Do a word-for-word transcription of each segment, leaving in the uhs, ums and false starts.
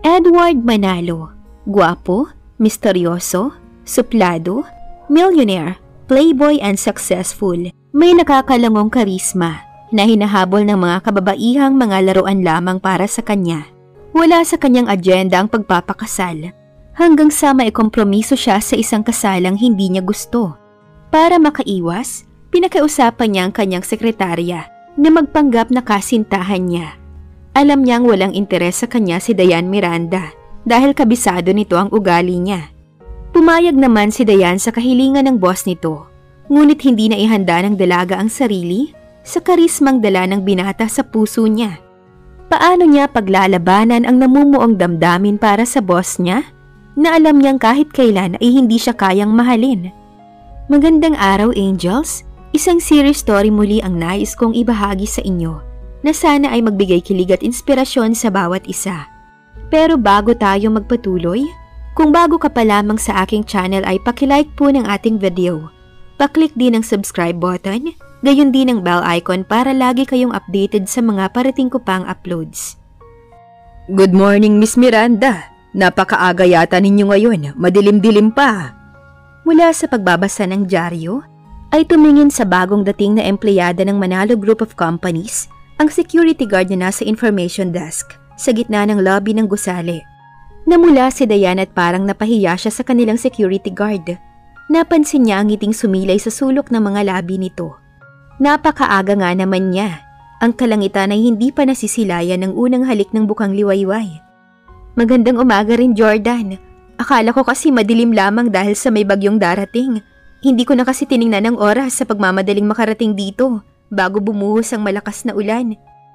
Edward Manalo, guwapo, misteryoso, suplado, millionaire, playboy and successful. May nakakalangong karisma na hinahabol ng mga kababaihang mga laruan lamang para sa kanya. Wala sa kanyang agenda ang pagpapakasal, hanggang sa maikompromiso siya sa isang kasalang hindi niya gusto. Para makaiwas, pinakiusapan niya ang kanyang sekretarya na magpanggap na kasintahan niya. Alam niyang walang interes sa kanya si Diane Miranda dahil kabisado nito ang ugali niya. Pumayag naman si Diane sa kahilingan ng boss nito, ngunit hindi na ihanda ng dalaga ang sarili sa karismang dala ng binata sa puso niya. Paano niya paglalabanan ang namumuong damdamin para sa boss niya na alam niyang kahit kailan ay hindi siya kayang mahalin? Magandang araw, Angels! Isang series story muli ang nais kong ibahagi sa inyo na sana ay magbigay kilig at inspirasyon sa bawat isa. Pero bago tayo magpatuloy, kung bago ka pa lamang sa aking channel ay pakilike po ng ating video. Paklik din ang subscribe button, gayon din ang bell icon para lagi kayong updated sa mga parating ko pang uploads. Good morning, Miss Miranda. Napakaaga yata ninyo ngayon, madilim-dilim pa. Mula sa pagbabasa ng dyaryo, ay tumingin sa bagong dating na empleyada ng Manalo Group of Companies, ang security guard na nasa information desk sa gitna ng lobby ng gusali. Namula si Diane at parang napahiya siya sa kanilang security guard. Napansin niya ang ngiting sumilay sa sulok ng mga labi nito. Napakaaga nga naman niya. Ang kalangitan ay hindi pa nasisilayan ng unang halik ng bukang liwayway. Magandang umaga rin, Jordan. Akala ko kasi madilim lamang dahil sa may bagyong darating. Hindi ko na kasi tiningnan ng oras sa pagmamadaling makarating dito bago bumuhos ang malakas na ulan.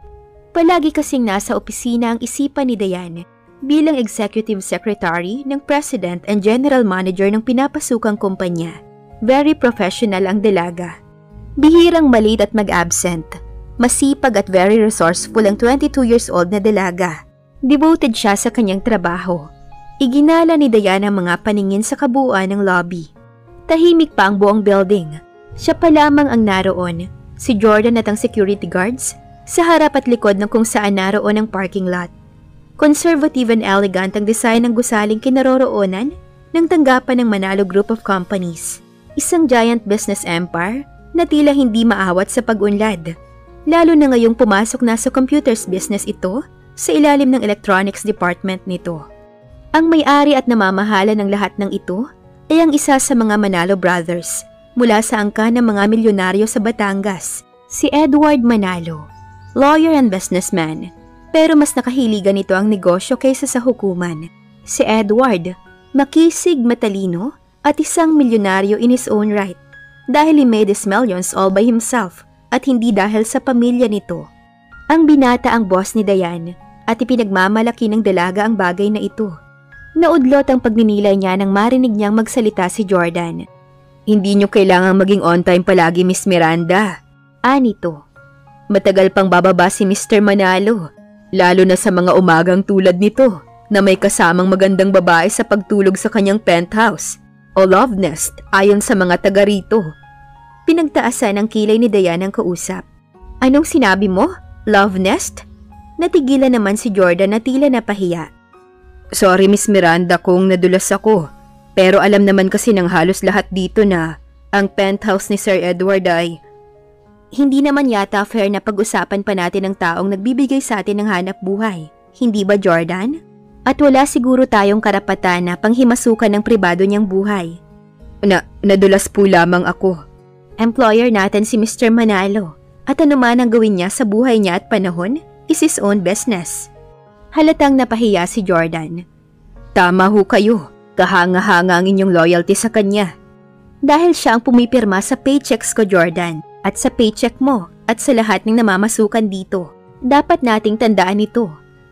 Palagi kasing nasa opisina ang isipan ni Diane bilang executive secretary ng president and general manager ng pinapasukang kumpanya. Very professional ang dalaga. Bihirang malate at mag-absent. Masipag at very resourceful ang twenty-two years old na dalaga. Devoted siya sa kanyang trabaho. Iginala ni Diane ang mga paningin sa kabuuan ng lobby. Tahimik pa ang buong building. Siya pa lamang ang naroon, si Jordan at ang security guards, sa harap at likod ng kung saan naroon ang parking lot. Conservative and elegant ang design ng gusaling kinaroroonan ng tanggapan ng Manalo Group of Companies, isang giant business empire na tila hindi maawat sa pag-unlad. Lalo na ngayong pumasok na sa computers business ito sa ilalim ng electronics department nito. Ang may-ari at namamahala ng lahat ng ito ay ang isa sa mga Manalo brothers mula sa angka ng mga milyonaryo sa Batangas, si Edward Manalo, lawyer and businessman, pero mas nakahiligan nito ang negosyo kaysa sa hukuman. Si Edward, makisig, matalino at isang milyonaryo in his own right dahil he made his millions all by himself at hindi dahil sa pamilya nito. Ang binata ang boss ni Diane at ipinagmamalaki ng dalaga ang bagay na ito. Naudlot ang pagninilay niya nang marinig niyang magsalita si Jordan. Hindi niyo kailangang maging on time palagi, Miss Miranda. Anito. Matagal pang bababa si Mister Manalo, lalo na sa mga umagang tulad nito na may kasamang magandang babae sa pagtulog sa kanyang penthouse o love nest ayon sa mga taga rito. Pinagtaasan ang kilay ni Diane ang kausap. Anong sinabi mo? Love nest? Natigilan naman si Jordan na tila napahiya. Sorry, Miss Miranda, kung nadulas ako. Pero alam naman kasi ng halos lahat dito na ang penthouse ni Sir Edward ay... Hindi naman yata fair na pag-usapan pa natin ang taong nagbibigay sa atin ng hanap buhay. Hindi ba, Jordan? At wala siguro tayong karapatan na panghimasukan ng pribado niyang buhay. Na, nadulas po lamang ako. Employer natin si Mister Manalo. At ano man ang gawin niya sa buhay niya at panahon is his own business. Halatang napahiya si Jordan. Tama ho kayo. Kahanga-hanga ang inyong loyalty sa kanya. Dahil siya ang pumipirma sa paychecks ko, Jordan, at sa paycheck mo, at sa lahat ng namamasukan dito. Dapat nating tandaan ito.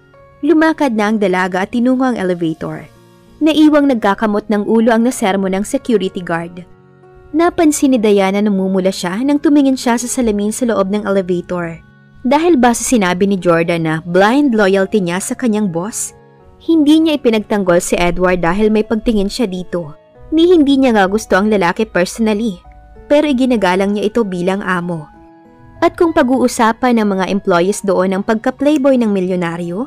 Lumakad na ang dalaga at tinungo ang elevator. Naiwang nagkakamot ng ulo ang nasermo ng security guard. Napansin ni Diana na namumula siya nang tumingin siya sa salamin sa loob ng elevator. Dahil ba sa sinabi ni Jordan na blind loyalty niya sa kanyang boss, hindi niya ipinagtanggol si Edward dahil may pagtingin siya dito. Ni hindi niya nga gusto ang lalaki personally, pero iginagalang niya ito bilang amo. At kung pag-uusapan ng mga employees doon ang pagka-playboy ng milyonaryo,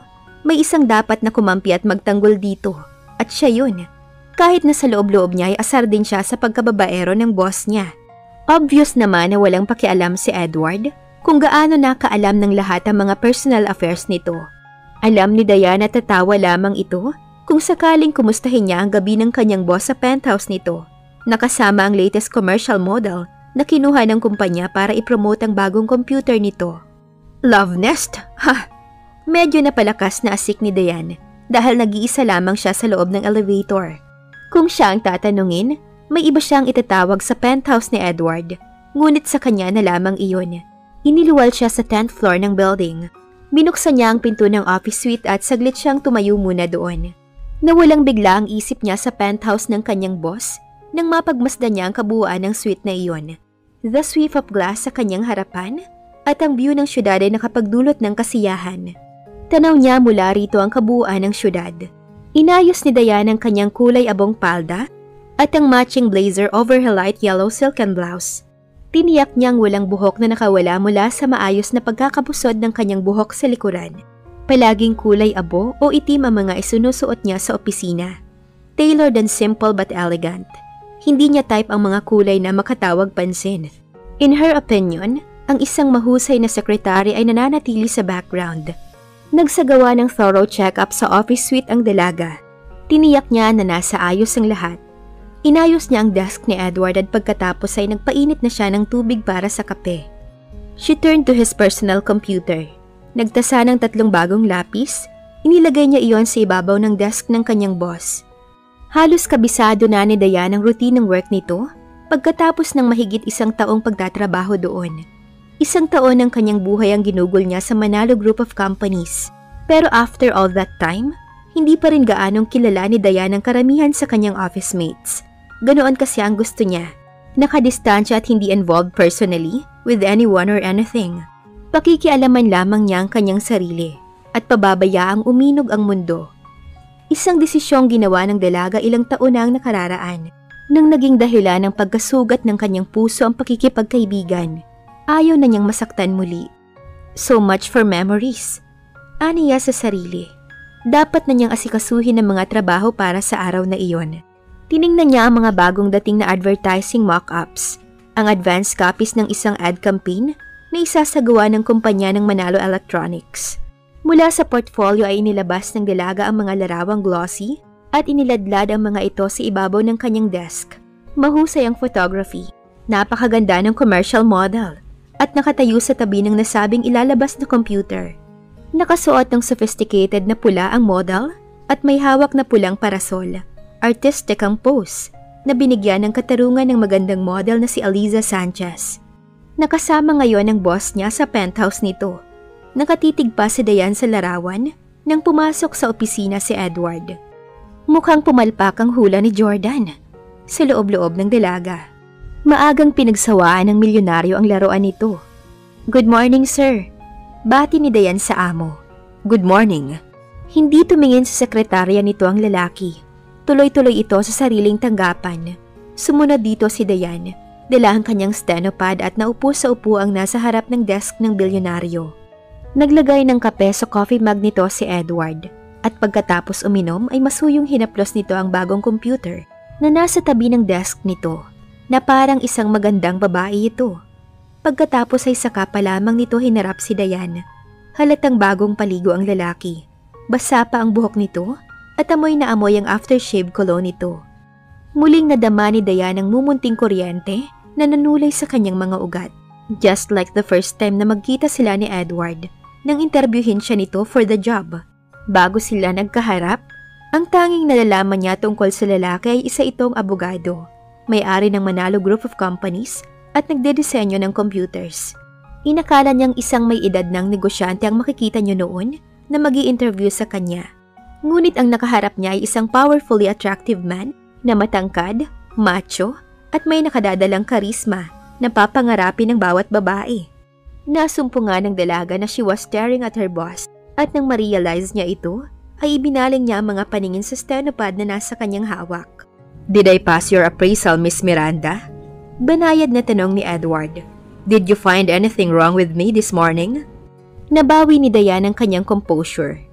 May isang dapat na kumampi at magtanggol dito. At siya yun. Kahit na sa loob-loob niya ay asar din siya sa pagkababaero ng boss niya. Obvious naman na walang pakialam si Edward kung gaano nakaalam ng lahat ang mga personal affairs nito. Alam ni Diana tatawa lamang ito kung sakaling kumustahin niya ang gabi ng kanyang boss sa penthouse nito. Nakasama ang latest commercial model na kinuha ng kumpanya para ipromote ang bagong computer nito. Love nest? Ha! Medyo napalakas na asik ni Diane dahil nag-iisa lamang siya sa loob ng elevator. Kung siya ang tatanungin, may iba siyang itatawag sa penthouse ni Edward, ngunit sa kanya na lamang iyon. Iniluwal siya sa tenth floor ng building. Binuksan niya ang pinto ng office suite at saglit siyang tumayo muna doon. Nawalang bigla ang isip niya sa penthouse ng kanyang boss nang mapagmasdan niya ang kabuuan ng suite na iyon. The sweep of glass sa kanyang harapan at ang view ng syudad ay nakapagdulot ng kasiyahan. Tanaw niya mula rito ang kabuuan ng syudad. Inayos ni Diane ang kanyang kulay abong palda at ang matching blazer over her light yellow silken blouse. Tiniyak niyang walang buhok na nakawala mula sa maayos na pagkakabusod ng kanyang buhok sa likuran. Palaging kulay abo o itim ang mga isinusuot niya sa opisina. Tailored and simple but elegant. Hindi niya type ang mga kulay na makatawag pansin. In her opinion, ang isang mahusay na sekretary ay nananatili sa background. Nagsagawa ng thorough check-up sa office suite ang dalaga. Tiniyak niya na nasa ayos ang lahat. Inayos niya ang desk ni Edward at pagkatapos ay nagpainit na siya ng tubig para sa kape. She turned to his personal computer. Nagtasa ng tatlong bagong lapis, inilagay niya iyon sa ibabaw ng desk ng kanyang boss. Halos kabisado na ni Diane ang routine ng work nito pagkatapos ng mahigit isang taong pagtatrabaho doon. Isang taon ng kanyang buhay ang ginugol niya sa Manalo Group of Companies. Pero after all that time, hindi pa rin gaanong kilala ni Diane ang karamihan sa kanyang office mates. Ganoon kasi ang gusto niya. Nakadistansya at hindi involved personally with anyone or anything. Pakikialaman lamang niya ang kanyang sarili at pababayaang uminog ang mundo. Isang desisyong ginawa ng dalaga ilang taon na ang nakararaan nang naging dahilan ng pagkasugat ng kanyang puso ang pakikipagkaibigan. Ayaw na niyang masaktan muli. So much for memories. Aniya sa sarili. Dapat na niyang asikasuhin ang mga trabaho para sa araw na iyon. Tiningnan niya ang mga bagong dating na advertising mock-ups, ang advanced copies ng isang ad campaign na isasagawa ng kumpanya ng Manalo Electronics. Mula sa portfolio ay inilabas ng dalaga ang mga larawang glossy at iniladlad ang mga ito sa ibabaw ng kanyang desk. Mahusay ang photography, napakaganda ng commercial model, at nakatayo sa tabi ng nasabing ilalabas na computer. Nakasuot ng sophisticated na pula ang model at may hawak na pulang parasol. Artistic ang pose na binigyan ng katarungan ng magandang model na si Aliza Sanchez. Nakasama ngayon ang boss niya sa penthouse nito. Nakatitig pa si Diane sa larawan nang pumasok sa opisina si Edward. Mukhang pumalpak ang hula ni Jordan sa loob-loob ng dalaga. Maagang pinagsawaan ng milyonaryo ang laruan nito. Good morning, sir. Bati ni Diane sa amo. Good morning. Hindi tumingin sa sekretarya nito ang lalaki. Tuloy-tuloy ito sa sariling tanggapan. Sumunod dito si Diane, dala ang kanyang stenopad at naupo sa upuang nasa harap ng desk ng bilyonaryo. Naglagay ng kape sa coffee mug nito si Edward at pagkatapos uminom ay masuyong hinaplos nito ang bagong computer na nasa tabi ng desk nito. Na parang isang magandang babae ito. Pagkatapos ay saka pa lamang nito hinarap si Diane. Halatang bagong paligo ang lalaki. Basa pa ang buhok nito at amoy na amoy ang aftershave cologne nito. Muling nadama ni Diane ang mumunting kuryente na nanulay sa kanyang mga ugat. Just like the first time na magkita sila ni Edward nang interviewin siya nito for the job. Bago sila nagkaharap, ang tanging nalalaman niya tungkol sa lalaki ay isa itong abogado. May-ari ng Manalo Group of Companies at nagdedesenyo ng computers. Inakala niyang isang may edad ng negosyante ang makikita niyo noon na magi-interview sa kanya. Ngunit ang nakaharap niya ay isang powerfully attractive man na matangkad, macho at may nakadadalang karisma na papangarapin ng bawat babae. Nasumpungan ng dalaga na she was staring at her boss at nang ma-realize niya ito ay ibinaling niya ang mga paningin sa stenopad na nasa kanyang hawak. Did I pass your appraisal, Miss Miranda? Banayad na tanong ni Edward. Did you find anything wrong with me this morning? Nabawi ni Diane ang kanyang composure.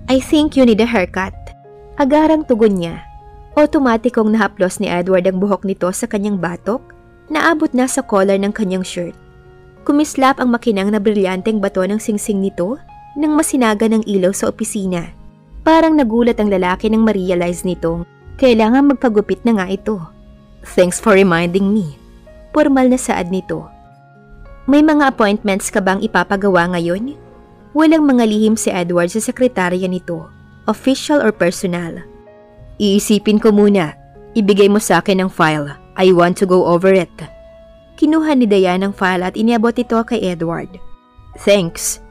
I think you need a haircut. Agarang tugon niya. Otomatikong nahaplos ni Edward ang buhok nito sa kanyang batok, naabot na sa collar ng kanyang shirt. Kumislap ang makinang na brilyanteng bato ng singsing nito nang masinaga ng ilaw sa opisina. Parang nagulat ang lalaki nang ma-realize nitong kailangan magpagupit na nga ito. Thanks for reminding me. Formal na saad nito. May mga appointments ka bang ipapagawa ngayon? Walang mga lihim si Edward sa sekretarya nito, official or personal. Iisipin ko muna. Ibigay mo sa akin ang file. I want to go over it. Kinuha ni Diane ang file at iniabot ito kay Edward. Thanks.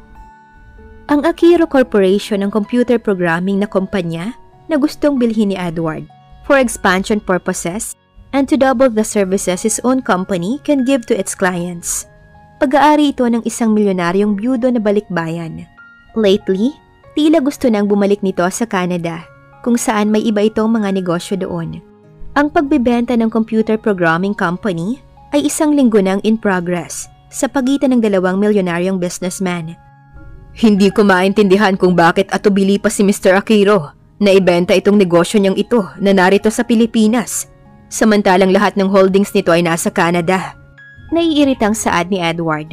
Ang Akiro Corporation ang computer programming na kumpanya na gustong bilhin ni Edward for expansion purposes and to double the services his own company can give to its clients. Pag-aari ito ng isang milyonaryong byudo na balikbayan. Lately, tila gusto nang bumalik nito sa Canada, kung saan may iba itong mga negosyo doon. Ang pagbibenta ng computer programming company ay isang linggo nang in progress sa pagitan ng dalawang milyonaryong businessman. Hindi ko maintindihan kung bakit atubili pa si Mister Akiro na ibenta itong negosyo niyang ito na narito sa Pilipinas, samantalang lahat ng holdings nito ay nasa Canada. Naiiritang saad ni Edward.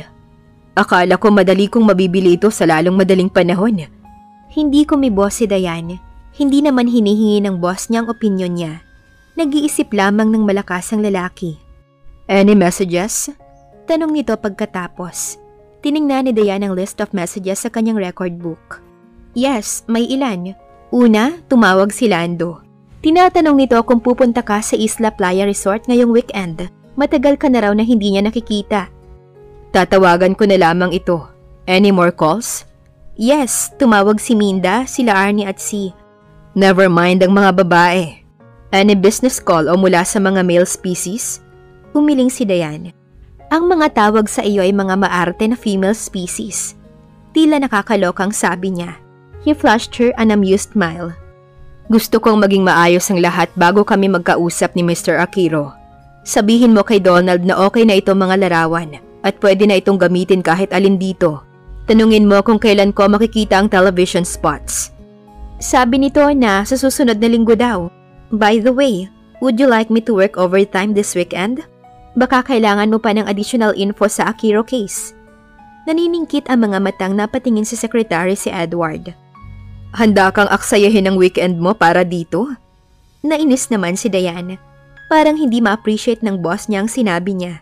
Akala ko madali kong mabibili ito sa lalong madaling panahon. Hindi kumiboss si Diane. Hindi naman hinihingi ng boss niya ang opinyon niya. Nag-iisip lamang ng malakas ang lalaki. Any messages? Tanong nito pagkatapos. Tiningnan ni Diane ang list of messages sa kanyang record book. Yes, may ilan. Una, tumawag si Lando. Tinatanong nito kung pupunta ka sa Isla Playa Resort ngayong weekend. Matagal ka na raw na hindi niya nakikita. Tatawagan ko na lamang ito. Any more calls? Yes, tumawag si Minda, sila Arnie at si... Never mind ang mga babae. Any business call o mula sa mga male species? Umiling si Diane. Ang mga tawag sa iyo ay mga maarte na female species. Tila nakakalokang sabi niya. He flashed her an amused smile. Gusto kong maging maayos ang lahat bago kami magkausap ni Mister Akiro. Sabihin mo kay Donald na okay na itong mga larawan at pwede na itong gamitin kahit alin dito. Tanungin mo kung kailan ko makikita ang television spots. Sabi nito na sa susunod na linggo daw. By the way, would you like me to work overtime this weekend? Baka kailangan mo pa ng additional info sa Akiro case. Naniningkit ang mga matang napatingin sa secretary si Edward. Handa kang aksayahin ang weekend mo para dito? Nainis naman si Diane. Parang hindi ma-appreciate ng boss niya ang sinabi niya.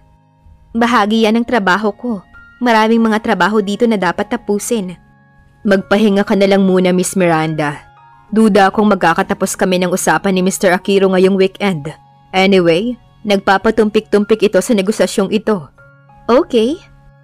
Bahagi yan ng trabaho ko. Maraming mga trabaho dito na dapat tapusin. Magpahinga ka na lang muna, Miss Miranda. Duda akong magkakatapos kami ng usapan ni Mister Akiro ngayong weekend. Anyway, nagpapatumpik-tumpik ito sa negosasyong ito. Okay.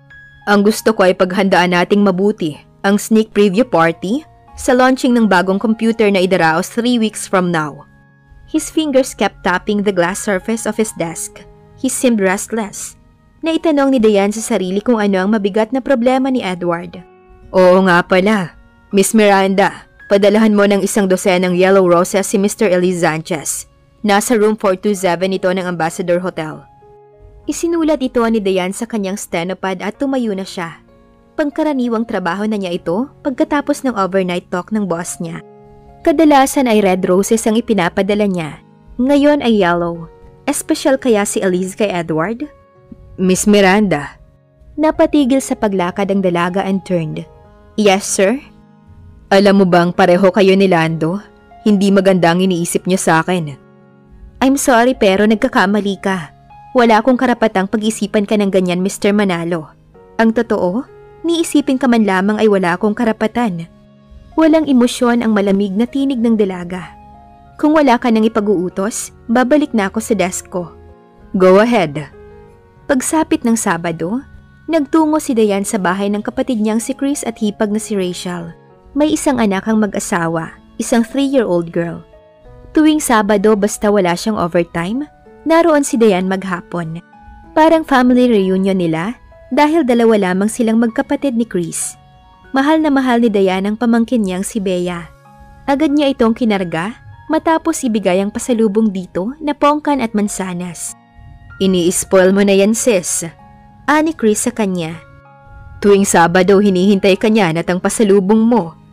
Ang gusto ko ay paghandaan nating mabuti ang sneak preview party sa launching ng bagong computer na idaraos three weeks from now. His fingers kept tapping the glass surface of his desk. He seemed restless. Naitanong ni Diane sa sarili kung ano ang mabigat na problema ni Edward. Oo nga pala. Miss Miranda, padalahan mo ng isang dosenang yellow roses si Mister Elise Sanchez. Nasa room four two seven ito ng Ambassador Hotel. Isinulat ito ni Diane sa kanyang stenopad at tumayo na siya. Pangkaraniwang trabaho na niya ito pagkatapos ng overnight talk ng boss niya. Kadalasan ay red roses ang ipinapadala niya. Ngayon ay yellow. Espesyal kaya si Elise kay Edward? Miss Miranda. Napatigil sa paglakad ang dalaga and turned. Yes, sir? Alam mo bang pareho kayo ni Lando? Hindi maganda ang iniisip niya sa akin. I'm sorry pero nagkakamali ka. Wala akong karapatang pag-isipan ka ng ganyan, Mister Manalo. Ang totoo, niisipin ka man lamang ay wala akong karapatan. Walang emosyon ang malamig na tinig ng dalaga. Kung wala ka nang ipag-uutos, babalik na ako sa desk ko. Go ahead. Pagsapit ng Sabado, nagtungo si Diane sa bahay ng kapatid niyang si Chris at hipag na si Rachel. May isang anak ang mag-asawa, isang three-year-old girl. Tuwing Sabado basta wala siyang overtime, naroon si Diane maghapon. Parang family reunion nila dahil dalawa lamang silang magkapatid ni Chris. Mahal na mahal ni Diane ang pamangkin niyang si Bea. Agad niya itong kinarga matapos ibigay ang pasalubong dito na pongkan at mansanas. Ini-spoil mo na yan, sis. Ani Chris sa kanya. Tuwing Sabado hinihintay ka niya at ang pasalubong mo.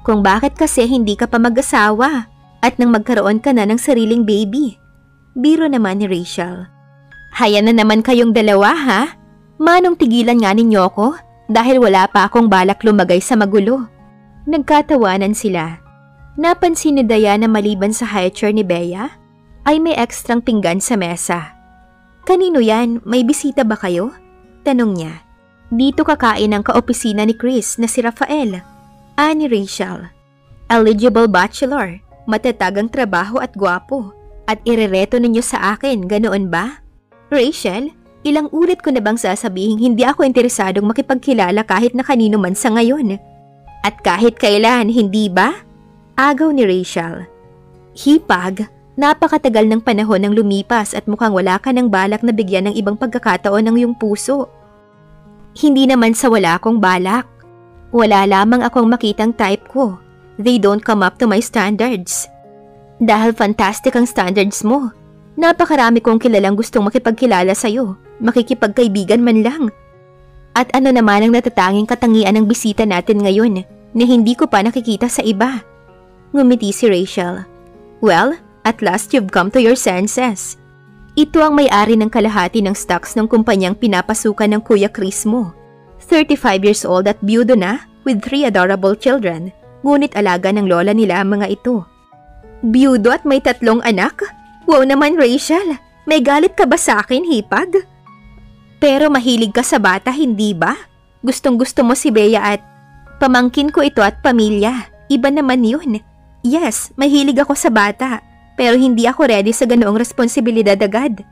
Kung bakit kasi hindi ka pa mag-asawa at nang magkaroon ka na ng sariling baby. Biro naman ni Rachel. Haya na naman kayong dalawa ha? Manong tigilan nga ninyo ko dahil wala pa akong balak lumagay sa magulo. Nagkatawanan sila. Napansin ni Diana maliban sa high chair ni Bea ay may ekstrang pinggan sa mesa. Kanino yan? May bisita ba kayo? Tanong niya. Dito kakain ang kaopisina ni Chris na si Rafael. Ani Rachel. Eligible bachelor, matatag ang trabaho at gwapo. At irereto ninyo sa akin, ganoon ba? Rachel, ilang ulit ko na bang sasabihin hindi ako interesadong makipagkilala kahit na kanino man sa ngayon? At kahit kailan, hindi ba? Agaw ni Rachel. Hipag, napakatagal ng panahon nang lumipas at mukhang wala ka ng balak na bigyan ng ibang pagkakataon ng iyong puso. Hindi naman sa wala akong balak. Wala lamang akong makitang type ko. They don't come up to my standards. Dahil fantastic ang standards mo, napakarami kong kilalang gustong makipagkilala sa'yo, makikipagkaibigan man lang. At ano naman ang natatanging katangian ng bisita natin ngayon na hindi ko pa nakikita sa iba? Ngumiti si Rachel. Well, at last you've come to your senses. Ito ang may-ari ng kalahati ng stocks ng kumpanyang pinapasukan ng Kuya Chris mo. thirty-five years old at byudo na with three adorable children, ngunit alaga ng lola nila ang mga ito. Byudo at may tatlong anak? Wow naman Rachel, may galit ka ba sa akin, hipag? Pero mahilig ka sa bata, hindi ba? Gustong gusto mo si Bea at pamangkin ko ito at pamilya. Iba naman yun. Yes, mahilig ako sa bata, pero hindi ako ready sa ganoong responsibilidad agad.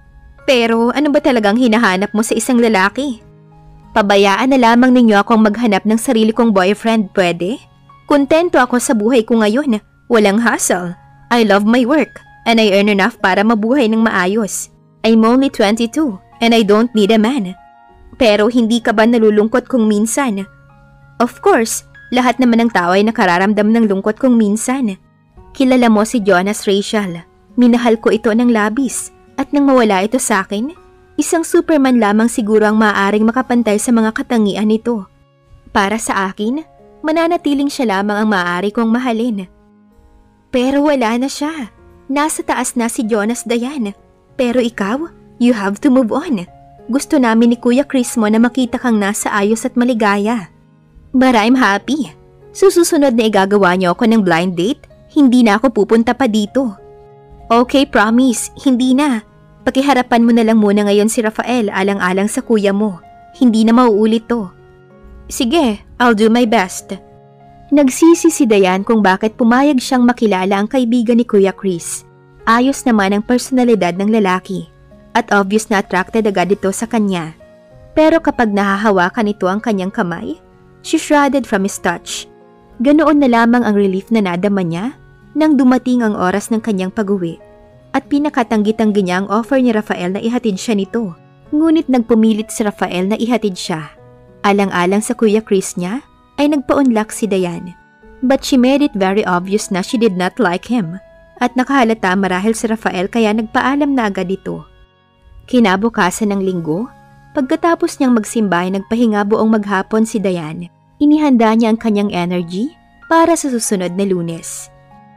Pero ano ba talagang hinahanap mo sa isang lalaki? Pabayaan na lamang ninyo akong maghanap ng sarili kong boyfriend, pwede? Kontento ako sa buhay ko ngayon. Walang hassle. I love my work and I earn enough para mabuhay ng maayos. I'm only twenty-two and I don't need a man. Pero hindi ka ba nalulungkot kung minsan? Of course, lahat naman ng tao ay nakararamdam ng lungkot kung minsan. Kilala mo si Jonas, Rachel. Minahal ko ito ng labis at nang mawala ito sa akin, isang superman lamang siguro ang maaaring makapantay sa mga katangian nito. Para sa akin, mananatiling siya lamang ang maaari kong mahalin. Pero wala na siya. Nasa taas na si Jonas, Dayan. Pero ikaw, you have to move on. Gusto namin ni Kuya Chris mo na makita kang nasa ayos at maligaya. But I'm happy. Susunod na igagawa niyo ako ng blind date, hindi na ako pupunta pa dito. Okay, promise, hindi na. Pakiharapan mo na lang muna ngayon si Rafael alang-alang sa kuya mo. Hindi na mauulit to. Sige, I'll do my best. Nagsisi si Dayan kung bakit pumayag siyang makilala ang kaibigan ni Kuya Chris. Ayos naman ang personalidad ng lalaki at obvious na attracted agad ito sa kanya. Pero kapag nahahawakan ito ang kanyang kamay, she shredded from his touch. Ganoon na lamang ang relief na nadama niya nang dumating ang oras ng kanyang pag-uwi. At pinakatanggi-tanggi niya ang offer ni Rafael na ihatid siya nito. Ngunit nagpumilit si Rafael na ihatid siya. Alang-alang sa Kuya Chris niya, ay nagpa-unlock si Dayan. But she made it very obvious na she did not like him. At nakahalata marahil si Rafael kaya nagpaalam na agad ito. Kinabukasan ng linggo, pagkatapos niyang magsimba ay nagpahinga buong maghapon si Dayan. Inihanda niya ang kanyang energy para sa susunod na Lunes.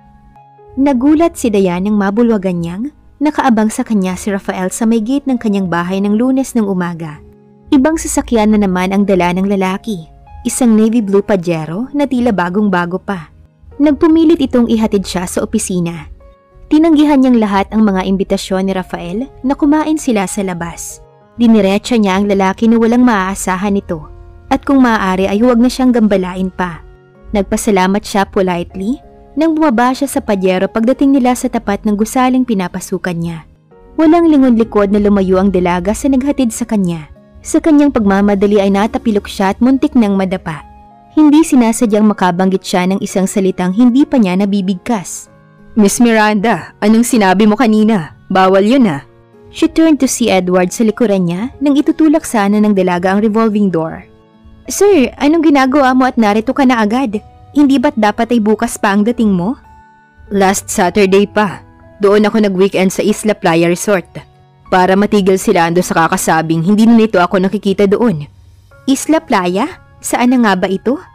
Nagulat si Dayan nang mabulwagan niyang nakaabang sa kanya si Rafael sa may gate ng kanyang bahay ng Lunes ng umaga. Ibang sasakyan na naman ang dala ng lalaki, isang navy blue Pajero na tila bagong-bago pa. Nagpumilit itong ihatid siya sa opisina. Tinanggihan niyang lahat ang mga imbitasyon ni Rafael na kumain sila sa labas. Diniretsa niya ang lalaki na walang maaasahan nito at kung maaari ay huwag na siyang gambalain pa. Nagpasalamat siya politely nang bumaba siya sa Pajero pagdating nila sa tapat ng gusaling pinapasukan niya. Walang lingon-likod na lumayo ang dalaga sa naghatid sa kanya. Sa kanyang pagmamadali ay natapilok siya at muntik nang madapa. Hindi sinasadyang makabanggit siya ng isang salitang hindi pa niya nabibigkas. Miss Miranda, anong sinabi mo kanina? Bawal yun ah. She turned to see Edward sa likuran niya nang itutulak sana ng dalaga ang revolving door. Sir, anong ginagawa mo at narito ka na agad? Hindi ba't dapat ay bukas pa ang dating mo? Last Saturday pa. Doon ako nag-weekend sa Isla Playa Resort. Para matigil sila ando sa kakasabing hindi na nito ako nakikita doon. Isla Playa? Saan na nga ba ito?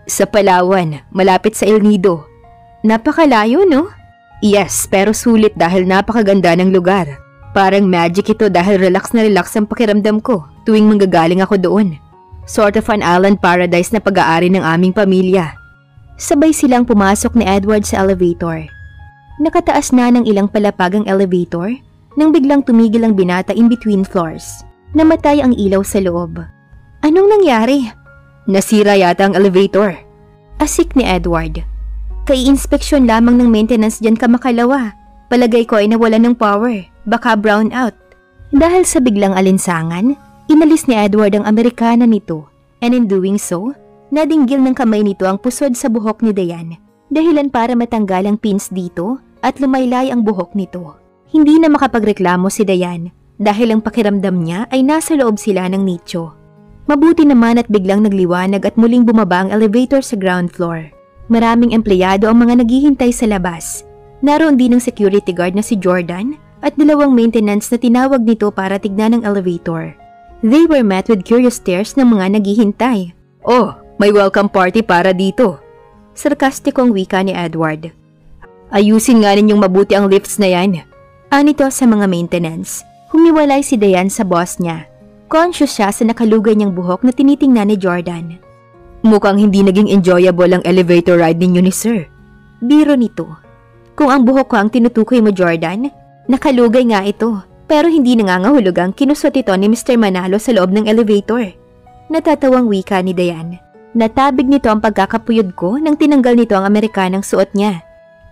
Sa Palawan, malapit sa El Nido. Napakalayo, no? Yes, pero sulit dahil napakaganda ng lugar. Parang magic ito dahil relax na relax ang pakiramdam ko tuwing manggagaling ako doon. Sort of an island paradise na pag-aari ng aming pamilya. Sabay silang pumasok ni Edward sa elevator. Nakataas na ng ilang palapag ang elevator nang biglang tumigil ang binata in between floors. Namatay ang ilaw sa loob. Anong nangyari? Nasira yata ang elevator. Asik ni Edward. Kai-inspeksyon lamang ng maintenance dyan ka makalawa. Palagay ko ay nawalan ng power. Baka brown out. Dahil sa biglang alinsangan, inalis ni Edward ang Amerikana nito. And in doing so, nadinggil ng kamay nito ang pusod sa buhok ni Diane. Dahilan para matanggal ang pins dito at lumaylay ang buhok nito. Hindi na makapagreklamo si Diane dahil ang pakiramdam niya ay nasa loob sila ng nicho. Mabuti naman at biglang nagliwanag at muling bumaba ang elevator sa ground floor. Maraming empleyado ang mga naghihintay sa labas. Naroon din ang security guard na si Jordan at dalawang maintenance na tinawag nito para tignan ang elevator. They were met with curious stares ng mga naghihintay. Oh, may welcome party para dito. Sarkastikong wika ni Edward. Ayusin nga ninyong mabuti ang lifts na yan. Anito sa mga maintenance. Humiwalay si Diane sa boss niya. Conscious siya sa nakalugay niyang buhok na tinitingnan ni Jordan. Mukhang hindi naging enjoyable ang elevator ride ninyo ni sir. Biro nito. Kung ang buhok ko ang tinutukoy mo, Jordan, nakalugay nga ito. Pero hindi nangangahulugang kinusot ito ni Mister Manalo sa loob ng elevator. Natatawang wika ni Diane. Natabig nito ang pagkakapuyod ko nang tinanggal nito ang Amerikanang suot niya.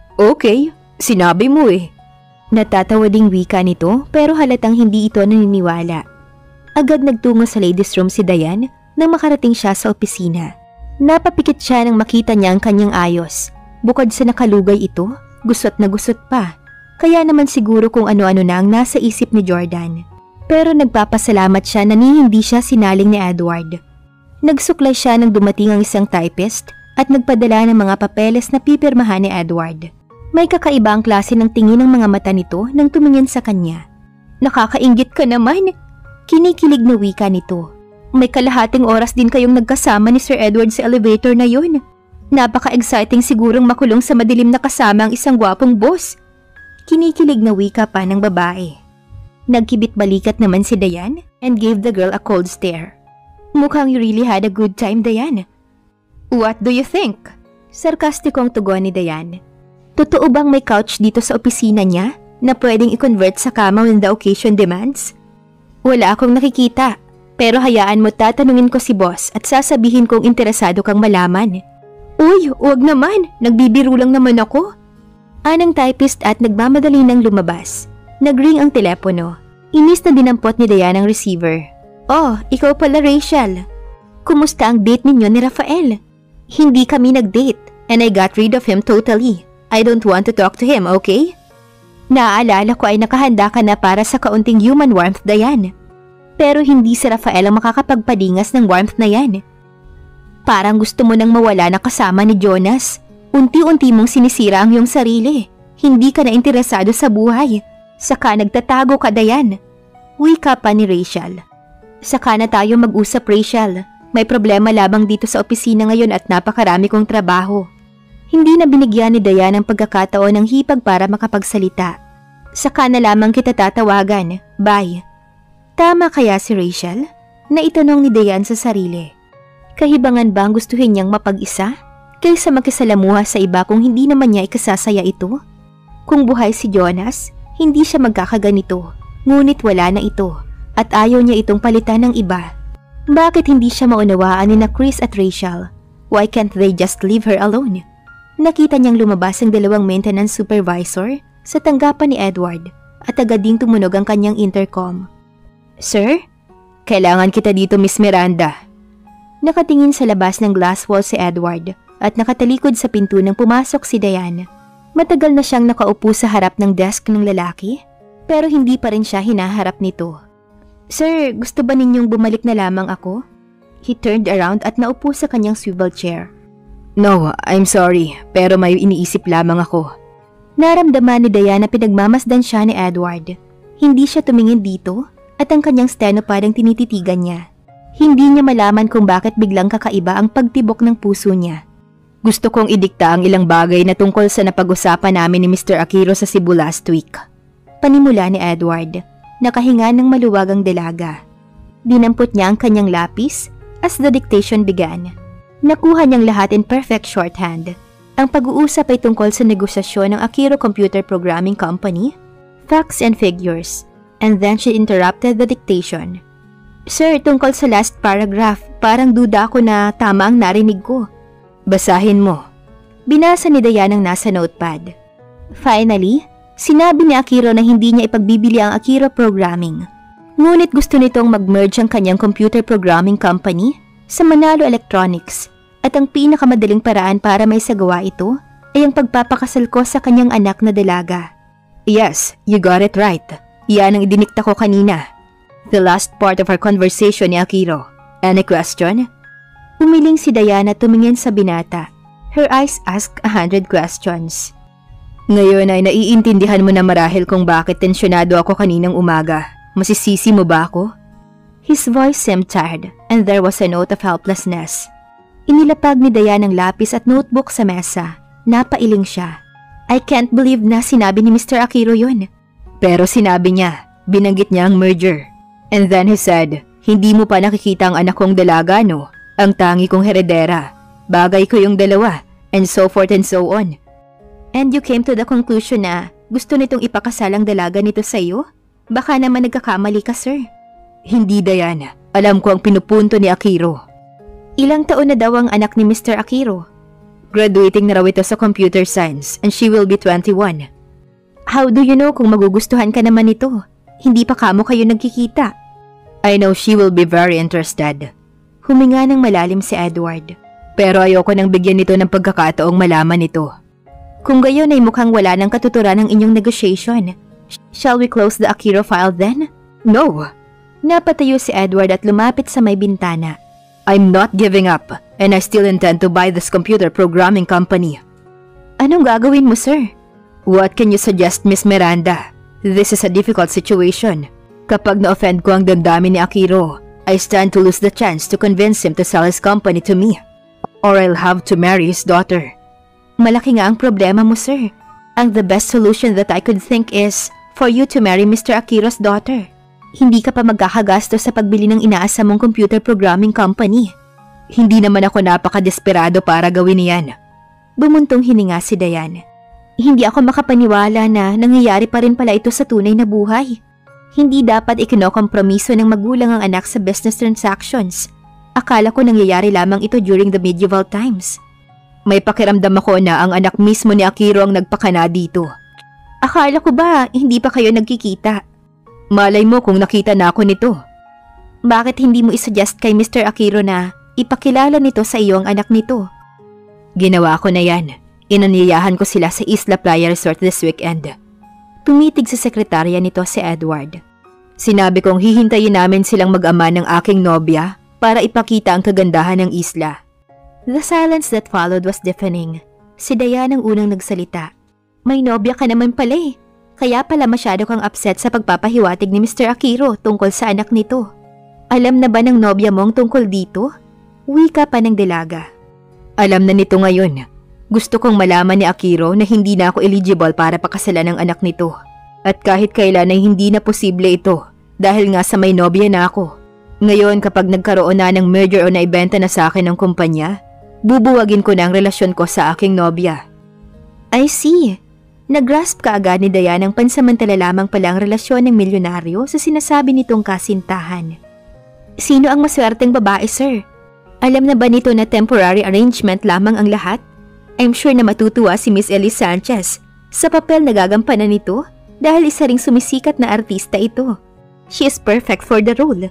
Okay, sinabi mo eh. Natatawa ding wika nito pero halatang hindi ito naniniwala. Agad nagtungo sa ladies room si Diane nang makarating siya sa opisina. Napapikit siya nang makita niya ang kanyang ayos. Bukod sa nakalugay ito, gusot na gusot pa. Kaya naman siguro kung ano-ano na ang nasa isip ni Jordan. Pero nagpapasalamat siya na ni hindi siya sinaling ni Edward. Nagsuklay siya nang dumating ang isang typist at nagpadala ng mga papeles na pipirmahan ni Edward. May kakaiba ang klase ng tingin ng mga mata nito nang tumingin sa kanya. Nakakainggit ka naman! Kinikilig na wika nito. May kalahating oras din kayong nagkasama ni Sir Edward sa elevator na yun. Napaka-exciting sigurong makulong sa madilim na kasama ang isang gwapong boss. Kinikilig na wika pa ng babae. Nagkibit-balikat naman si Diane and gave the girl a cold stare. Mukhang you really had a good time, Diane. What do you think? Sarkastikong tugon ni Diane. Totoo bang may couch dito sa opisina niya na pwedeng i-convert sa kama when the occasion demands? Wala akong nakikita. Pero hayaan mo tatanungin ko si boss at sasabihin kong interesado kang malaman. Uy, huwag naman. Nagbibiro lang naman ako. Anang typist at nagmamadali nang lumabas. Nagring ang telepono. Inis na dinampot ni Diane ang receiver. Oh, ikaw pala Rachel. Kumusta ang date ninyo ni Rafael? Hindi kami nag-date and I got rid of him totally. I don't want to talk to him, okay? Naaalala ko ay nakahanda ka na para sa kaunting human warmth, Diane. Pero hindi si Rafael ang makakapagpadingas ng warmth na yan. Parang gusto mo nang mawala na kasama ni Jonas. Unti-unti mong sinisira ang iyong sarili. Hindi ka na interesado sa buhay. Saka nagtatago ka, Diane. Wika pa ni Rachel. Saka na tayo mag-usap, Rachel. May problema labang dito sa opisina ngayon at napakarami kong trabaho. Hindi na binigyan ni Diane ang pagkakataon ng hipag para makapagsalita. Saka na lamang kita tatawagan. Bye. Tama kaya si Rachel? Naitanong ni Diane sa sarili. Kahibangan ba ang gustuhin niyang mapag-isa? Kaysa makisalamuha sa iba kung hindi naman niya ikasasaya ito? Kung buhay si Jonas, hindi siya magkakaganito. Ngunit wala na ito at ayaw niya itong palitan ng iba. Bakit hindi siya maunawaan ni na Chris at Rachel? Why can't they just leave her alone? Nakita niyang lumabas ang dalawang maintenance supervisor sa tanggapan ni Edward at agad ding tumunog ang kanyang intercom. Sir? Kailangan kita dito, Miss Miranda. Nakatingin sa labas ng glass wall si Edward at nakatalikod sa pinto nang pumasok si Diane. Matagal na siyang nakaupo sa harap ng desk ng lalaki pero hindi pa rin siya hinaharap nito. Sir, gusto ba ninyong bumalik na lamang ako? He turned around at naupo sa kanyang swivel chair. No, I'm sorry pero may iniisip lamang ako. Naramdaman ni Diane na pinagmamasdan siya ni Edward. Hindi siya tumingin dito at ang kanyang steno parang tinititigan niya. Hindi niya malaman kung bakit biglang kakaiba ang pagtibok ng puso niya. Gusto kong idikta ang ilang bagay na tungkol sa napag-usapan namin ni Mister Akiro sa Cebu last week. Panimula ni Edward, nakahinga ng maluwagang dalaga. Dinampot niya ang kanyang lapis as the dictation began. Nakuha niyang lahat in perfect shorthand. Ang pag-uusap ay tungkol sa negosasyon ng Akiro Computer Programming Company, facts and figures, and then she interrupted the dictation. Sir, tungkol sa last paragraph, parang duda ako na tama ang narinig ko. Basahin mo. Binasa ni Diane ang nasa notepad. Finally, sinabi ni Akiro na hindi niya ipagbibili ang Akiro Programming. Ngunit gusto nitong mag-merge ang kanyang computer programming company sa Manalo Electronics at ang pinakamadaling paraan para may sagawa ito ay ang pagpapakasal ko sa kanyang anak na dalaga. Yes, you got it right. Yan ang idinikta ko kanina. The last part of our conversation ni Akiro. Any question? Umiling si Diana tumingin sa binata. Her eyes asked a hundred questions. Ngayon ay naiintindihan mo na marahil kung bakit tensyonado ako kaninang umaga. Masisisi mo ba ako? His voice seemed tired and there was a note of helplessness. Inilapag ni Diana ang lapis at notebook sa mesa. Napailing siya. I can't believe na sinabi ni Mister Akiro yun. Pero sinabi niya, binanggit niya ang merger. And then he said, hindi mo pa nakikita ang anak kong dalaga, no? Ang tangi kong heredera. Bagay ko yung dalawa, and so forth and so on. And you came to the conclusion na gusto nitong ipakasal ang dalaga nito sa iyo? Baka naman nagkakamali ka, sir. Hindi, Diana. Alam ko ang pinupunto ni Akiro. Ilang taon na daw ang anak ni Mister Akiro? Graduating na raw ito sa computer science and she will be twenty-one. How do you know kung magugustuhan ka naman ito? Hindi pa kamo kayo nagkikita. I know she will be very interested. Huminga ng malalim si Edward. Pero ayoko nang bigyan nito ng pagkakataong malaman ito. Kung gayon ay mukhang wala ng katuturan ng inyong negotiation. Shall we close the Akiro file then? No! Napatayo si Edward at lumapit sa may bintana. I'm not giving up and I still intend to buy this computer programming company. Anong gagawin mo, sir? What can you suggest, Miss Miranda? This is a difficult situation. Kapag na-offend ko ang damdamin ni Akiro, I stand to lose the chance to convince him to sell his company to me. Or I'll have to marry his daughter. Malaki nga ang problema mo, sir. Ang the best solution that I could think is for you to marry Mister Akiro's daughter. Hindi ka pa magkakagasto sa pagbili ng inaasam mong computer programming company. Hindi naman ako napaka-desperado para gawin niyan. Bumuntong hininga si Diane. Hindi ako makapaniwala na nangyayari pa rin pala ito sa tunay na buhay. Hindi dapat ikinokompromiso ng magulang ang anak sa business transactions. Akala ko nangyayari lamang ito during the medieval times. May pakiramdam ako na ang anak mismo ni Akiro ang nagpakana dito. Akala ko ba hindi pa kayo nagkikita? Malay mo kung nakita na ako nito. Bakit hindi mo isuggest kay Mister Akiro na ipakilala nito sa iyo ang anak nito? Ginawa ko na yan. Inanyayahan ko sila sa Isla Playa Resort this weekend. Tumitig sa sekretarya nito si Edward. Sinabi kong hihintayin namin silang mag-ama ng aking nobya para ipakita ang kagandahan ng isla. The silence that followed was deafening. Si Diane ang unang nagsalita. May nobya ka naman pala eh. Kaya pala masyado kang upset sa pagpapahiwatig ni Mister Akiro tungkol sa anak nito. Alam na ba ng nobya mong tungkol dito? Wika pa ng dalaga. Alam na nito ngayon. Gusto kong malaman ni Akiro na hindi na ako eligible para pakasalan ng anak nito. At kahit kailan ay hindi na posible ito dahil nga sa may nobya na ako. Ngayon kapag nagkaroon na ng merger o naibenta na sa akin ng kumpanya, bubuwagin ko na ang relasyon ko sa aking nobya. I see. Nagrasp ka agad ni Diane ang pansamantala lamang palang relasyon ng milyonaryo sa sinasabi nitong kasintahan. Sino ang maswerteng babae, sir? Alam na ba nito na temporary arrangement lamang ang lahat? I'm sure na matutuwa si Miss Ellie Sanchez sa papel na gagampanan nito dahil isa ring sumisikat na artista ito. She is perfect for the role.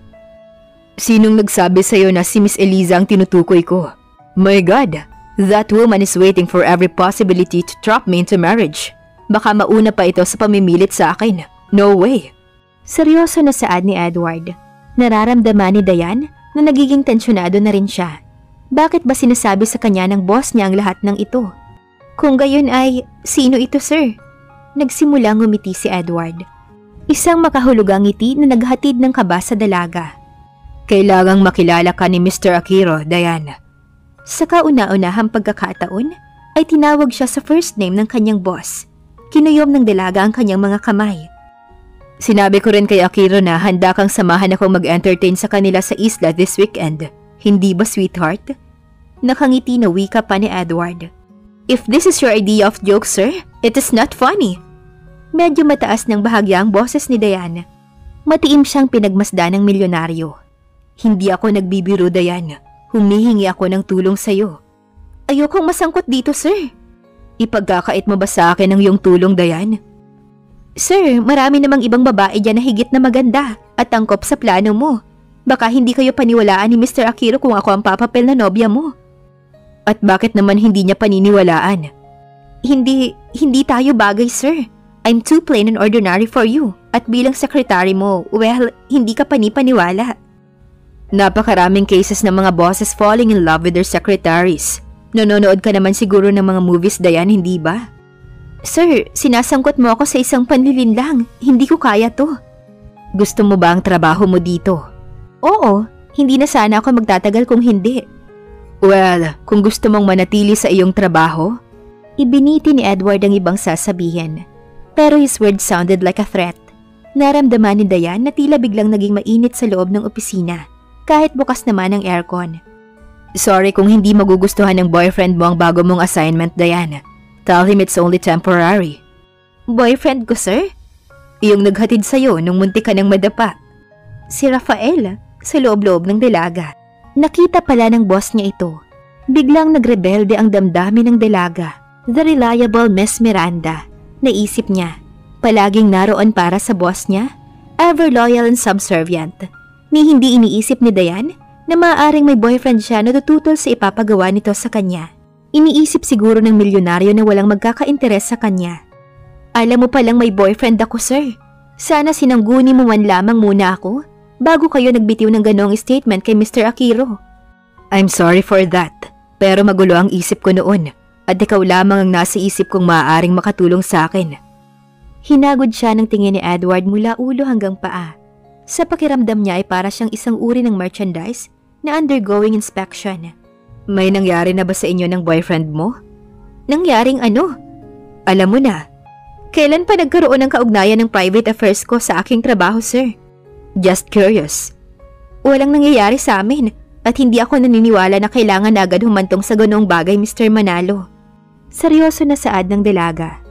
Sinong nagsabi sa'yo na si Miss Eliza ang tinutukoy ko? My God, that woman is waiting for every possibility to trap me into marriage. Baka mauna pa ito sa pamimilit sa akin. No way. Seryoso na saad ni Edward. Nararamdaman ni Diane na nagiging tensyonado na rin siya. Bakit ba sinasabi sa kanya ng boss niya ang lahat ng ito? Kung gayon ay, sino ito, sir? Nagsimulang ngumiti si Edward. Isang makahulugang ngiti na naghatid ng kaba sa dalaga. Kailangang makilala ka ni Mister Akiro, Diana. Sa kauna-unahang pagkakataon, ay tinawag siya sa first name ng kanyang boss. Kinuyom ng dalaga ang kanyang mga kamay. Sinabi ko rin kay Akiro na handa kang samahan akong mag-entertain sa kanila sa isla this weekend. Hindi ba, sweetheart? Nakangiti na wika pa ni Edward. If this is your idea of joke, sir, it is not funny. Medyo mataas ng bahagya ang boses ni Diana. Matiim siyang pinagmasdan ng milyonaryo. Hindi ako nagbibiro, Diana. Humihingi ako ng tulong sa'yo. Ayokong masangkot dito, sir. Ipagkakait mo ba sa akin ang iyong tulong, Diana? Sir, marami namang ibang babae dyan na higit na maganda at tangkop sa plano mo. Baka hindi kayo paniwalaan ni Mister Akiro kung ako ang papapel na nobya mo. At bakit naman hindi niya paniniwalaan? Hindi, hindi tayo bagay, sir. I'm too plain and ordinary for you. At bilang sekretary mo, well, hindi ka panipaniwala. Napakaraming cases ng mga bosses falling in love with their secretaries. Nanonood ka naman siguro ng mga movies, Diane, hindi ba? Sir, sinasangkot mo ako sa isang panlilinlang. Hindi ko kaya to. Gusto mo ba ang trabaho mo dito? Oo, hindi na sana ako magtatagal kung hindi. Well, kung gusto mong manatili sa iyong trabaho, ibiniti ni Edward ang ibang sasabihin. Pero his words sounded like a threat. Naramdaman ni Diane na tila biglang naging mainit sa loob ng opisina, kahit bukas naman ang aircon. Sorry kung hindi magugustuhan ng boyfriend mo ang bago mong assignment, Diana. Tell him it's only temporary. Boyfriend ko, sir? Iyong naghatid sa'yo nung munti ka ng madapa. Si Rafael, sa loob-loob ng dalaga. Nakita pala ng boss niya ito. Biglang nagrebelde ang damdamin ng dalaga. The reliable Miss Miranda. Naisip niya, palaging naroon para sa boss niya, ever loyal and subservient. Ni hindi iniisip ni Diane na maaaring may boyfriend siya na tututol sa ipapagawa nito sa kanya. Iniisip siguro ng milyonaryo na walang magkaka-interes sa kanya. Alam mo palang may boyfriend ako, sir. Sana sinangguni mo man lamang muna ako bago kayo nagbitiw ng ganong statement kay Mister Akiro. I'm sorry for that, pero magulo ang isip ko noon at ikaw lamang ang nasa isip kong maaaring makatulong sa akin. Hinagod siya ng tingin ni Edward mula ulo hanggang paa. Sa pakiramdam niya ay para siyang isang uri ng merchandise na undergoing inspection. May nangyari na ba sa inyo ng boyfriend mo? Nangyaring ano? Alam mo na. Kailan pa nagkaroon ng kaugnayan ng private affairs ko sa aking trabaho, sir? Just curious. Walang nangyayari sa amin at hindi ako naniniwala na kailangan na agad humantong sa ganoong bagay, Mister Manalo. Seryoso na saad ng dalaga.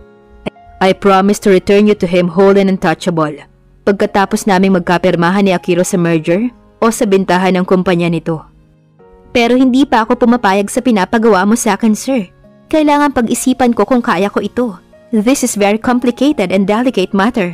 I promise to return you to him whole and untouchable. Pagkatapos naming magkapirmahan ni Akiro sa merger o sa bintahan ng kumpanya nito. Pero hindi pa ako pumapayag sa pinapagawa mo sa akin, sir. Kailangan pag-isipan ko kung kaya ko ito. This is very complicated and delicate matter.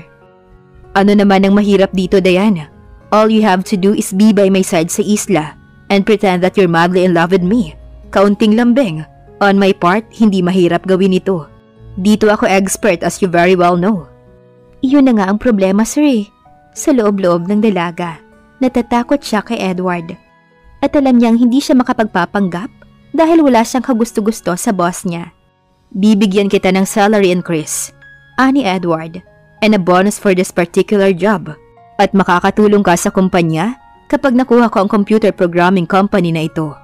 Ano naman ang mahirap dito, Diana? All you have to do is be by my side sa isla and pretend that you're madly in love with me. Kaunting lambing. On my part, hindi mahirap gawin ito. Dito ako expert as you very well know. Iyon na nga ang problema, sir. Sa loob-loob ng dalaga, natatakot siya kay Edward. At alam niyang hindi siya makapagpapanggap dahil wala siyang kagusto-gusto sa boss niya. Bibigyan kita ng salary increase, ani Edward, and a bonus for this particular job. At makakatulong ka sa kumpanya kapag nakuha ko ang computer programming company na ito.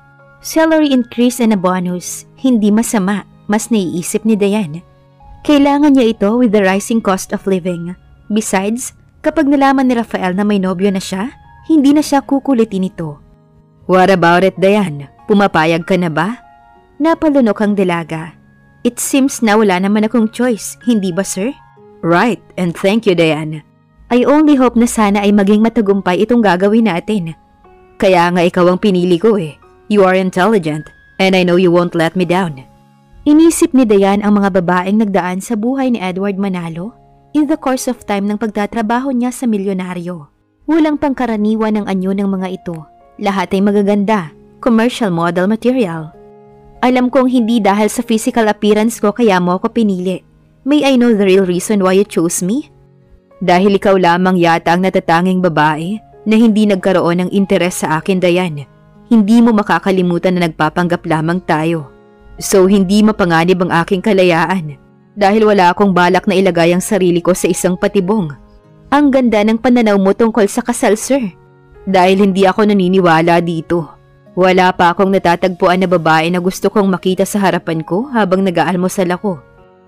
Salary increase and a bonus, hindi masama, mas naiisip ni Diane. Kailangan niya ito with the rising cost of living. Besides, kapag nalaman ni Rafael na may nobyo na siya, hindi na siya kukulitin ito. What about it, Diane? Pumapayag ka na ba? Napalunok ang dalaga. It seems na wala naman akong choice, hindi ba, sir? Right, and thank you, Diane. I only hope na sana ay maging matagumpay itong gagawin natin. Kaya nga ikaw ang pinili ko eh. You are intelligent, and I know you won't let me down. Inisip ni Diane ang mga babaeng nagdaan sa buhay ni Edward Manalo in the course of time ng pagtatrabaho niya sa milyonaryo. Walang pangkaraniwan ng anyo ng mga ito. Lahat ay magaganda, commercial model material. Alam kong hindi dahil sa physical appearance ko kaya mo ako pinili. May I know the real reason why you chose me? Dahil ikaw lamang yata ang natatanging babae na hindi nagkaroon ng interes sa akin, Diane. Hindi mo makakalimutan na nagpapanggap lamang tayo. So hindi mapanganib ang aking kalayaan dahil wala akong balak na ilagay ang sarili ko sa isang patibong. Ang ganda ng pananaw mo tungkol sa kasal, sir. dahil hindi ako naniniwala dito. Wala pa akong natatagpuan na babae na gusto kong makita sa harapan ko habang nag-aalmusal ako.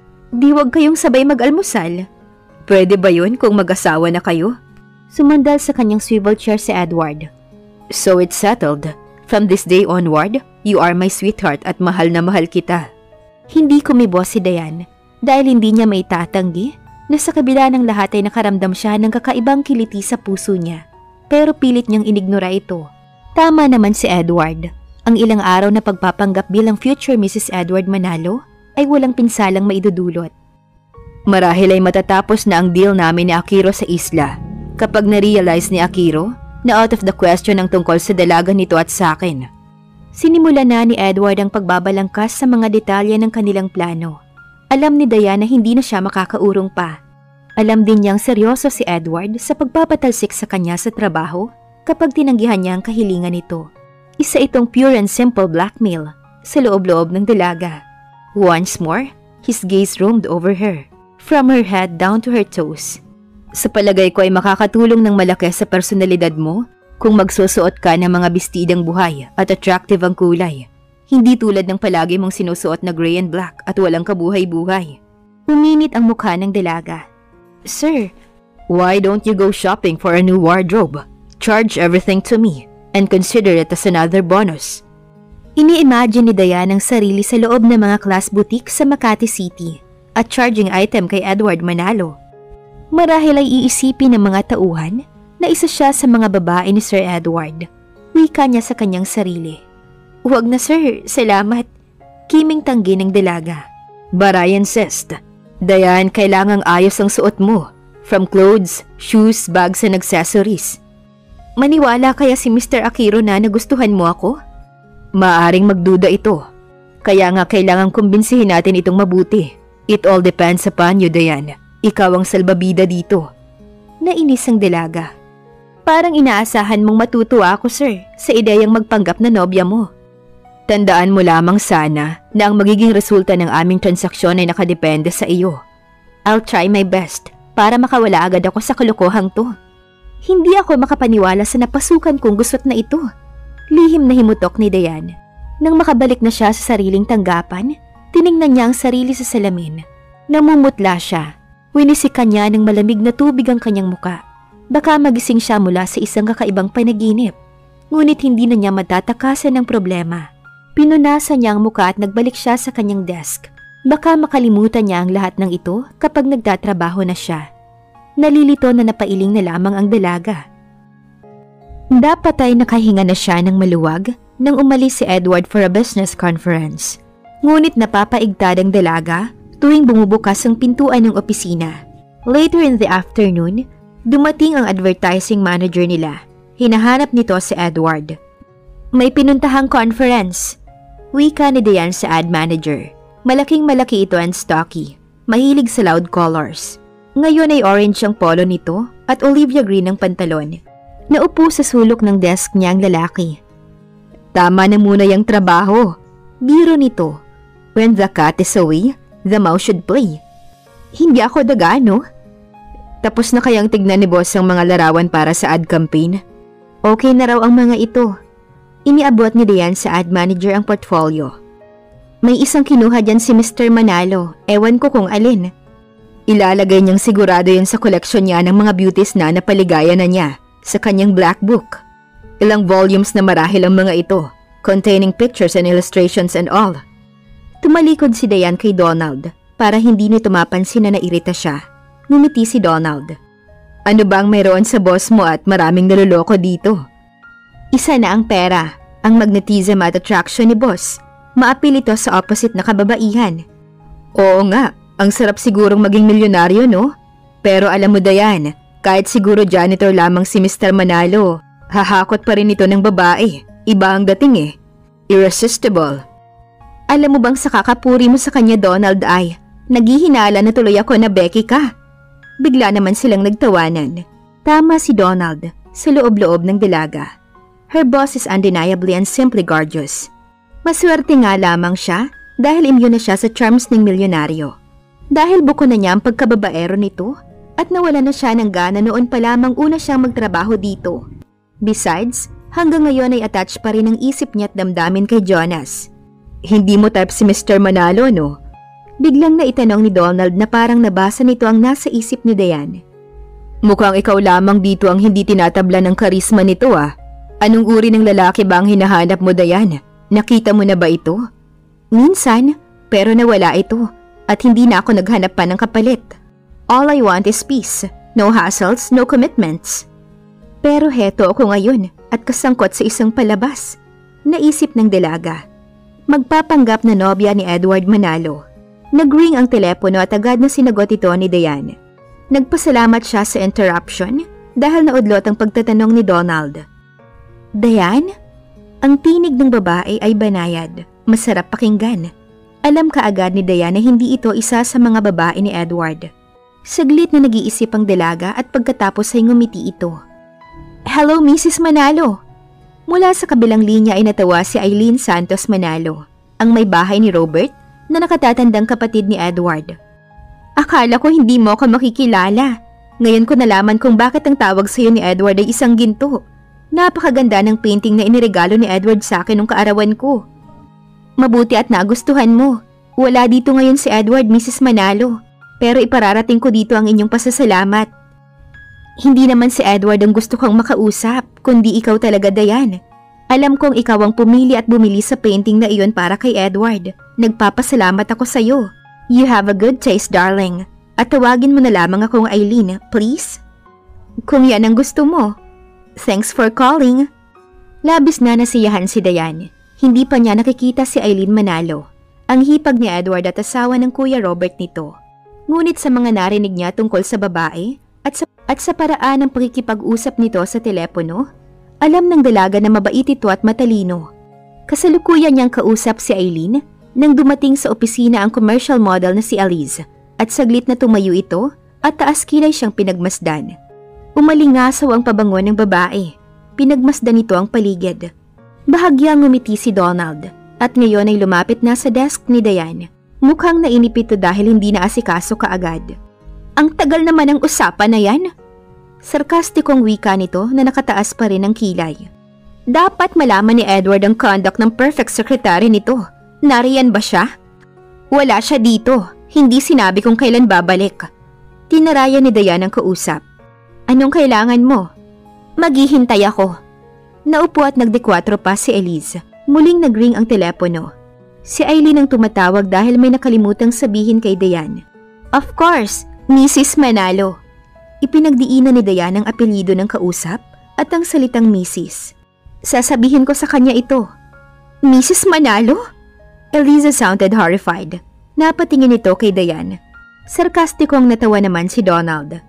Di wag kayong sabay mag-almusal. Pwede ba yun kung mag-asawa na kayo? Sumandal sa kanyang swivel chair si Edward. So it's settled. From this day onward, you are my sweetheart at mahal na mahal kita. Hindi kumibo si Dayan dahil hindi niya may tatanggi na sa kabila ng lahat ay nakaramdam siya ng kakaibang kiliti sa puso niya. Pero pilit niyang inignora ito. Tama naman si Edward. Ang ilang araw na pagpapanggap bilang future Missus Edward Manalo ay walang pinsalang maidudulot. Marahil ay matatapos na ang deal namin ni Akiro sa isla kapag na-realize ni Akiro na out of the question ang tungkol sa dalaga nito at sa akin. Sinimula na ni Edward ang pagbabalangkas sa mga detalye ng kanilang plano. Alam ni Diana hindi na siya makakaurong pa. Alam din niyang seryoso si Edward sa pagpapatalsik sa kanya sa trabaho kapag tinanggihan niya ang kahilingan nito. Isa itong pure and simple blackmail sa loob-loob ng dalaga. Once more, his gaze roamed over her, from her head down to her toes. Sa palagay ko ay makakatulong ng malaki sa personalidad mo kung magsusuot ka ng mga bestidang buhay at attractive ang kulay. Hindi tulad ng palagi mong sinusuot na gray and black at walang kabuhay-buhay. Uminit ang mukha ng dalaga. Sir, why don't you go shopping for a new wardrobe? Charge everything to me and consider it as another bonus. Ini-imagine ni Dayan ang sarili sa loob ng mga class boutique sa Makati City at charging item kay Edward Manalo. Marahil ay iisipin ng mga tauhan na isa siya sa mga babae ni Sir Edward. Wika niya sa kanyang sarili. Huwag na sir, salamat. Kiming tanggi ng dalaga. But I insist. Dayan, kailangang ayos ang suot mo. From clothes, shoes, bags and accessories. Maniwala kaya si Mister Akiro na nagustuhan mo ako? Maaring magduda ito. Kaya nga kailangang kumbinsihin natin itong mabuti. It all depends upon you, Dayan. Ikaw ang salbabida dito. Nainis ang dalaga. Parang inaasahan mong matutuwa ako, sir, sa ideyang magpanggap na nobya mo. Tandaan mo lamang sana na ang magiging resulta ng aming transaksyon ay nakadepende sa iyo. I'll try my best para makawala agad ako sa kalokohang to. Hindi ako makapaniwala sa napasukan kong gusot na ito. Lihim na himutok ni Dayan. Nang makabalik na siya sa sariling tanggapan, tiningnan niya ang sarili sa salamin. Namumutla siya. Winisikan niya ng malamig na tubig ang kanyang muka. Baka magising siya mula sa isang kakaibang panaginip. Ngunit hindi na niya matatakasan ng problema. Pinunasan niya ang muka at nagbalik siya sa kanyang desk. Baka makalimutan niya ang lahat ng ito kapag nagtatrabaho na siya. Nalilito na napailing na lamang ang dalaga. Dapat ay nakahinga na siya ng maluwag nang umalis si Edward for a business conference. Ngunit napapaigtad ang dalaga tuwing bumubukas ang pintuan ng opisina. Later in the afternoon, dumating ang advertising manager nila. Hinahanap nito si Edward. May pinuntahang conference. Wika ni Dayan sa ad manager. Malaking malaki ito and stocky. Mahilig sa loud colors. Ngayon ay orange ang polo nito at olivia green ang pantalon. Naupo sa sulok ng desk niya ang lalaki. Tama na muna yung trabaho. Biro nito. When the cat is away, the mouse should play. Hindi ako daga, no? Tapos na kayang tignan ni boss ang mga larawan para sa ad campaign? Okay na raw ang mga ito. Iniabot ni Dayan sa ad manager ang portfolio. May isang kinuha dyan si Mister Manalo. Ewan ko kung alin. Ilalagay niyang sigurado yun sa koleksyon niya ng mga beauties na napaligaya na niya sa kanyang black book. Ilang volumes na marahil ang mga ito, containing pictures and illustrations and all. Tumalikod si Dayan kay Donald para hindi nito mapansin na nairita siya. Ngumiti si Donald. Ano bang mayroon sa boss mo at maraming naluloko dito? Isa na ang pera, ang magnetism at attraction ni boss. Maapil ito sa opposite na kababaihan. Oo nga, ang sarap sigurong maging milyonaryo, no? Pero alam mo Dayan, kahit siguro janitor lamang si Mister Manalo, hahakot pa rin ito ng babae. Iba ang dating eh. Irresistible. Alam mo bang sa kakapuri mo sa kanya Donald ay, naghihinala na tuloy ako na Becky ka. Bigla naman silang nagtawanan. Tama si Donald sa loob-loob ng dalaga. Her boss is undeniably and simply gorgeous. Maswerte nga lamang siya dahil immune na siya sa charms ng milyonaryo. Dahil buko na niya ang pagkababaero nito at nawala na siya ng gana noon pa lamang una siyang magtrabaho dito. Besides, hanggang ngayon ay attached pa rin ang isip niya at damdamin kay Jonas. Hindi mo type si Mister Manalo, no? Biglang naitanong ni Donald na parang nabasa nito ang nasa isip ni Diane. Mukhang ikaw lamang dito ang hindi tinatabla ng karisma nito ah. Anong uri ng lalaki ba ang hinahanap mo, Diane? Nakita mo na ba ito? Minsan, pero nawala ito at hindi na ako naghanap pa ng kapalit. All I want is peace. No hassles, no commitments. Pero heto ako ngayon at kasangkot sa isang palabas. Naisip ng dalaga. Magpapanggap na nobya ni Edward Manalo. Nag-ring ang telepono at agad na sinagot ito ni Diane. Nagpasalamat siya sa interruption dahil naudlot ang pagtatanong ni Donald. Diane? Ang tinig ng babae ay banayad. Masarap pakinggan. Alam kaagad ni Diane na hindi ito isa sa mga babae ni Edward. Saglit na nag-iisip ang dalaga at pagkatapos ay ngumiti ito. Hello, Missus Manalo. Mula sa kabilang linya ay natawa si Eileen Santos Manalo, ang may bahay ni Robert na nakatatandang kapatid ni Edward. Akala ko hindi mo ako makikilala. Ngayon ko nalaman kung bakit ang tawag sa iyo ni Edward ay isang ginto. Napakaganda ng painting na iniregalo ni Edward sa akin nung kaarawan ko. Mabuti at nagustuhan mo. Wala dito ngayon si Edward, Missus Manalo. Pero ipararating ko dito ang inyong pasasalamat. Hindi naman si Edward ang gusto kong makausap, kundi ikaw talaga, Diane. Alam kong ikaw ang pumili at bumili sa painting na iyon para kay Edward. Nagpapasalamat ako sa iyo. You have a good taste, darling. At tawagin mo na lamang akong Eileen, please. Kung yan ang gusto mo. Thanks for calling. Labis na nasiyahan si Diane. Hindi pa niya nakikita si Eileen Manalo, ang hipag ni Edward at asawa ng Kuya Robert nito. Ngunit sa mga narinig niya tungkol sa babae at sa, at sa paraan ng pakikipag-usap nito sa telepono, alam ng dalaga na mabait ito at matalino. Kasalukuyan niyang kausap si Eileen nang dumating sa opisina ang commercial model na si Elise at saglit na tumayo ito at taas kilay siyang pinagmasdan. Umalingasaw ang pabango ng babae. Pinagmasdan nito ang paligid. Bahagyang ngumiti si Donald at ngayon ay lumapit na sa desk ni Diane. Mukhang nainip ito dahil hindi na asikaso kaagad. Ang tagal naman ng usapan na yan. Sarkastikong wika nito na nakataas pa rin ang kilay. Dapat malaman ni Edward ang conduct ng perfect secretary nito. Nariyan ba siya? Wala siya dito. Hindi sinabi kung kailan babalik. Tinarayan ni Diane ang kausap. Anong kailangan mo? Maghihintay ako. Naupo at nagdekwatro pa si Elise. Muling nagring ang telepono. Si Eileen ang tumatawag dahil may nakalimutang sabihin kay Diane. Of course, Missus Manalo. Ipinagdiinan ni Diane ang apelyido ng kausap at ang salitang Missus Sasabihin ko sa kanya ito. Missus Manalo? Eliza sounded horrified. Napatingin ito kay Diane. Sarkastikong natawa naman si Donald.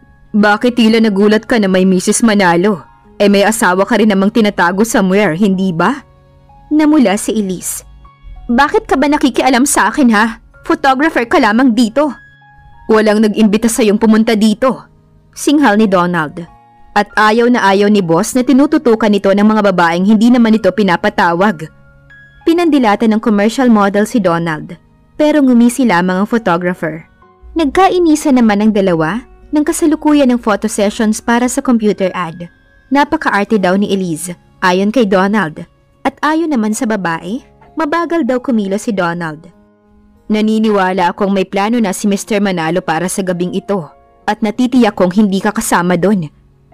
Bakit tila nagulat ka na may Missus Manalo? Eh may asawa ka rin namang tinatago somewhere, hindi ba? Namula si Elise. Bakit ka ba nakikialam sa akin ha? Photographer ka lamang dito. Walang nag-imbita sa iyong pumunta dito. Singhal ni Donald. At ayaw na ayaw ni boss na tinututukan nito ng mga babaeng hindi naman ito pinapatawag. Pinandilatan ng commercial model si Donald, pero ngumisi lamang ang photographer. Nagkainisa naman ang dalawa ng kasalukuyan ng photo sessions para sa computer ad. Napaka-arte daw ni Elise, ayon kay Donald. At ayon naman sa babae, mabagal daw kumilos si Donald. Naniniwala akong may plano na si Mister Manalo para sa gabing ito at natitiyak kong hindi ka kasama doon.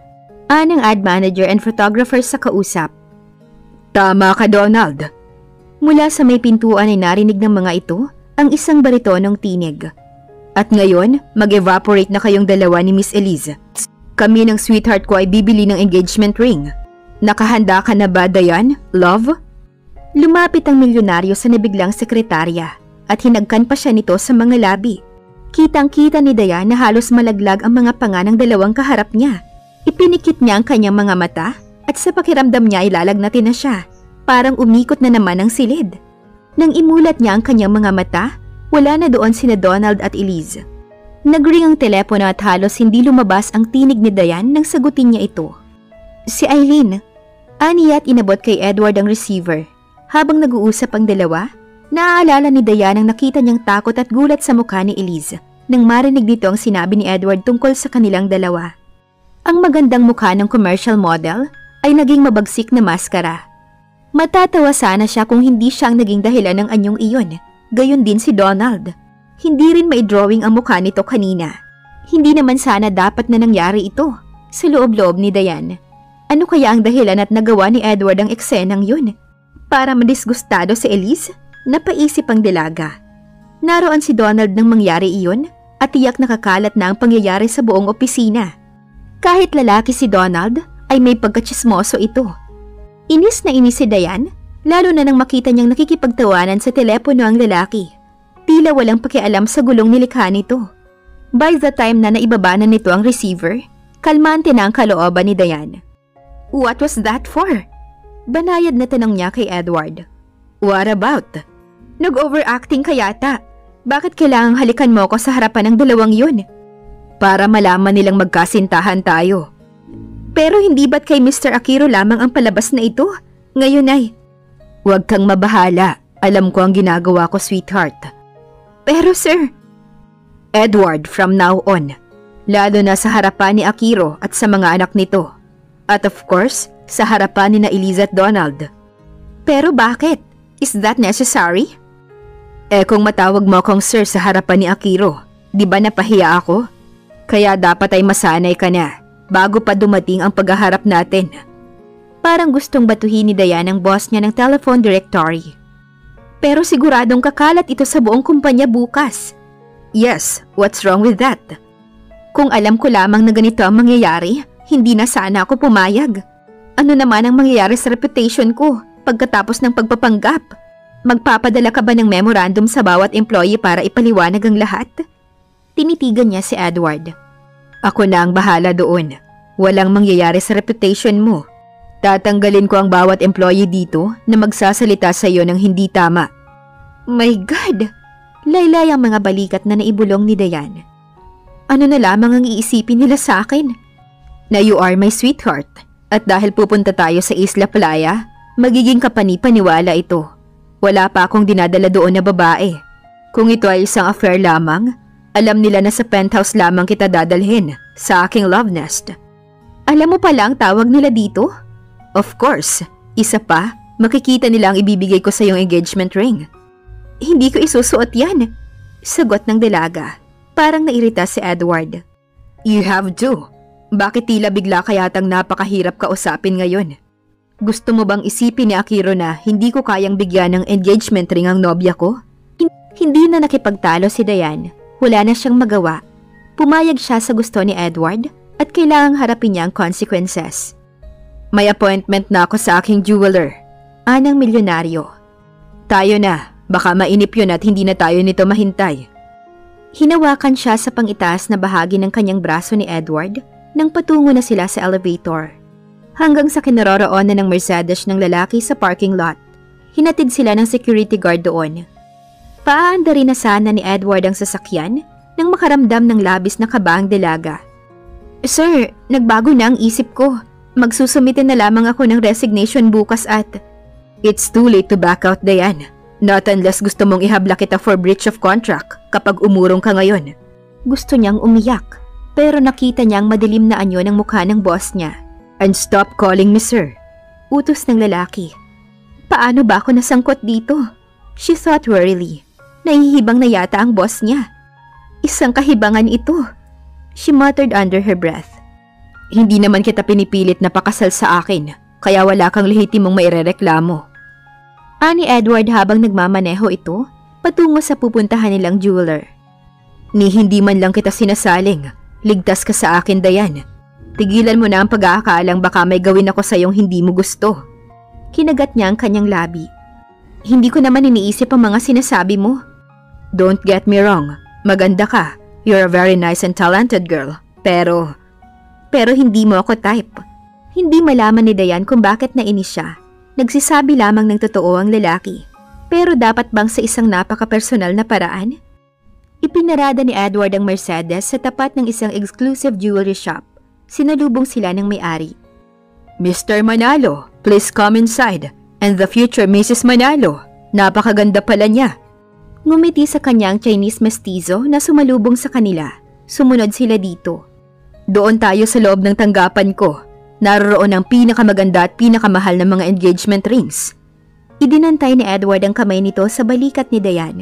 Anang ad manager and photographer sa kausap. Tama ka, Donald. Mula sa may pintuan ay narinig ng mga ito ang isang baritonong tinig. At ngayon, mag-evaporate na kayong dalawa ni Miss Elise. Kami ng sweetheart ko ay bibili ng engagement ring. Nakahanda ka na ba, Diane? Love? Lumapit ang milyonaryo sa nabiglang sekretarya at hinagkan pa siya nito sa mga labi. Kitang-kita ni Diane na halos malaglag ang mga panga ng dalawang kaharap niya. Ipinikit niya ang kanyang mga mata at sa pakiramdam niya ay lalagnatin na siya. Parang umikot na naman ang silid. Nang imulat niya ang kanyang mga mata, wala na doon sina Donald at Elise. Nagring ang telepono at halos hindi lumabas ang tinig ni Diane nang sagutin niya ito. Si Eileen. Aniya at inabot kay Edward ang receiver. Habang nag-uusap ang dalawa, naaalala ni Diane ang nakita niyang takot at gulat sa mukha ni Elise nang marinig dito ang sinabi ni Edward tungkol sa kanilang dalawa. Ang magandang mukha ng commercial model ay naging mabagsik na maskara. Matatawa sana siya kung hindi siya ang naging dahilan ng anyong iyon. Gayon din si Donald. Hindi rin may drawing ang mukha nito kanina. Hindi naman sana dapat na nangyari ito sa loob-loob ni Diane. Ano kaya ang dahilan at nagawa ni Edward ang eksenang yun? Para madisgustado si Elise? Napaisip ang dalaga. Naroon si Donald nang mangyari iyon at tiyak nakakalat na ang pangyayari sa buong opisina. Kahit lalaki si Donald, ay may pagkatsismoso ito. Inis na inis si Diane, lalo na nang makita niyang nakikipagtawanan sa telepono ang lalaki. Tila walang pakialam sa gulong nilikha nito. By the time na naibaba na nito ang receiver, kalmante na ang kalooban ni Diane. What was that for? Banayad na tanong niya kay Edward. What about? Nag-overacting ka yata. Bakit kailangang halikan mo ko sa harapan ng dalawang yun? Para malaman nilang magkasintahan tayo. Pero hindi ba't kay Mister Akiro lamang ang palabas na ito? Ngayon ay... Huwag kang mabahala. Alam ko ang ginagawa ko, sweetheart. Pero sir... Edward, from now on. Lalo na sa harapan ni Akiro at sa mga anak nito. At of course, sa harapan ni na Eliza at Donald. Pero bakit? Is that necessary? Eh kung matawag mo akong sir sa harapan ni Akiro, di ba napahiya ako? Kaya dapat ay masanay ka na. Bago pa dumating ang paghaharap natin. Parang gustong batuhin ni Diane ang boss niya ng telephone directory. Pero siguradong kakalat ito sa buong kumpanya bukas. Yes, what's wrong with that? Kung alam ko lamang na ganito ang mangyayari, hindi na sana ako pumayag. Ano naman ang mangyayari sa reputation ko pagkatapos ng pagpapanggap? Magpapadala ka ba ng memorandum sa bawat employee para ipaliwanag ang lahat? Tinitigan niya si Edward. Ako na ang bahala doon. Walang mangyayari sa reputation mo. Tatanggalin ko ang bawat employee dito na magsasalita sa iyo ng hindi tama. My God! Laylay ang mga balikat na naibulong ni Diane. Ano na lamang ang iisipin nila sa akin? Na you are my sweetheart. At dahil pupunta tayo sa Isla Playa, magiging kapani-paniwala ito. Wala pa akong dinadala doon na babae. Kung ito ay isang affair lamang, alam nila na sa penthouse lamang kita dadalhin, sa aking love nest. Alam mo pala ang tawag nila dito? Of course, isa pa, makikita nila ang ibibigay ko sa iyong engagement ring. Hindi ko isusuot yan, sagot ng dalaga. Parang nairita si Edward. You have to. Bakit tila bigla kayatang napakahirap kausapin ngayon? Gusto mo bang isipin ni Akiro na hindi ko kayang bigyan ng engagement ring ang nobya ko? Hindi na nakipagtalo si Diane. Wala na siyang magawa. Pumayag siya sa gusto ni Edward at kailangang harapin niya ang consequences. May appointment na ako sa aking jeweler. Anang milyonaryo. Tayo na. Baka mainip yun at hindi na tayo nito mahintay. Hinawakan siya sa pangitaas na bahagi ng kanyang braso ni Edward nang patungo na sila sa elevator. Hanggang sa kinaroroonan ng Mercedes ng lalaki sa parking lot. Hinatid sila ng security guard doon. Paanda rin na sana ni Edward ang sasakyan nang makaramdam ng labis na kaba ang dalaga. Sir, nagbago na ang isip ko. Magsusumitin na lamang ako ng resignation bukas at... It's too late to back out, Diane. Not unless gusto mong ihabla kita for breach of contract kapag umurong ka ngayon. Gusto niyang umiyak, pero nakita niyang madilim na anyo ng mukha ng boss niya. And stop calling me sir. Utos ng lalaki. Paano ba ako nasangkot dito? She thought wearily. Nahihibang na yata ang boss niya. Isang kahibangan ito. She muttered under her breath. Hindi naman kita pinipilit na pakasal sa akin, kaya wala kang lehitimong mairereklamo. Ani Edward habang nagmamaneho ito, patungo sa pupuntahan nilang jeweler. Ni hindi man lang kita sinasaling. Ligtas ka sa akin, Diane. Tigilan mo na ang pag-aakalang baka may gawin ako sa iyong hindi mo gusto. Kinagat niya ang kanyang labi. Hindi ko naman iniisip ang mga sinasabi mo. Don't get me wrong. Maganda ka. You're a very nice and talented girl. Pero... Pero hindi mo ako type. Hindi malaman ni Diane kung bakit nainis siya. Nagsisabi lamang ng totoo ang lalaki. Pero dapat bang sa isang napaka-personal na paraan? Ipinarada ni Edward ang Mercedes sa tapat ng isang exclusive jewelry shop. Sinalubong sila ng may-ari. Mister Manalo, please come inside. And the future Missus Manalo. Napakaganda pala niya. Ngumiti sa kanyang Chinese mestizo na sumalubong sa kanila. Sumunod sila dito. Doon tayo sa loob ng tanggapan ko. Naroon ang pinakamaganda at pinakamahal na mga engagement rings. Idinantay ni Edward ang kamay nito sa balikat ni Diane.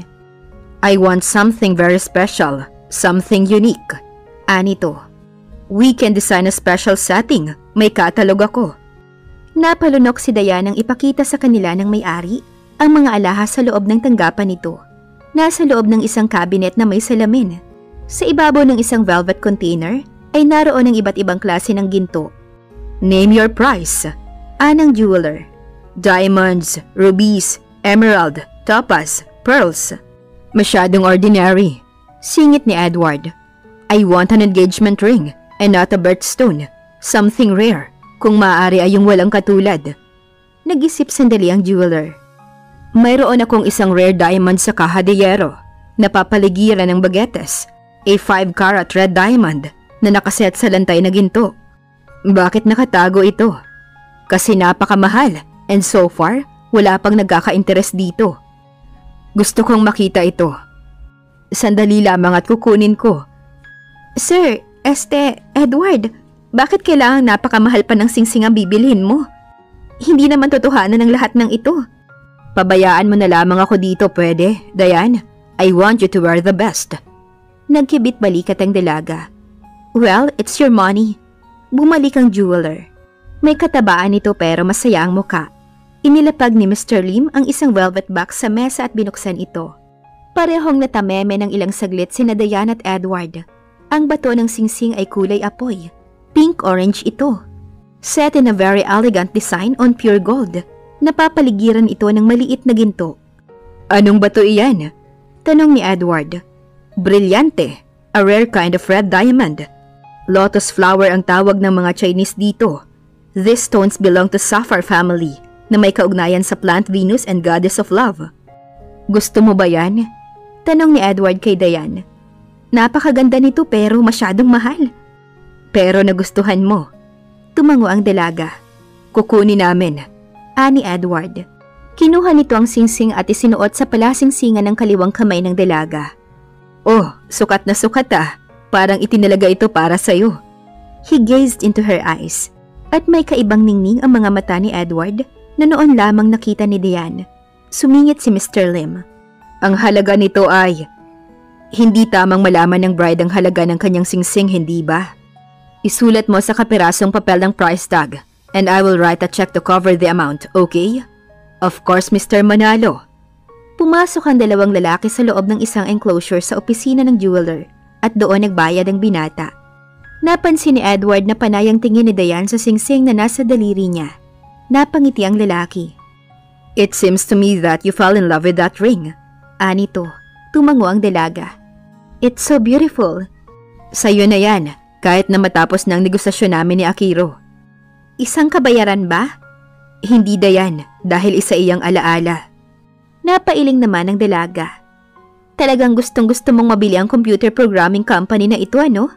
I want something very special, something unique. Anito. We can design a special setting. May katalog ako. Napalunok si Diane nang ipakita sa kanila ng may-ari ang mga alahas sa loob ng tanggapan nito. Nasa loob ng isang cabinet na may salamin. Sa ibabaw ng isang velvet container ay naroon ang iba't ibang klase ng ginto. Name your price. Anang jeweler. Diamonds, rubies, emerald, topaz, pearls. Masyadong ordinary. Singit ni Edward. I want an engagement ring and not a birthstone. Something rare. Kung maaari ay yung walang katulad. Nag-isip sandali ang jeweler. Mayroon akong isang rare diamond sa caja de hierro. Napapaligiran ng baguettes. A five carat red diamond na nakaset sa lantay na ginto. Bakit nakatago ito? Kasi napakamahal and so far, wala pang nagkaka-interest dito. Gusto kong makita ito. Sandali lamang at kukunin ko. Sir, este, Edward, bakit kailangang napakamahal pa ng singsing ang bibilhin mo? Hindi naman totohanan ng lahat ng ito. Pabayaan mo na lamang ako dito, pwede, Diane? I want you to wear the best. Nagkibit balikat ang dalaga. Well, it's your money. Bumalik ang jeweler. May katabaan ito pero masaya ang muka. Inilapag ni Mister Lim ang isang velvet box sa mesa at binuksan ito. Parehong natameme ng ilang saglit sina Diane at Edward. Ang bato ng singsing ay kulay apoy. Pink-orange ito. Set in a very elegant design on pure gold. Napapaligiran ito ng maliit na ginto. Anong bato iyan? Tanong ni Edward. Brilyante, a rare kind of red diamond. Lotus flower ang tawag ng mga Chinese dito. These stones belong to Sapphire family na may kaugnayan sa plant Venus and goddess of love. Gusto mo ba yan? Tanong ni Edward kay Diane. Napakaganda nito pero masyadong mahal. Pero nagustuhan mo. Tumango ang dalaga. Kukunin namin. Ani Edward. Kinuha nito ang singsing at isinuot sa palasingsingan ng kaliwang kamay ng dalaga. Oh, sukat na sukat ah. Parang itinalaga ito para sa'yo. He gazed into her eyes. At may kaibang ningning ang mga mata ni Edward na noon lamang nakita ni Diane. Sumingit si Mister Lim. Ang halaga nito ay... Hindi tamang malaman ng bride ang halaga ng kanyang singsing, hindi ba? Isulat mo sa kapirasong papel ng price tag and I will write a check to cover the amount, okay? Of course, Mister Manalo. Pumasok ang dalawang lalaki sa loob ng isang enclosure sa opisina ng jeweler at doon nagbayad ang binata. Napansin ni Edward na panay ang tingin ni Diane sa singsing na nasa daliri niya. Napangiti ang lalaki. It seems to me that you fell in love with that ring. Anito, tumango ang dalaga. It's so beautiful. Sa'yo na yan, kahit na matapos ng negosasyon namin ni Akiro. Isang kabayaran ba? Hindi Diane, dahil isa iyang alaala. Napailing naman ang dalaga. Talagang gustong-gusto mong mabili ang computer programming company na ito, ano?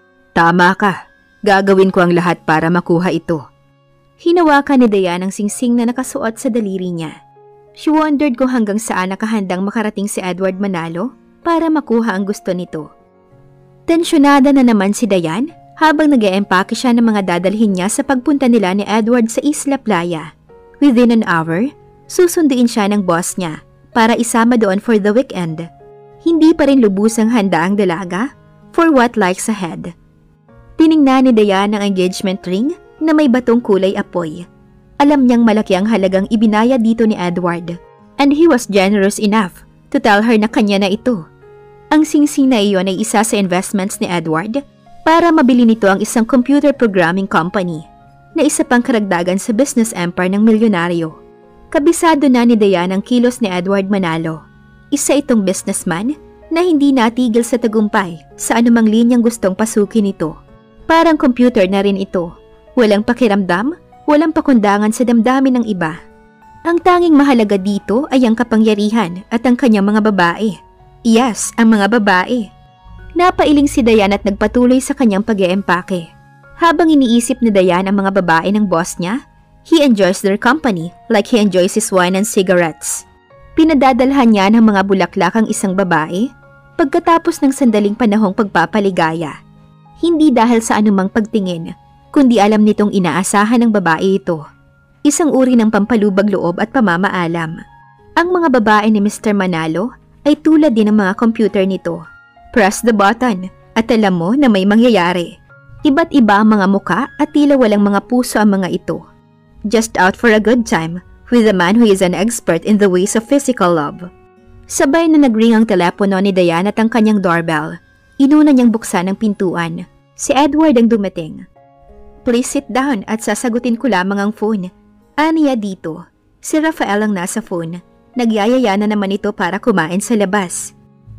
Tama ka. Gagawin ko ang lahat para makuha ito. Hinawakan ni Diane ang singsing na nakasuot sa daliri niya. She wondered kung hanggang saan nakahandang makarating si Edward Manalo para makuha ang gusto nito. Tensyonada na naman si Diane habang nag-e-empake siya ng mga dadalhin niya sa pagpunta nila ni Edward sa Isla Playa. Within an hour, susunduin siya ng boss niya para isama doon for the weekend. Hindi pa rin lubusang handa ang dalaga for what lies ahead. Tiningnan ni Diane ang engagement ring na may batong kulay apoy. Alam niyang malaki ang halagang ibinayad dito ni Edward and he was generous enough to tell her na kanya na ito. Ang singsing na iyon ay isa sa investments ni Edward para mabili nito ang isang computer programming company na isa pang karagdagan sa business empire ng milyonaryo. Kabisado na ni Diane ang kilos ni Edward Manalo. Isa itong businessman na hindi natigil sa tagumpay sa anumang linyang gustong pasukin ito. Parang computer na rin ito. Walang pakiramdam, walang pakundangan sa damdamin ng iba. Ang tanging mahalaga dito ay ang kapangyarihan at ang kanyang mga babae. Yes, ang mga babae. Napailing si Diane at nagpatuloy sa kanyang pag-eempake. Habang iniisip ni Diane ang mga babae ng boss niya, he enjoys their company like he enjoys his wine and cigarettes. Pinadadalhan niya ng mga bulaklak ang isang babae pagkatapos ng sandaling panahong pagpapaligaya. Hindi dahil sa anumang pagtingin, kundi alam nitong inaasahan ng babae ito. Isang uri ng pampalubag loob at pamamaalam. Ang mga babae ni Mister Manalo ay tulad din ng mga computer nito. Press the button at alam mo na may mangyayari. Iba't iba ang mga muka at tila walang mga puso ang mga ito. Just out for a good time with a man who is an expert in the ways of physical love. Sabay na nagring ang telepono ni Diane at ang kanyang doorbell. Inuna niyang buksan ang pintuan. Si Edward ang dumating. Please sit down at sasagutin ko lamang ang phone. Aniya dito. Si Rafael ang nasa phone. Nagyayaya na naman ito para kumain sa labas.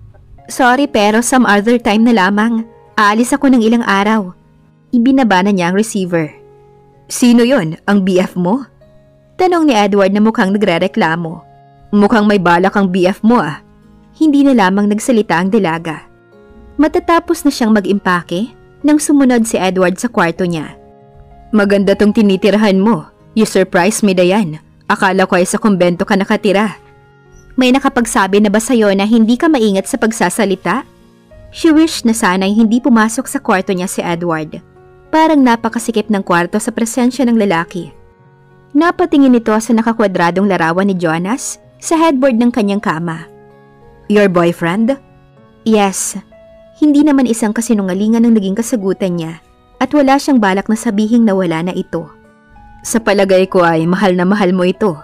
Sorry pero some other time na lamang. Aalis ako ng ilang araw. Ibinaba na niya ang receiver. Sino yon? Ang B F mo? Tanong ni Edward na mukhang nagrereklamo. Mukhang may balak ang B F mo ah. Hindi na lamang nagsalita ang dalaga. Matatapos na siyang mag-impake nang sumunod si Edward sa kwarto niya. Maganda tong tinitirahan mo. You surprised me, Diane. Akala ko ay sa kumbento ka nakatira. May nakapagsabi na ba sa'yo na hindi ka maingat sa pagsasalita? She wished na sana'y hindi pumasok sa kwarto niya si Edward. Parang napakasikip ng kwarto sa presensya ng lalaki. Napatingin ito sa nakakwadradong larawan ni Jonas sa headboard ng kanyang kama. Your boyfriend? Yes. Hindi naman isang kasinungalingan ang naging kasagutan niya at wala siyang balak na sabihing nawala na ito. Sa palagay ko ay mahal na mahal mo ito.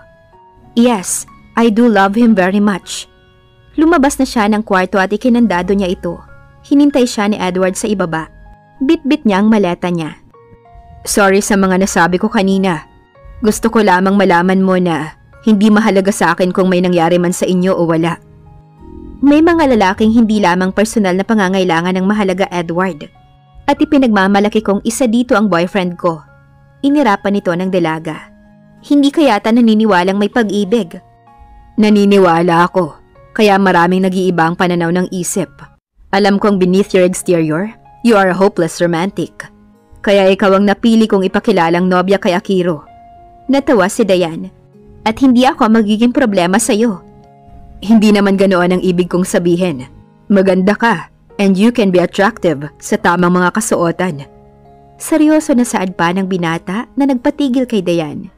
Yes, I do love him very much. Lumabas na siya ng kwarto at ikinandado niya ito. Hinintay siya ni Edward sa ibaba. Bit-bit niya ang maleta niya. Sorry sa mga nasabi ko kanina. Gusto ko lamang malaman mo na hindi mahalaga sa akin kung may nangyari man sa inyo o wala. May mga lalaking hindi lamang personal na pangangailangan ng mahalaga, Edward. At ipinagmamalaki kong isa dito ang boyfriend ko. Inirapan nito ng dalaga. Hindi kayata naniniwalang may pag-ibig. Naniniwala ako, kaya maraming nag-iiba ang pananaw ng isip. Alam kong beneath your exterior, you are a hopeless romantic. Kaya ikaw ang napili kong ipakilalang nobya kay Akiro. Natawa si Diane. At hindi ako magiging problema sa'yo. Hindi naman ganoon ang ibig kong sabihin. Maganda ka, and you can be attractive sa tamang mga kasuotan. Seryoso na saad pa ng binata na nagpatigil kay Diane.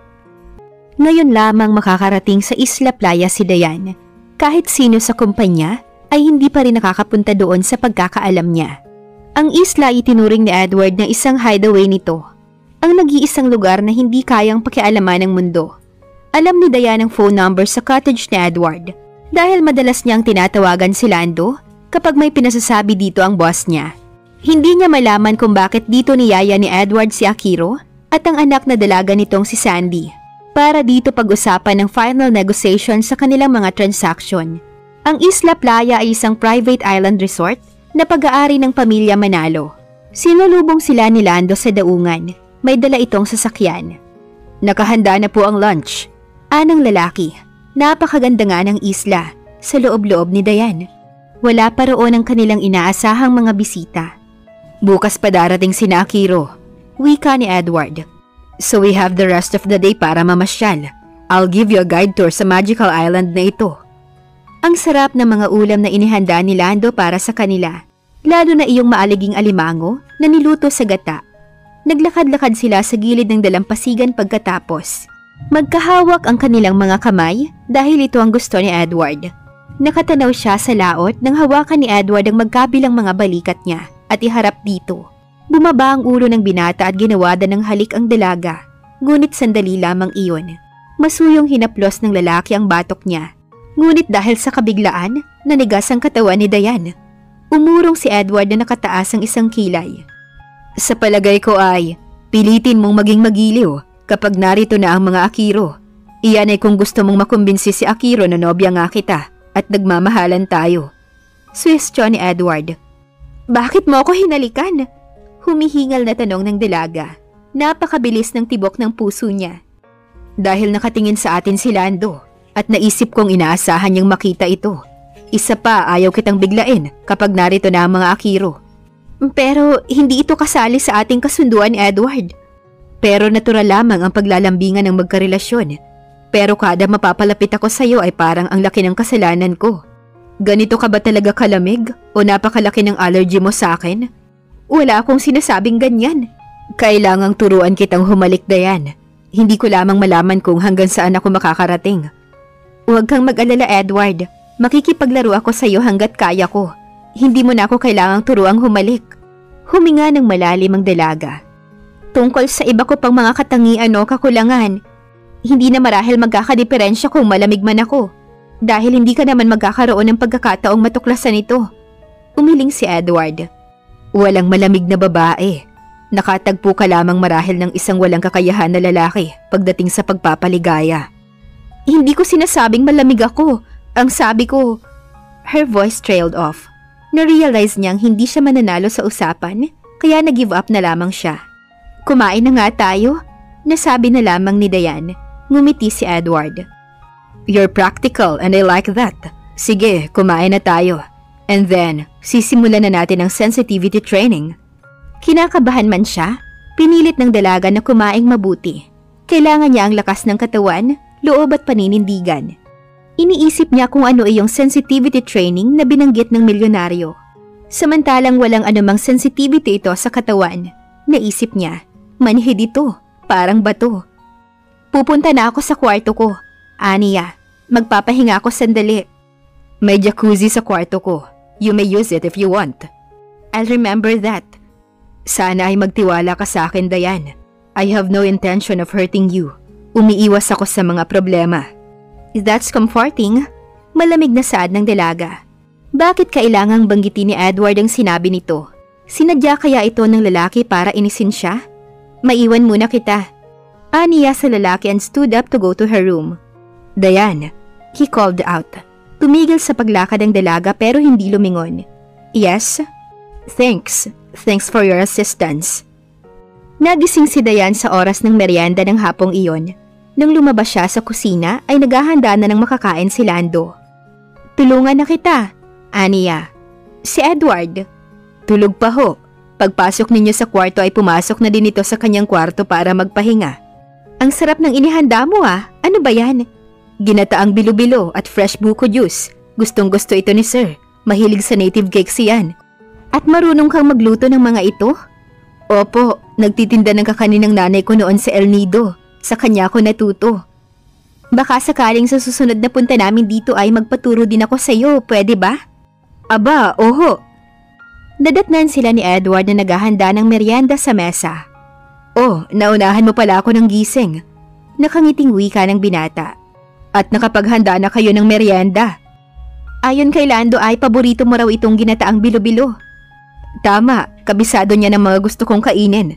Ngayon lamang makakarating sa Isla Playa si Diane. Kahit sino sa kumpanya ay hindi pa rin nakakapunta doon sa pagkakaalam niya. Ang isla ay tinuring ni Edward na isang hideaway nito. Ang nag-iisang lugar na hindi kayang pakialaman ng mundo. Alam ni Diane ang phone number sa cottage ni Edward dahil madalas niyang tinatawagan si Lando kapag may pinasasabi dito ang boss niya. Hindi niya malaman kung bakit dito niyaya ni Edward si Akiro at ang anak na dalaga nitong si Sandy para dito pag-usapan ng final negotiation sa kanilang mga transaction. Ang Isla Playa ay isang private island resort na pag-aari ng pamilya Manalo. Sinulubong sila ni Lando sa daungan. May dala itong sasakyan. Nakahanda na po ang lunch. Anang lalaki. Napakaganda nga ng isla sa loob-loob ni Diane. Wala pa roon ang kanilang inaasahang mga bisita. Bukas pa darating si Akiro, wika ni Edward. So we have the rest of the day para mamasyal. I'll give you a guide tour sa magical island na ito. Ang sarap ng mga ulam na inihanda ni Lando para sa kanila, lalo na iyong maaliging alimango na niluto sa gata. Naglakad-lakad sila sa gilid ng dalampasigan pagkatapos. Magkahawak ang kanilang mga kamay dahil ito ang gusto ni Edward. Nakatanaw siya sa laot nang hawakan ni Edward ang magkabilang mga balikat niya at iharap dito. Bumaba ang ulo ng binata at ginawada ng halik ang dalaga. Ngunit sandali lamang iyon. Masuyong hinaplos ng lalaki ang batok niya. Ngunit dahil sa kabiglaan, nanigas ang katawan ni Diane. Umurong si Edward na nakataas ang isang kilay. Sa palagay ko ay, pilitin mong maging magiliw kapag narito na ang mga Akiro. Iyan ay kung gusto mong makumbinsi si Akiro na nobya nga kita at nagmamahalan tayo. Suwestyon ni Edward. Bakit mo ako hinalikan? Humihingal na tanong ng dalaga. Napakabilis ng tibok ng puso niya. Dahil nakatingin sa atin si Lando at naisip kong inaasahan niyang makita ito. Isa pa, ayaw kitang biglain kapag narito na ang mga Akiro. Pero hindi ito kasali sa ating kasunduan, Edward. Pero natural lamang ang paglalambingan ng magkarelasyon. Pero kada mapapalapit ako sa iyo ay parang ang laki ng kasalanan ko. Ganito ka ba talaga kalamig o napakalaki ng allergy mo sa akin? Wala akong sinasabing ganyan. Kailangang turuan kitang humalik, Dayan. Hindi ko lamang malaman kung hanggang saan ako makakarating. Huwag kang mag-alala, Edward. Makikipaglaro ako sa iyo hanggat kaya ko. Hindi mo na ako kailangang turuang humalik. Huminga ng malalim ang dalaga. Tungkol sa iba ko pang mga katangian o kakulangan, hindi na marahil magkakadiferensya kung malamig man ako. Dahil hindi ka naman magkakaroon ng pagkakataong matuklasan ito. Umiling si Edward. Walang malamig na babae. Nakatagpo ka lamang marahil ng isang walang kakayahan na lalaki pagdating sa pagpapaligaya. Hindi ko sinasabing malamig ako. Ang sabi ko... Her voice trailed off. Na-realize niyang hindi siya mananalo sa usapan, kaya nag-give up na lamang siya. Kumain na nga tayo, nasabi na lamang ni Dayan. Ngumiti si Edward. You're practical and I like that. Sige, kumain na tayo. And then, sisimulan na natin ang sensitivity training. Kinakabahan man siya, pinilit ng dalaga na kumaing mabuti. Kailangan niya ang lakas ng katawan, loob at paninindigan. Iniisip niya kung ano iyong sensitivity training na binanggit ng milyonaryo. Samantalang walang anumang sensitivity ito sa katawan, naisip niya, manhid ito, parang bato. Pupunta na ako sa kwarto ko. Aniya, magpapahinga ako sandali. May jacuzzi sa kwarto ko. You may use it if you want. I'll remember that. Sana ay magtiwala ka sa akin, Dayan. I have no intention of hurting you. Umiiwas ako sa mga problema. That's comforting. Malamig na saad ng dalaga. Bakit kailangang banggitin ni Edward ang sinabi nito? Sinadya kaya ito ng lalaki para inisin siya? Maiwan muna kita. Aniya sa lalaki and stood up to go to her room. Dayan, he called out. Tumigil sa paglakad ang dalaga pero hindi lumingon. Yes? Thanks. Thanks for your assistance. Nagising si Dayan sa oras ng merienda ng hapong iyon. Nang lumabas siya sa kusina ay naghahanda na ng makakain si Lando. Tulungan na kita, Aniya. Si Edward. Tulog pa ho. Pagpasok ninyo sa kwarto ay pumasok na din ito sa kanyang kwarto para magpahinga. Ang sarap ng inihanda mo ah. Ano ba yan? Ginataang bilo-bilo at fresh buko juice. Gustong gusto ito ni Sir. Mahilig sa native cakes yan. At marunong kang magluto ng mga ito? Opo, nagtitinda ng kakaninang nanay ko noon sa El Nido. Sa kanya ako natuto. Baka sakaling sa susunod na punta namin dito ay magpaturo din ako sa iyo, pwede ba? Aba, oho. Dadatnan sila ni Edward na naghahanda ng merienda sa mesa. Oh, naunahan mo pala ako ng gising. Nakangiting wika ng binata. At nakapaghanda na kayo ng merienda. Ayon kay Lando ay paborito mo raw itong ginataang bilo-bilo. Tama, kabisado niya ng mga gusto kong kainin.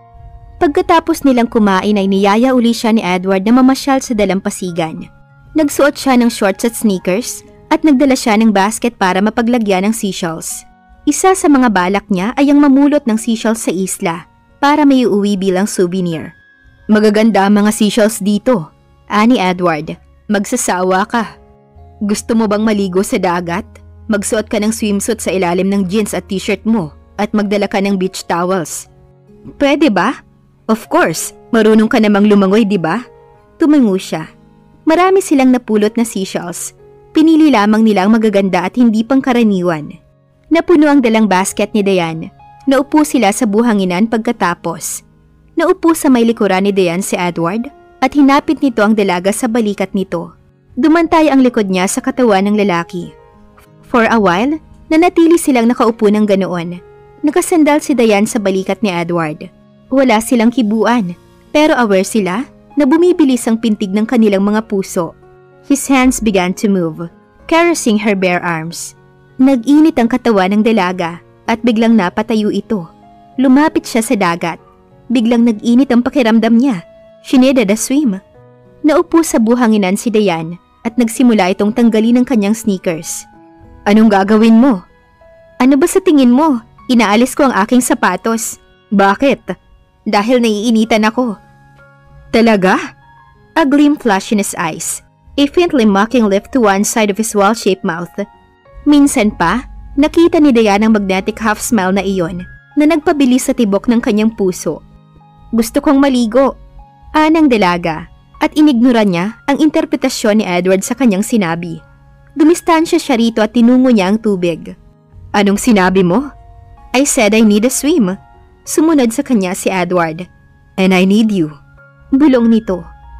Pagkatapos nilang kumain ay niyaya uli siya ni Edward na mamasyal sa dalampasigan. Nagsuot siya ng shorts at sneakers at nagdala siya ng basket para mapaglagyan ng seashells. Isa sa mga balak niya ay ang mamulot ng seashells sa isla para may uuwi bilang souvenir. Magaganda ang mga seashells dito, ani Edward. Magsasawa ka. Gusto mo bang maligo sa dagat? Magsuot ka ng swimsuit sa ilalim ng jeans at t-shirt mo at magdala ka ng beach towels. Pwede ba? Of course, marunong ka namang lumangoy, di ba? Tumango siya. Marami silang napulot na seashells. Pinili lamang nila ang magaganda at hindi pangkaraniwan. Napuno ang dalang basket ni Dayan. Naupo sila sa buhanginan pagkatapos. Naupo sa may likuran ni Dayan si Edward at hinapit nito ang dalaga sa balikat nito. Dumantay ang likod niya sa katawan ng lalaki. For a while, nanatili silang nakaupo ng ganoon. Nakasandal si Dayan sa balikat ni Edward. Wala silang kibuan, pero aware sila na bumibilis ang pintig ng kanilang mga puso. His hands began to move, caressing her bare arms. Nag-init ang katawan ng dalaga at biglang napatayo ito. Lumapit siya sa dagat. Biglang nag-init ang pakiramdam niya. She needed a swim. Naupo sa buhanginan si Dayan at nagsimula itong tanggalin ang kanyang sneakers. Anong gagawin mo? Ano ba sa tingin mo? Inaalis ko ang aking sapatos. Bakit? Dahil naiinitan ako. Talaga? A gleam flashed in his eyes. A faintly mocking lift to one side of his well-shaped mouth. Minsan pa, nakita ni Dayan ang magnetic half-smile na iyon na nagpabilis sa tibok ng kanyang puso. Gusto kong maligo. Anang dalaga at inignora niya ang interpretasyon ni Edward sa kanyang sinabi. Dumistansya siya rito at tinungo niya ang tubig. Anong sinabi mo? I said I need a swim. Sumunod sa kanya si Edward. "And I need you." Bulong nito.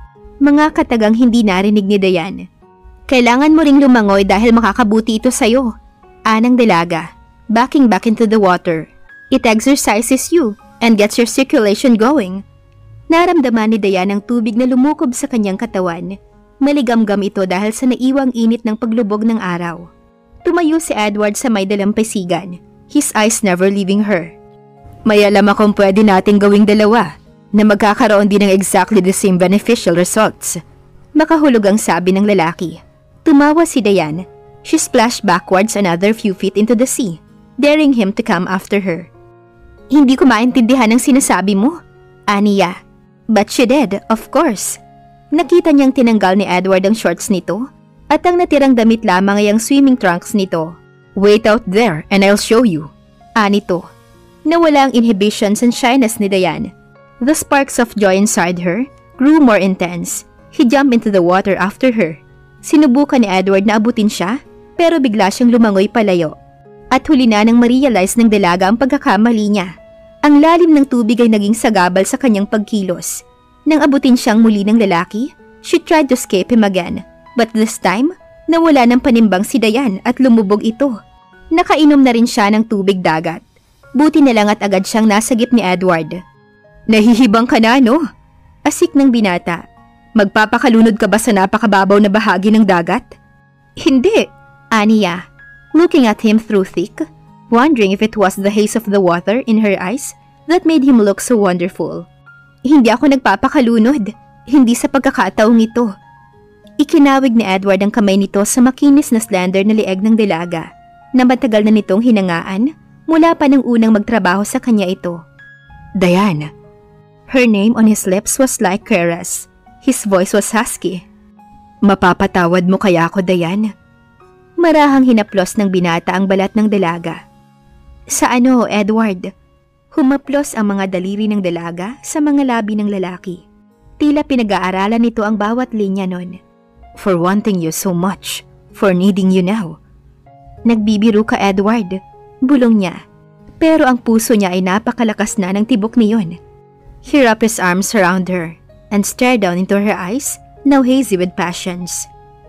Mga katagang hindi narinig ni Diane. "Kailangan mo ring lumangoy dahil makakabuti ito sa'yo." Anang dalaga, backing back into the water. "It exercises you and gets your circulation going." Naramdaman ni Diane ang tubig na lumukob sa kanyang katawan. Maligamgam ito dahil sa naiwang init ng paglubog ng araw. Tumayo si Edward sa may dalampasigan, his eyes never leaving her. "May alam akong pwede nating gawing dalawa na magkakaroon din ng exactly the same beneficial results." Makahulog ang sabi ng lalaki. Tumawa si Diane. She splashed backwards another few feet into the sea, daring him to come after her. "Hindi ko maintindihan ang sinasabi mo," aniya. But she did, of course. Nakita niyang tinanggal ni Edward ang shorts nito at ang natirang damit lamang ay ang swimming trunks nito. "Wait out there and I'll show you." Anito. Nawala ang inhibitions and shyness ni Diane. The sparks of joy inside her grew more intense. He jumped into the water after her. Sinubukan ni Edward na abutin siya, pero bigla siyang lumangoy palayo. At huli na nang ma-realize ng dalaga ang pagkakamali niya. Ang lalim ng tubig ay naging sagabal sa kanyang pagkilos. Nang abutin siyang muli ng lalaki, she tried to escape him again. But this time, nawala ng panimbang si Diane at lumubog ito. Nakainom na rin siya ng tubig dagat. Buti na lang at agad siyang nasagip ni Edward. "Nahihibang ka na, no?" Asik ng binata. "Magpapakalunod ka ba sa napakababaw na bahagi ng dagat?" "Hindi," aniya, looking at him through thick, wondering if it was the haze of the water in her eyes that made him look so wonderful. "Hindi ako nagpapakalunod, hindi sa pagkakataong ito." Ikinawig ni Edward ang kamay nito sa makinis na slender na lieg ng dalaga, na matagal na nitong hinangaan mula pa nang unang magtrabaho sa kanya ito. "Diane." Her name on his lips was like caress. His voice was husky. "Mapapatawad mo kaya ako, Diane?" Marahang hinaplos ng binata ang balat ng dalaga. "Sa ano, Edward?" Humaplos ang mga daliri ng dalaga sa mga labi ng lalaki. Tila pinag-aaralan nito ang bawat linya nun. "For wanting you so much, for needing you now." "Nagbibiro ka, Edward," bulong niya. Pero ang puso niya ay napakalakas na ng tibok niyon. He wrapped his arms around her and stared down into her eyes, now hazy with passions.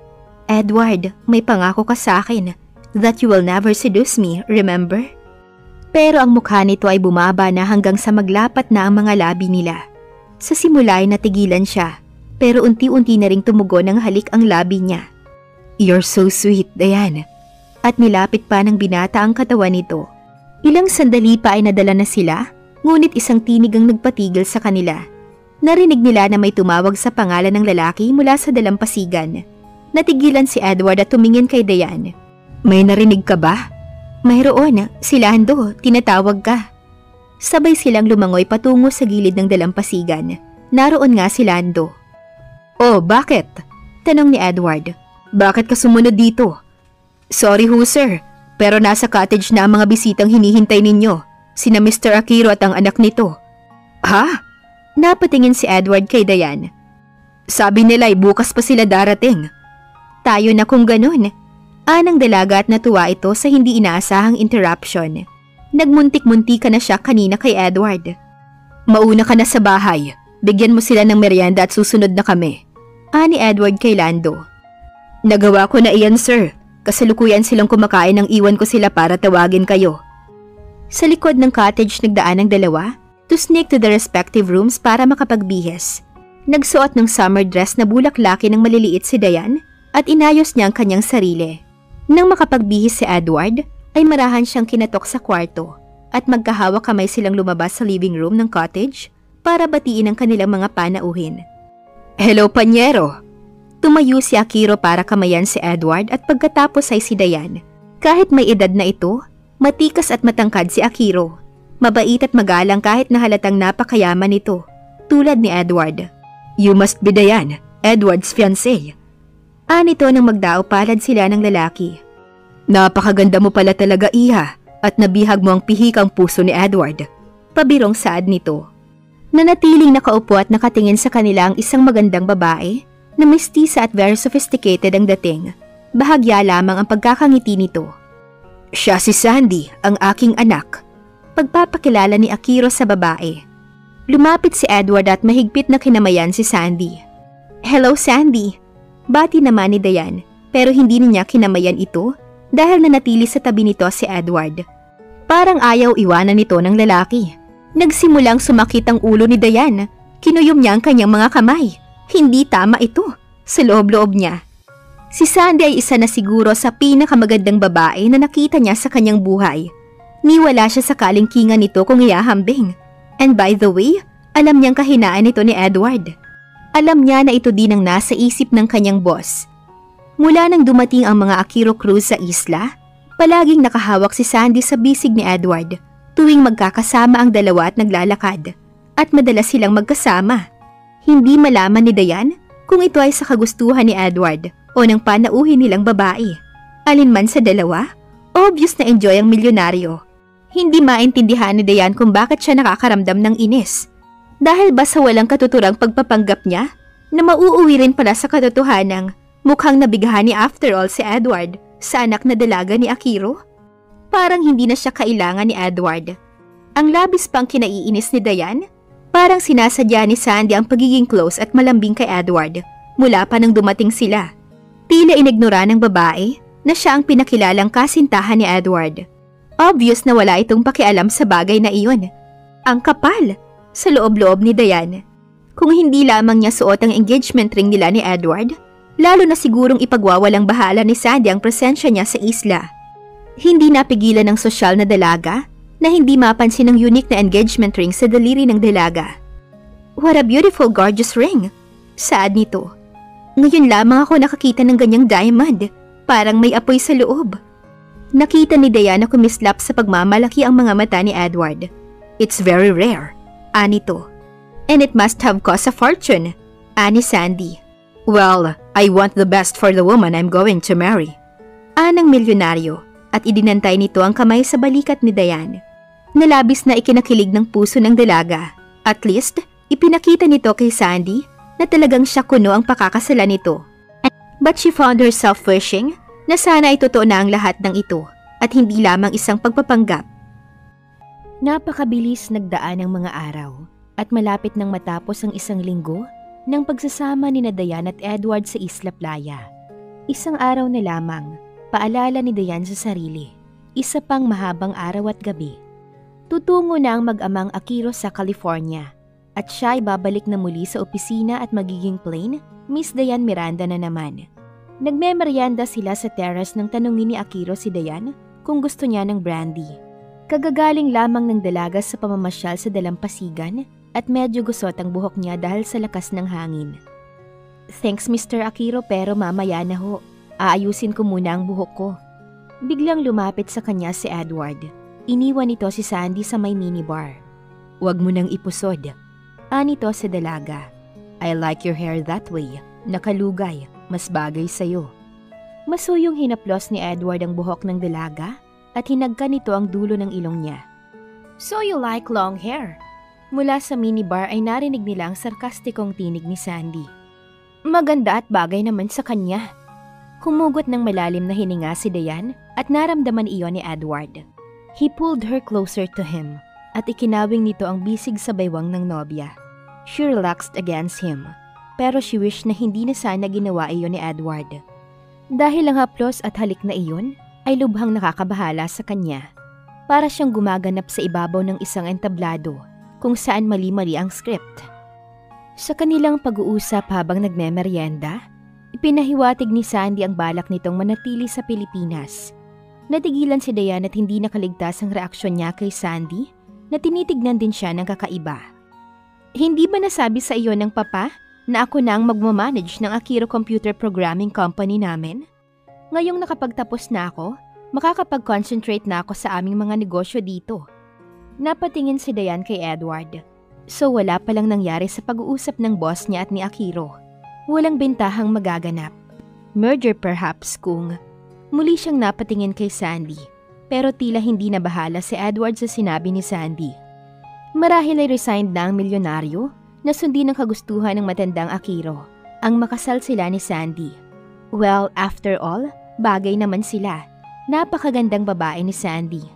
"Edward, may pangako ka sa akin that you will never seduce me, remember?" Pero ang mukha nito ay bumaba na hanggang sa maglapat na ang mga labi nila. Sa simula ay natigilan siya, pero unti-unti na ring tumugon ng halik ang labi niya. "You're so sweet, Diane." At nilapit pa ng binata ang katawan nito. Ilang sandali pa ay nadala na sila, ngunit isang tinig ang nagpatigil sa kanila. Narinig nila na may tumawag sa pangalan ng lalaki mula sa dalampasigan. Natigilan si Edward at tumingin kay Diane. "May narinig ka ba?" "Mayroon, si Lando, tinatawag ka." Sabay silang lumangoy patungo sa gilid ng dalampasigan. Naroon nga si Lando. "Oh, bakit?" tanong ni Edward. "Bakit ka sumunod dito?" "Sorry ho, sir. Pero nasa cottage na ang mga bisitang hinihintay ninyo, sina Mister Akiro at ang anak nito." "Ha?" Napatingin si Edward kay Diane. "Sabi nila ay bukas pa sila darating." "Tayo na kung ganun." Anang dalaga at natuwa ito sa hindi inaasahang interruption. Nagmuntik-muntika na siya kanina kay Edward. "Mauna ka na sa bahay. Bigyan mo sila ng merienda at susunod na kami." Ani Edward kay Lando. "Nagawa ko na iyan, sir. Kasalukuyan silang kumakain ng iwan ko sila para tawagin kayo." Sa likod ng cottage nagdaan ang dalawa to sneak to the respective rooms para makapagbihes. Nagsuot ng summer dress na bulaklaki ng maliliit si Diane at inayos niya ang kanyang sarili. Nang makapagbihis si Edward, ay marahan siyang kinatok sa kwarto at magkahawak kamay silang lumabas sa living room ng cottage para batiin ang kanilang mga panauhin. "Hello, Panyero!" Tumayo si Akiro para kamayan si Edward at pagkatapos ay si Diane. Kahit may edad na ito, matikas at matangkad si Akiro. Mabait at magalang kahit na halatang napakayaman nito, tulad ni Edward. "You must be Diane, Edward's fiancé." Anito nang magdao palad sila ng lalaki. "Napakaganda mo pala talaga, iha, at nabihag mo ang pihikang puso ni Edward." Pabirong saad nito. Nanatiling nakaupo at nakatingin sa kanila ang isang magandang babae na mistisa at very sophisticated ang dating. Bahagya lamang ang pagkakangiti nito. "Siya si Sandy, ang aking anak." pagpapakilala ni Akiro sa babae. Lumapit si Edward at mahigpit na kinamayan si Sandy. "Hello, Sandy." Bati naman ni Diane, pero hindi niya kinamayan ito dahil nanatili sa tabi nito si Edward. Parang ayaw iwanan nito ng lalaki. Nagsimulang sumakit ang ulo ni Diane. Kinuyom niya ang kanyang mga kamay. Hindi tama ito. Sa loob-loob niya. Si Sandy ay isa na siguro sa pinakamagandang babae na nakita niya sa kanyang buhay. Niwala siya sa kalingkingan nito kung iyahambing. And by the way, alam niyang kahinaan nito ni Edward. Alam niya na ito din ang nasa isip ng kanyang boss. Mula nang dumating ang mga Akiro Cruz sa isla, palaging nakahawak si Sandy sa bisig ni Edward tuwing magkakasama ang dalawa at naglalakad. At madalas silang magkasama. Hindi malaman ni Diane kung ito ay sa kagustuhan ni Edward o ng panauhin nilang babae. Alinman sa dalawa, obvious na enjoy ang milyonaryo. Hindi maintindihan ni Diane kung bakit siya nakakaramdam ng inis. Dahil ba sa walang katuturang pagpapanggap niya na mauuwi rin pala sa katotohanang mukhang nabighan ni after all si Edward sa anak na dalaga ni Akiro? Parang hindi na siya kailangan ni Edward. Ang labis pang kinaiinis ni Diane, parang sinasadya ni Sandy ang pagiging close at malambing kay Edward mula pa nang dumating sila. Tila inignora ng babae na siya ang pinakilalang kasintahan ni Edward. Obvious na wala itong pakialam sa bagay na iyon. Ang kapal sa loob-loob ni Diane. Kung hindi lamang niya suot ang engagement ring nila ni Edward, lalo na sigurong ipagwawalang bahala ni Sandy ang presensya niya sa isla. Hindi napigilan ng sosyal na dalaga na hindi mapansin ang unique na engagement ring sa daliri ng dalaga. "What a beautiful, gorgeous ring!" Saad nito. "Ngayon lamang ako nakakita ng ganyang diamond. Parang may apoy sa loob." Nakita ni Diane na kumislap sa pagmamalaki ang mga mata ni Edward. "It's very rare," anito. "And it must have cost a fortune," ani Sandy. "Well, I want the best for the woman I'm going to marry," anang milyonaryo, at idinantay nito ang kamay sa balikat ni Diane. Nalabis na ikinakilig ng puso ng dalaga. At least, ipinakita nito kay Sandy na talagang siya kuno ang pakakasalan nito. But she found herself wishing na sana ay totoo na ang lahat ng ito at hindi lamang isang pagpapanggap. Napakabilis nagdaan ang mga araw at malapit nang matapos ang isang linggo ng pagsasama ni Diane at Edward sa Isla Playa. Isang araw na lamang, paalala ni Diane sa sarili, isa pang mahabang araw at gabi. Tutungo na ang mag-amang Akiro sa California at siya ay babalik na muli sa opisina at magiging plain Miss Diane Miranda na naman. Nagmemeryenda sila sa terrace nang tanungin ni Akiro si Diane kung gusto niya ng brandy. Kagagaling lamang ng dalaga sa pamamasyal sa dalampasigan at medyo gusot ang buhok niya dahil sa lakas ng hangin. "Thanks Mister Akiro pero mamaya na ho. Aayusin ko muna ang buhok ko." Biglang lumapit sa kanya si Edward. Iniwan nito si Sandy sa may minibar. "Huwag mo nang ipusod," anito sa dalaga. "I like your hair that way. Nakalugay. Mas bagay sa'yo." Masuyong hinaplos ni Edward ang buhok ng dalaga at hinagka nito ang dulo ng ilong niya. "So you like long hair?" Mula sa minibar ay narinig nila ang sarkastikong tinig ni Sandy. "Maganda at bagay naman sa kanya." Humugot ng malalim na hininga si Diane at naramdaman iyon ni Edward. He pulled her closer to him at ikinawing nito ang bisig sa baywang ng nobya. She relaxed against him, pero she wished na hindi na sana ginawa iyon ni Edward. Dahil ang haplos at halik na iyon ay lubhang nakakabahala sa kanya. Para siyang gumaganap sa ibabaw ng isang entablado kung saan mali-mali ang script. Sa kanilang pag-uusap habang nagmemeryenda, ipinahiwatig ni Sandy ang balak nitong manatili sa Pilipinas. Natigilan si Diane at hindi nakaligtas ang reaksyon niya kay Sandy na tinitignan din siya ng kakaiba. "Hindi ba nasabi sa iyo ng papa na ako na ang magmamanage ng Akiro Computer Programming Company namin? Ngayong nakapagtapos na ako, makakapag-concentrate na ako sa aming mga negosyo dito." Napatingin si Diane kay Edward. So wala palang nangyari sa pag-uusap ng boss niya at ni Akiro. Walang bintahang magaganap. Merger perhaps kung... Muli siyang napatingin kay Sandy, pero tila hindi na bahala si Edward sa sinabi ni Sandy. Marahil ay resigned na ang milyonaryo na sundin ang kagustuhan ng matandang Akiro, ang makasal sila ni Sandy. Well, after all, bagay naman sila. Napakagandang babae ni Sandy.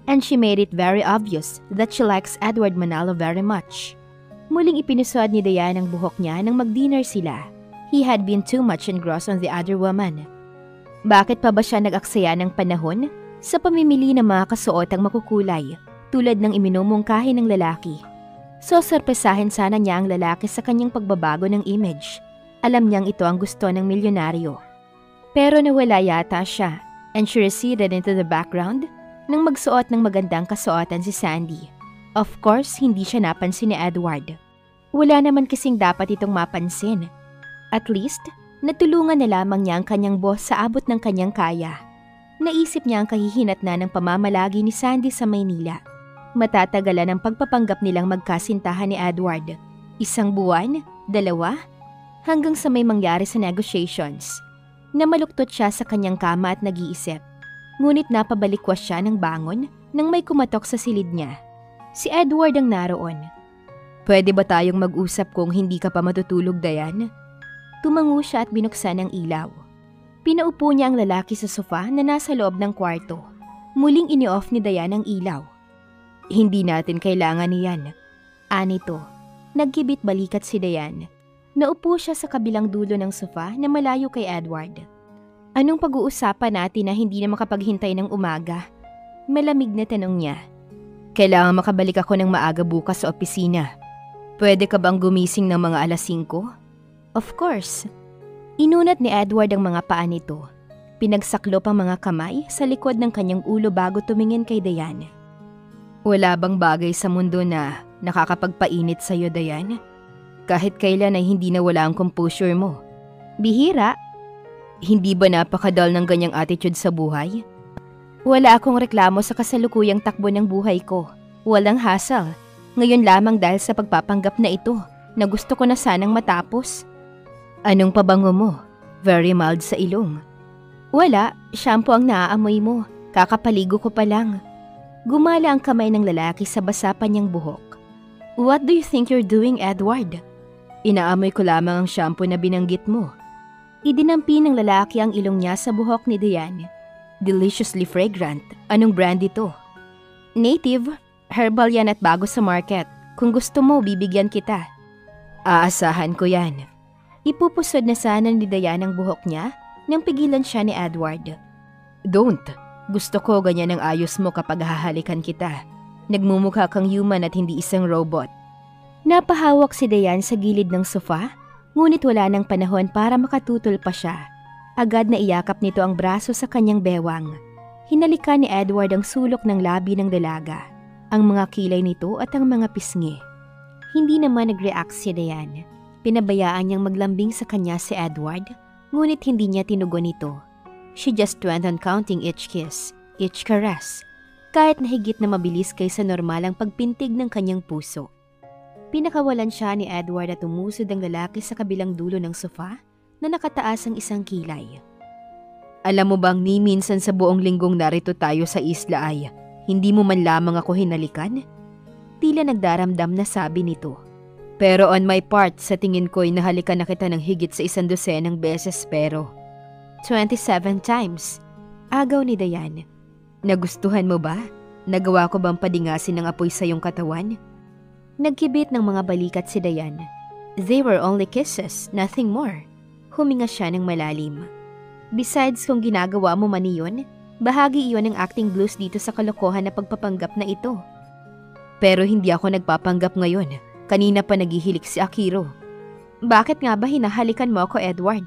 And she made it very obvious that she likes Edward Manalo very much. Muling ipinusod ni Diane ang buhok niya nang mag-dinner sila. He had been too much engrossed on the other woman. Bakit pa ba siya nag-aksaya ng panahon sa pamimili ng mga kasuotang makukulay tulad ng iminumungkahi ng lalaki? So sorpresahin sana niya ang lalaki sa kanyang pagbabago ng image. Alam niyang ito ang gusto ng milyonaryo. Pero nawala yata siya and she receded into the background nang magsuot ng magandang kasuotan si Sandy. Of course, hindi siya napansin ni Edward. Wala naman kasing dapat itong mapansin. At least, natulungan na lamang niya ang kanyang boss sa abot ng kanyang kaya. Naisip niya ang kahihinatnan ng pamamalagi ni Sandy sa Maynila. Matatagalan ang pagpapanggap nilang magkasintahan ni Edward. Isang buwan, dalawa, hanggang sa may mangyari sa negotiations. Namaluktot siya sa kanyang kama at nag-iisip. Ngunit napabalikwas siya ng bangon nang may kumatok sa silid niya. Si Edward ang naroon. Pwede ba tayong mag-usap kung hindi ka pa matutulog, Diane? Tumango siya at binuksan ang ilaw. Pinaupo niya ang lalaki sa sofa na nasa loob ng kwarto. Muling ini-off ni Diane ang ilaw. Hindi natin kailangan niyan. Anito, nagkibit balikat si Diane. Naupo siya sa kabilang dulo ng sofa na malayo kay Edward. Anong pag-uusapan natin na hindi na makapaghintay ng umaga? Malamig na tanong niya. Kailangan makabalik ako ng maaga bukas sa opisina. Pwede ka bang gumising ng mga alas singko? Of course. Inunat ni Edward ang mga paa nito. Pinagsaklop ang mga kamay sa likod ng kanyang ulo bago tumingin kay Diane. Wala bang bagay sa mundo na nakakapagpainit sa'yo, Diane? Kahit kailan ay hindi nawala ang composure mo. Bihira. Hindi ba napakadal ng ganyang attitude sa buhay? Wala akong reklamo sa kasalukuyang takbo ng buhay ko. Walang hassle. Ngayon lamang dahil sa pagpapanggap na ito na gusto ko na sanang matapos. Anong pabango mo? Very mild sa ilong. Wala, shampoo ang naaamoy mo. Kakapaligo ko pa lang. Gumala ang kamay ng lalaki sa basa pa niyang buhok. What do you think you're doing, Edward? Inaamoy ko lamang ang shampoo na binanggit mo. Idinampi ng lalaki ang ilong niya sa buhok ni Diane. Deliciously fragrant. Anong brand ito? Native. Herbal yan at bago sa market. Kung gusto mo, bibigyan kita. Aasahan ko yan. Ipupusod na sana ni Diane ang buhok niya nang pigilan siya ni Edward. Don't. Gusto ko ganyan ang ayos mo kapag hahalikan kita. Nagmumukha kang human at hindi isang robot. Napahawak si Diane sa gilid ng sofa. Ngunit wala ng panahon para makatutol pa siya. Agad na iyakap nito ang braso sa kanyang bewang. Hinalikan ni Edward ang sulok ng labi ng dalaga, ang mga kilay nito at ang mga pisngi. Hindi naman nag-react si Diane. Pinabayaan niyang maglambing sa kanya si Edward, ngunit hindi niya tinugon ito. She just went on counting each kiss, each caress, kahit na higit na mabilis kaysa normal ang pagpintig ng kanyang puso. Pinakawalan siya ni Edward at umusod ang lalaki sa kabilang dulo ng sofa na nakataas ang isang kilay. Alam mo bang ni minsan sa buong linggong narito tayo sa isla ay hindi mo man lamang ako hinalikan? Tila nagdaramdam na sabi nito. Pero on my part, sa tingin ko'y nahalikan na kita ng higit sa isang dosenang beses pero... twenty-seven times. Agaw ni Diane. Nagustuhan mo ba? Nagawa ko bang padingasin ng apoy sa iyong katawan? Nagkibit ng mga balikat si Diane. They were only kisses, nothing more. Huminga siya ng malalim. Besides kung ginagawa mo man iyon, bahagi iyon ng acting blues dito sa kalokohan na pagpapanggap na ito. Pero hindi ako nagpapanggap ngayon. Kanina pa naghihilik si Akiro. Bakit nga ba hinahalikan mo ako, Edward?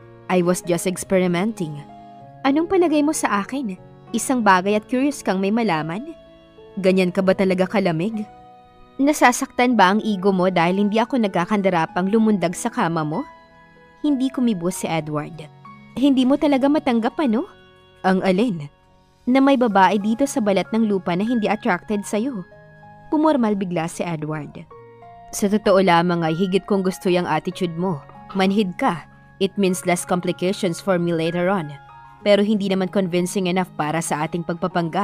I was just experimenting. Anong palagay mo sa akin? Isang bagay at curious kang may malaman? Ganyan ka ba talaga kalamig? Nasasaktan ba ang ego mo dahil hindi ako nagkakandarapang lumundag sa kama mo? Hindi kumibos si Edward. Hindi mo talaga matanggap ano? Ang alin? Na may babae dito sa balat ng lupa na hindi attracted sa'yo. Pumormal bigla si Edward. Sa totoo lamang ay higit kong gusto yung attitude mo. Manhid ka. It means less complications for me later on. Pero hindi naman convincing enough para sa ating pagpapanggap.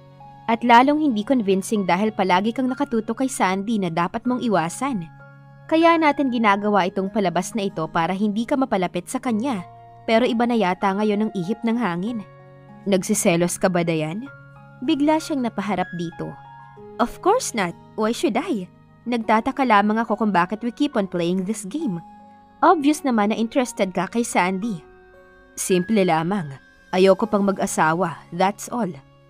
At lalong hindi convincing dahil palagi kang nakatutok kay Sandy na dapat mong iwasan. Kaya natin ginagawa itong palabas na ito para hindi ka mapalapit sa kanya. Pero iba na yata ngayon ang ihip ng hangin. Nagsiselos ka ba, Diane? Bigla siyang napaharap dito. Of course not. Why should I? Nagtataka lamang ako kung bakit we keep on playing this game. Obvious naman na interested ka kay Sandy. Simple lamang. Ayoko pang mag-asawa. That's all.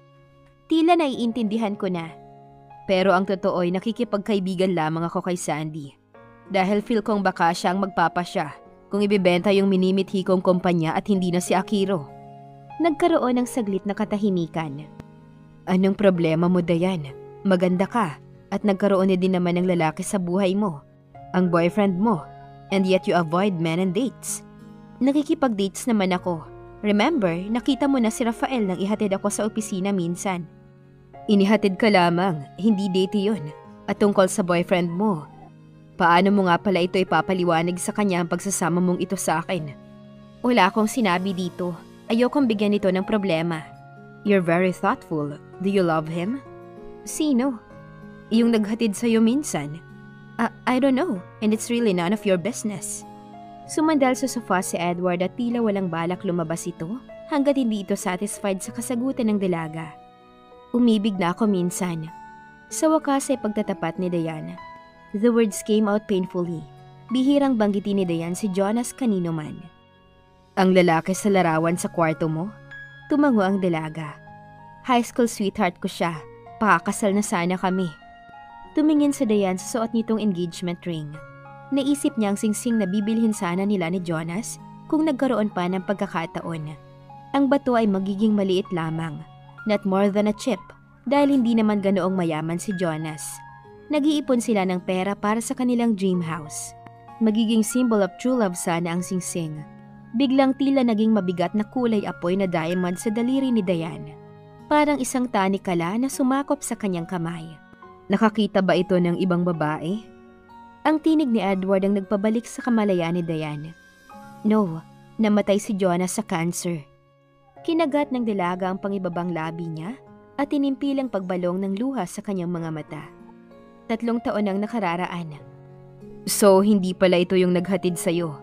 Tila naiintindihan ko na. Pero ang totoo ay nakikipagkaibigan lamang ako kay Sandy. Dahil feel kong baka siyang magpapasya kung ibibenta yung minimithi kong kumpanya at hindi na si Akiro. Nagkaroon ng saglit na katahimikan. Anong problema mo, Dayan? Maganda ka at nagkaroon na din naman ng lalaki sa buhay mo. Ang boyfriend mo. And yet you avoid men and dates. Nakikipag-dates naman ako. Remember, nakita mo na si Rafael nang ihatid ako sa opisina minsan. Inihatid ka lamang, hindi date yun. At tungkol sa boyfriend mo, paano mo nga pala ito ipapaliwanag sa kanya ang pagsasama mong ito sa akin? Wala akong sinabi dito. Ayokong bigyan ito ng problema. You're very thoughtful. Do you love him? Sino? Yung naghatid sa'yo minsan. Uh, I don't know, and it's really none of your business. Sumandal sa sofa si Edward at tila walang balak lumabas ito hanggat hindi ito satisfied sa kasagutan ng dalaga. Umibig na ako minsan. Sa wakas ay pagtatapat ni Dayan. The words came out painfully. Bihirang banggitin ni Dayan si Jonas kanino man. Ang lalaki sa larawan sa kwarto mo? Tumango ang dalaga. High school sweetheart ko siya. Pakakasal na sana kami. Tumingin sa Dayan sa suot nitong engagement ring. Naisip niya ang singsing na bibilhin sana nila ni Jonas kung nagkaroon pa ng pagkakataon. Ang bato ay magiging maliit lamang, not more than a chip, dahil hindi naman ganoong mayaman si Jonas. Nag-iipon sila ng pera para sa kanilang dream house. Magiging symbol of true love sana ang singsing. Biglang tila naging mabigat na kulay apoy na diamond sa daliri ni Dayan. Parang isang tanikala na sumakop sa kanyang kamay. Nakakita ba ito ng ibang babae? Ang tinig ni Edward ang nagpabalik sa kamalayan ni Dayan. No, namatay si Jonas sa cancer. Kinagat ng dalaga ang pangibabang labi niya at tinimpilang pagbalong ng luha sa kanyang mga mata. Tatlong taon ang nakararaan. So, hindi pala ito yung naghatid sa'yo?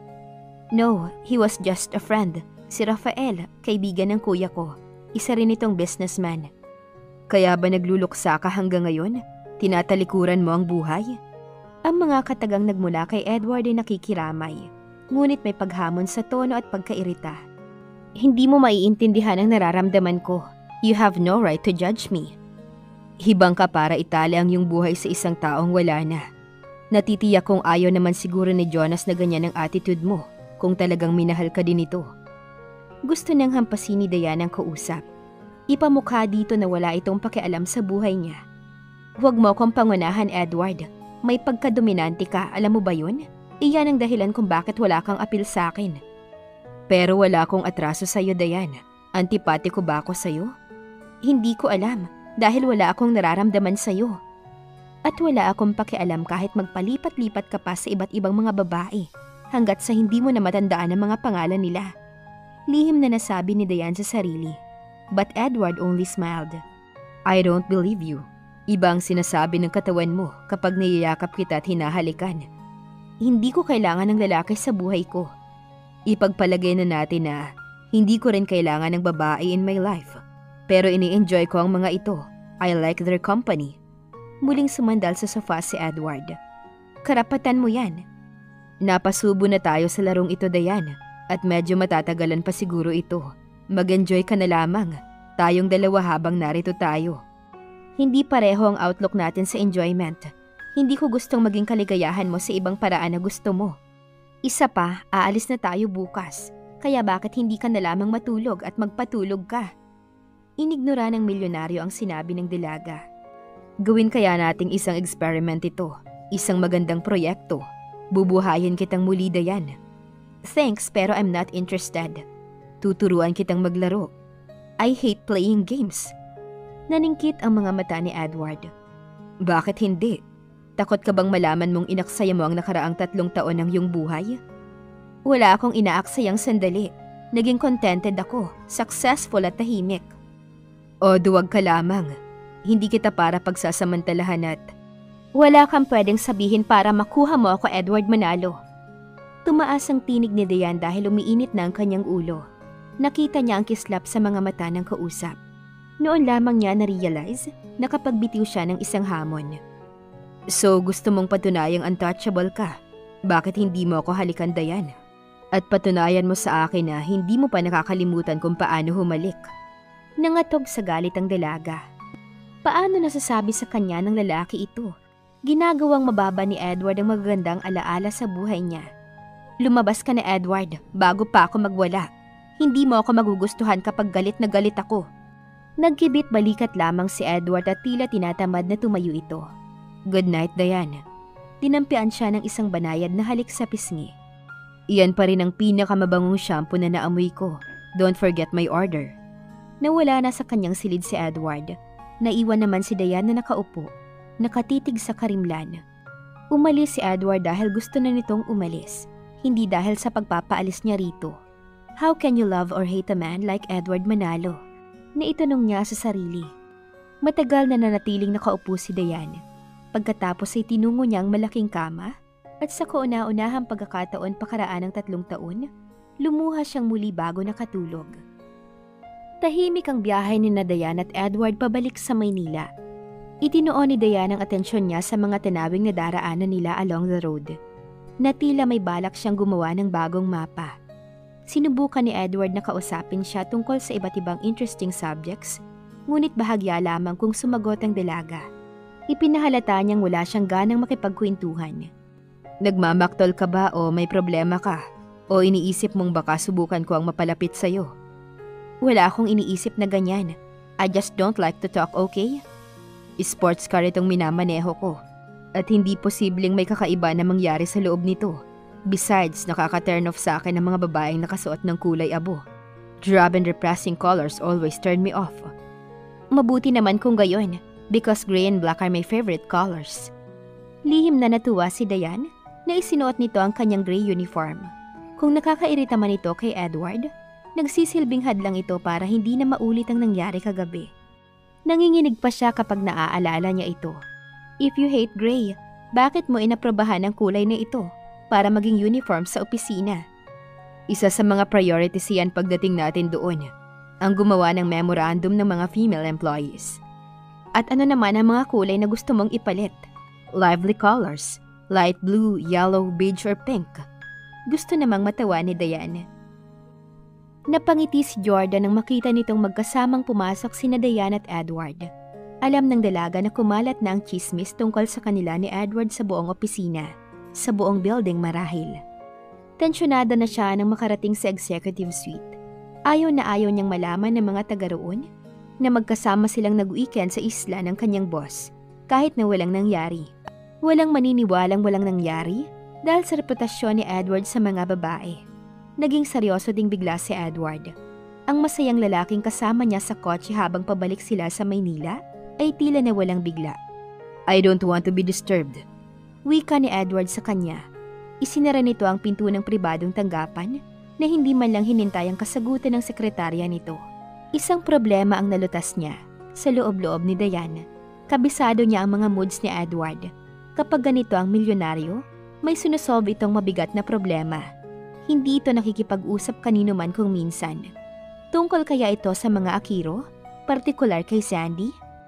No, he was just a friend. Si Rafael, kaibigan ng kuya ko. Isa rin itong businessman. Kaya ba nagluluksa ka hanggang ngayon? Tinatalikuran mo ang buhay? Ang mga katagang nagmula kay Edward ay nakikiramay, ngunit may paghamon sa tono at pagkairita. Hindi mo maiintindihan ang nararamdaman ko. You have no right to judge me. Hibang ka para itali ang iyong buhay sa isang taong wala na. Natitiyak kong ayaw naman siguro ni Jonas na ganyan ang attitude mo kung talagang minahal ka din ito. Gusto niyang hampasin ni Dayan ang kausap. Ipamukha dito na wala itong pakialam sa buhay niya. Huwag mo akong pangunahan, Edward. May pagkadominante ka, alam mo ba yun? Iyan ang dahilan kung bakit wala kang apil sa akin. Pero wala akong atraso sa'yo, Dayan. Antipatiko ba ako sa'yo? Hindi ko alam, dahil wala akong nararamdaman sa'yo. At wala akong pakialam kahit magpalipat-lipat ka pa sa iba't ibang mga babae, hanggat sa hindi mo na matandaan ang mga pangalan nila. Lihim na nasabi ni Dayan sa sarili. But Edward only smiled. I don't believe you. Iba ang sinasabi ng katawan mo kapag niyayakap kita at hinahalikan. Hindi ko kailangan ng lalaki sa buhay ko. Ipagpalagay na natin na hindi ko rin kailangan ng babae in my life. Pero ini-enjoy ko ang mga ito. I like their company. Muling sumandal sa sofa si Edward. Karapatan mo yan. Napasubo na tayo sa larong ito, Dayan. At medyo matatagalan pa siguro ito. Mag-enjoy ka na lamang. Tayong dalawa habang narito tayo. Hindi pareho ang outlook natin sa enjoyment. Hindi ko gustong maging kaligayahan mo sa ibang paraan na gusto mo. Isa pa, aalis na tayo bukas. Kaya bakit hindi ka na lamang matulog at magpatulog ka? Inignora ng milyonaryo ang sinabi ng dalaga. Gawin kaya nating isang experiment ito. Isang magandang proyekto. Bubuhayin kitang muli, Dayan. Thanks, pero I'm not interested. Tuturuan kitang maglaro. I hate playing games. Naningkit ang mga mata ni Edward. Bakit hindi? Takot ka bang malaman mong inaksaya mo ang nakaraang tatlong taon ng iyong buhay? Wala akong inaaksayang sandali. Naging contented ako, successful at tahimik. O duwag ka lamang. Hindi kita para pagsasamantalahan at... Wala kang pwedeng sabihin para makuha mo ako, Edward Manalo. Tumaas ang tinig ni Dayan dahil umiinit na ang kanyang ulo. Nakita niya ang kislap sa mga mata ng kausap. Noon lamang niya na-realize na kapag bitiw siya ng isang hamon. So gusto mong patunayang untouchable ka? Bakit hindi mo ako halikan, Dayan? At patunayan mo sa akin na hindi mo pa nakakalimutan kung paano humalik. Nangatog sa galit ang dalaga. Paano nasasabi sa kanya ng lalaki ito? Ginagawang mababa ni Edward ang magagandang alaala sa buhay niya. Lumabas ka na, Edward, bago pa ako magwala. Hindi mo ako magugustuhan kapag galit na galit ako. Nagkibit balikat lamang si Edward at tila tinatamad na tumayo ito. Good night, Dayan. Tinampian siya ng isang banayad na halik sa pisngi. Iyan pa rin ang pinakamabangong shampoo na naamoy ko. Don't forget my order. Nawala na sa kanyang silid si Edward. Naiwan naman si Dayan na nakaupo, nakatitig sa karimlan. Umalis si Edward dahil gusto na nitong umalis, hindi dahil sa pagpapaalis niya rito. How can you love or hate a man like Edward Manalo? Naitanong niya sa sarili. Matagal na nanatiling nakaupo si Dayan. Pagkatapos ay tinungo niya ang malaking kama at sa kauna-unahang pagkakataon pakaraan ng tatlong taon, lumuha siyang muli bago nakatulog. Tahimik ang biyahe ni na Dayan at Edward pabalik sa Maynila. Itinuon ni Dayan ang atensyon niya sa mga tanawing nadaraanan nila along the road. Na tila may balak siyang gumawa ng bagong mapa. Sinubukan ni Edward na kausapin siya tungkol sa iba't ibang interesting subjects, ngunit bahagya lamang kung sumagot ang dalaga. Ipinahalata niyang wala siyang ganang makipagkwentuhan. Nagmamaktol ka ba o may problema ka? O iniisip mong baka subukan ko ang mapalapit sa'yo? Wala akong iniisip na ganyan. I just don't like to talk, okay? Sports car itong minamaneho ko. At hindi posibleng may kakaiba na mangyari sa loob nito. Besides, nakaka-turn off sa akin ang mga babaeng nakasuot ng kulay abo. Drab and repressing colors always turn me off. Mabuti naman kung gayon. Because gray and black are my favorite colors. Lihim na natuwa si Dayan na isinuot nito ang kanyang gray uniform. Kung nakakairita man ito kay Edward, nagsisilbing hadlang ito para hindi na maulit ang nangyari kagabi. Nanginginig pa siya kapag naaalala niya ito. If you hate gray, bakit mo inaprobahan ang kulay na ito para maging uniform sa opisina? Isa sa mga priorities yan pagdating natin doon, ang gumawa ng memorandum ng mga female employees. At ano naman ang mga kulay na gusto mong ipalit? Lively colors, light blue, yellow, beige or pink. Gusto namang matawa ni Dayan. Napangiti si Jordan nang makita nitong magkasamang pumasok sina Dayan at Edward. Alam ng dalaga na kumalat na ang chismis tungkol sa kanila ni Edward sa buong opisina, sa buong building marahil. Tensyonada na siya nang makarating sa executive suite. Ayaw na ayaw niyang malaman ng mga taga roon na magkasama silang nag-weekend sa isla ng kanyang boss, kahit na walang nangyari. Walang maniniwalang walang nangyari dahil sa reputasyon ni Edward sa mga babae. Naging seryoso ding bigla si Edward. Ang masayang lalaking kasama niya sa kotse habang pabalik sila sa Maynila ay tila na walang bigla. I don't want to be disturbed. Wika ni Edward sa kanya. Isinara nito ang pinto ng pribadong tanggapan na hindi man lang hinintay ang kasagutan ng sekretarya nito. Isang problema ang nalutas niya sa loob-loob ni Dayan. Kabisado niya ang mga moods ni Edward. Kapag ganito ang milyonaryo, may sinusolve itong mabigat na problema. Hindi ito nakikipag-usap kanino man kung minsan. Tungkol kaya ito sa mga akiro, partikular kay Sandy?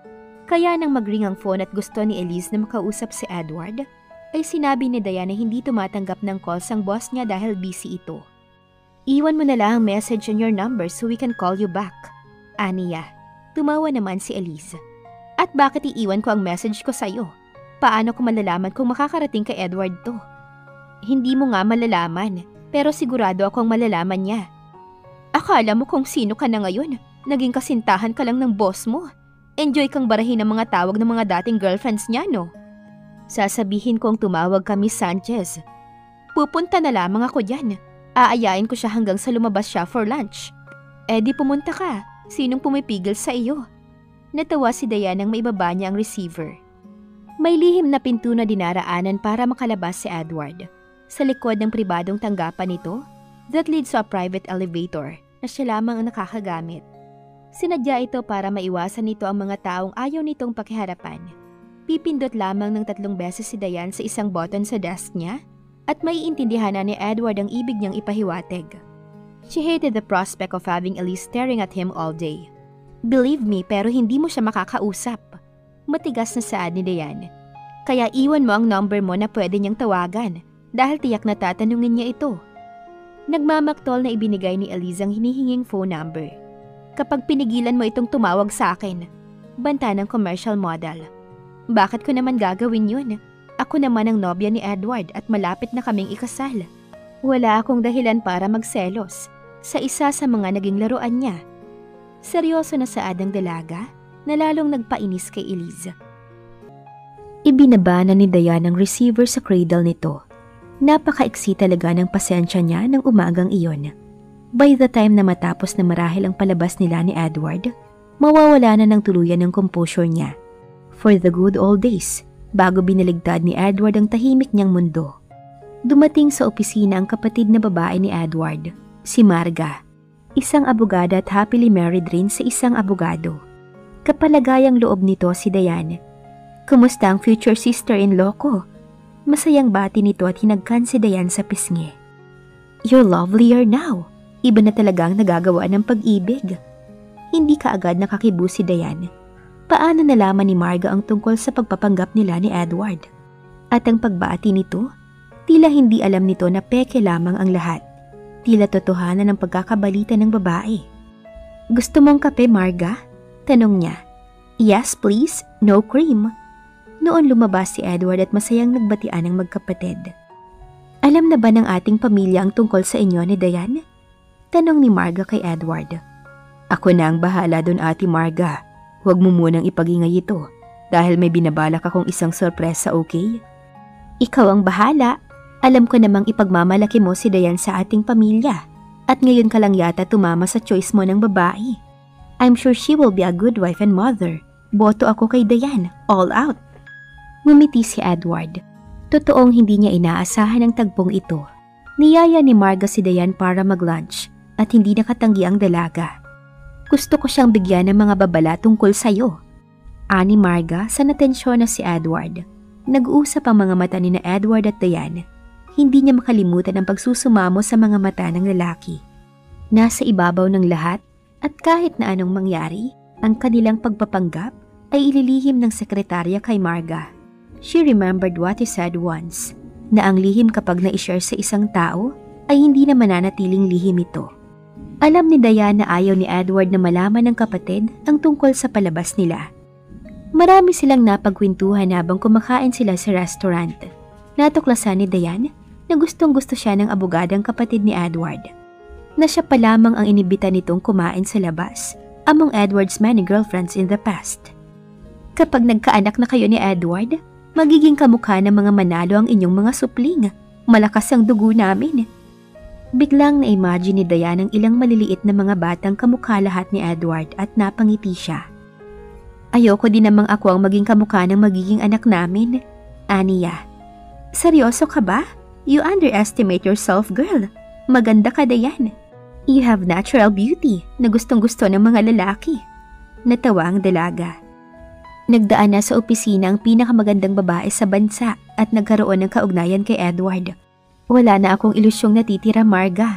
Kaya nang mag-ring ang phone at gusto ni Elise na makausap si Edward, ay sinabi ni Dayan na hindi tumatanggap ng calls ang boss niya dahil busy ito. Iwan mo na lang ang message on your number so we can call you back. Aniya, tumawa naman si Elise. At bakit iiwan ko ang message ko sa'yo? Paano ko malalaman kung makakarating kay Edward to? Hindi mo nga malalaman, pero sigurado akong malalaman niya. Akala mo kung sino ka na ngayon? Naging kasintahan ka lang ng boss mo. Enjoy kang barahin ng mga tawag ng mga dating girlfriends niya, no? Sasabihin kong tumawag ka, Miss Sanchez. Pupunta na lamang ako dyan. Aayain ko siya hanggang sa lumabas siya for lunch. Eh di pumunta ka. Sinong pumipigil sa iyo? Natawa si Dayan nang maibaba niya ang receiver. May lihim na pinto na dinaraanan para makalabas si Edward. Sa likod ng pribadong tanggapan nito, that leads to a private elevator na siya lamang ang nakakagamit. Sinadya ito para maiwasan nito ang mga taong ayaw nitong pakiharapan. Pipindot lamang ng tatlong beses si Dayan sa isang button sa desk niya at maiintindihan na ni Edward ang ibig niyang ipahiwatig. She hated the prospect of having Elise staring at him all day. Believe me, pero hindi mo siya makakausap. Matigas na saad ni Diane. Kaya iwan mo ang number mo na pwede niyang tawagan dahil tiyak na tatanungin niya ito. Nagmamaktol na ibinigay ni Eliza ang hinihinging phone number. Kapag pinigilan mo itong tumawag sa akin, banta ng commercial model. Bakit ko naman gagawin yun? Ako naman ang nobya ni Edward at malapit na kaming ikasal. Wala akong dahilan para magselos sa isa sa mga naging laruan niya. Seryoso na saad ang dalaga na lalong nagpainis kay Eliza. Ibinaba na ni Diane ang receiver sa cradle nito. Napakaiksi talaga ng pasensya niya ng umagang iyon. By the time na matapos na marahil ang palabas nila ni Edward, mawawala na ng tuluyan ng composure niya. For the good old days, bago binaligtad ni Edward ang tahimik niyang mundo. Dumating sa opisina ang kapatid na babae ni Edward, si Marga. Isang abogada at happily married rin sa isang abogado. Kapalagayang loob nito si Diane. Kumusta ang future sister-in-law ko? Masayang bati nito at hinagkan si Diane sa pisngi. You're lovelier now. Iba na talagang nagagawa ng pag-ibig. Hindi ka agad nakakibo si Diane. Paano nalaman ni Marga ang tungkol sa pagpapanggap nila ni Edward? At ang pagbati nito, tila hindi alam nito na peke lamang ang lahat. Tila totohanan ng pagkakabalita ng babae. Gusto mong kape, Marga? Tanong niya. Yes, please. No cream. Noon lumabas si Edward at masayang nagbatian ng magkapatid. Alam na ba ng ating pamilya ang tungkol sa inyo ni Diane? Tanong ni Marga kay Edward. Ako na ang bahala doon, Ate Marga. Huwag mo munang ipagingay ito dahil may binabalak akong isang sorpresa, okay? Ikaw ang bahala. Alam ko namang ipagmamalaki mo si Diane sa ating pamilya at ngayon ka lang yata tumama sa choice mo ng babae. I'm sure she will be a good wife and mother. Boto ako kay Diane, all out. Ngumiti si Edward. Totoong hindi niya inaasahan ang tagpong ito. Niyaya ni Marga si Diane para mag-lunch at hindi nakatanggi ang dalaga. Gusto ko siyang bigyan ng mga babala tungkol sa'yo. Ani Marga sa natensyon na si Edward. Nag-uusap ang mga mata ni na Edward at Diane. Hindi niya makalimutan ang pagsusumamo sa mga mata ng lalaki. Nasa ibabaw ng lahat at kahit na anong mangyari, ang kanilang pagpapanggap ay ililihim ng sekretarya kay Marga. She remembered what he said once, na ang lihim kapag na-ishare sa isang tao ay hindi na mananatiling lihim ito. Alam ni Diane na ayaw ni Edward na malaman ng kapatid ang tungkol sa palabas nila. Marami silang napagkwentuhan habang kumakain sila sa restaurant. Natuklasan ni Diane na gustong gusto siya ng abogadang kapatid ni Edward. Na siya pa lamang ang inibita nitong kumain sa labas among Edward's many girlfriends in the past. Kapag nagkaanak na kayo ni Edward, magiging kamukha ng mga manalo ang inyong mga supling. Malakas ang dugo namin. Biglang na-imagine ni Diane ang ilang maliliit na mga batang kamukha lahat ni Edward at napangiti siya. Ayoko din namang ako ang maging kamukha ng magiging anak namin. Aniya. Seryoso ka ba? You underestimate yourself, girl. Maganda ka, Diane. You have natural beauty na gustong-gusto ng mga lalaki. Natawa ang dalaga. Nagdaan na sa opisina ang pinakamagandang babae sa bansa at nagkaroon ng kaugnayan kay Edward. Wala na akong ilusyong natitira, Marga.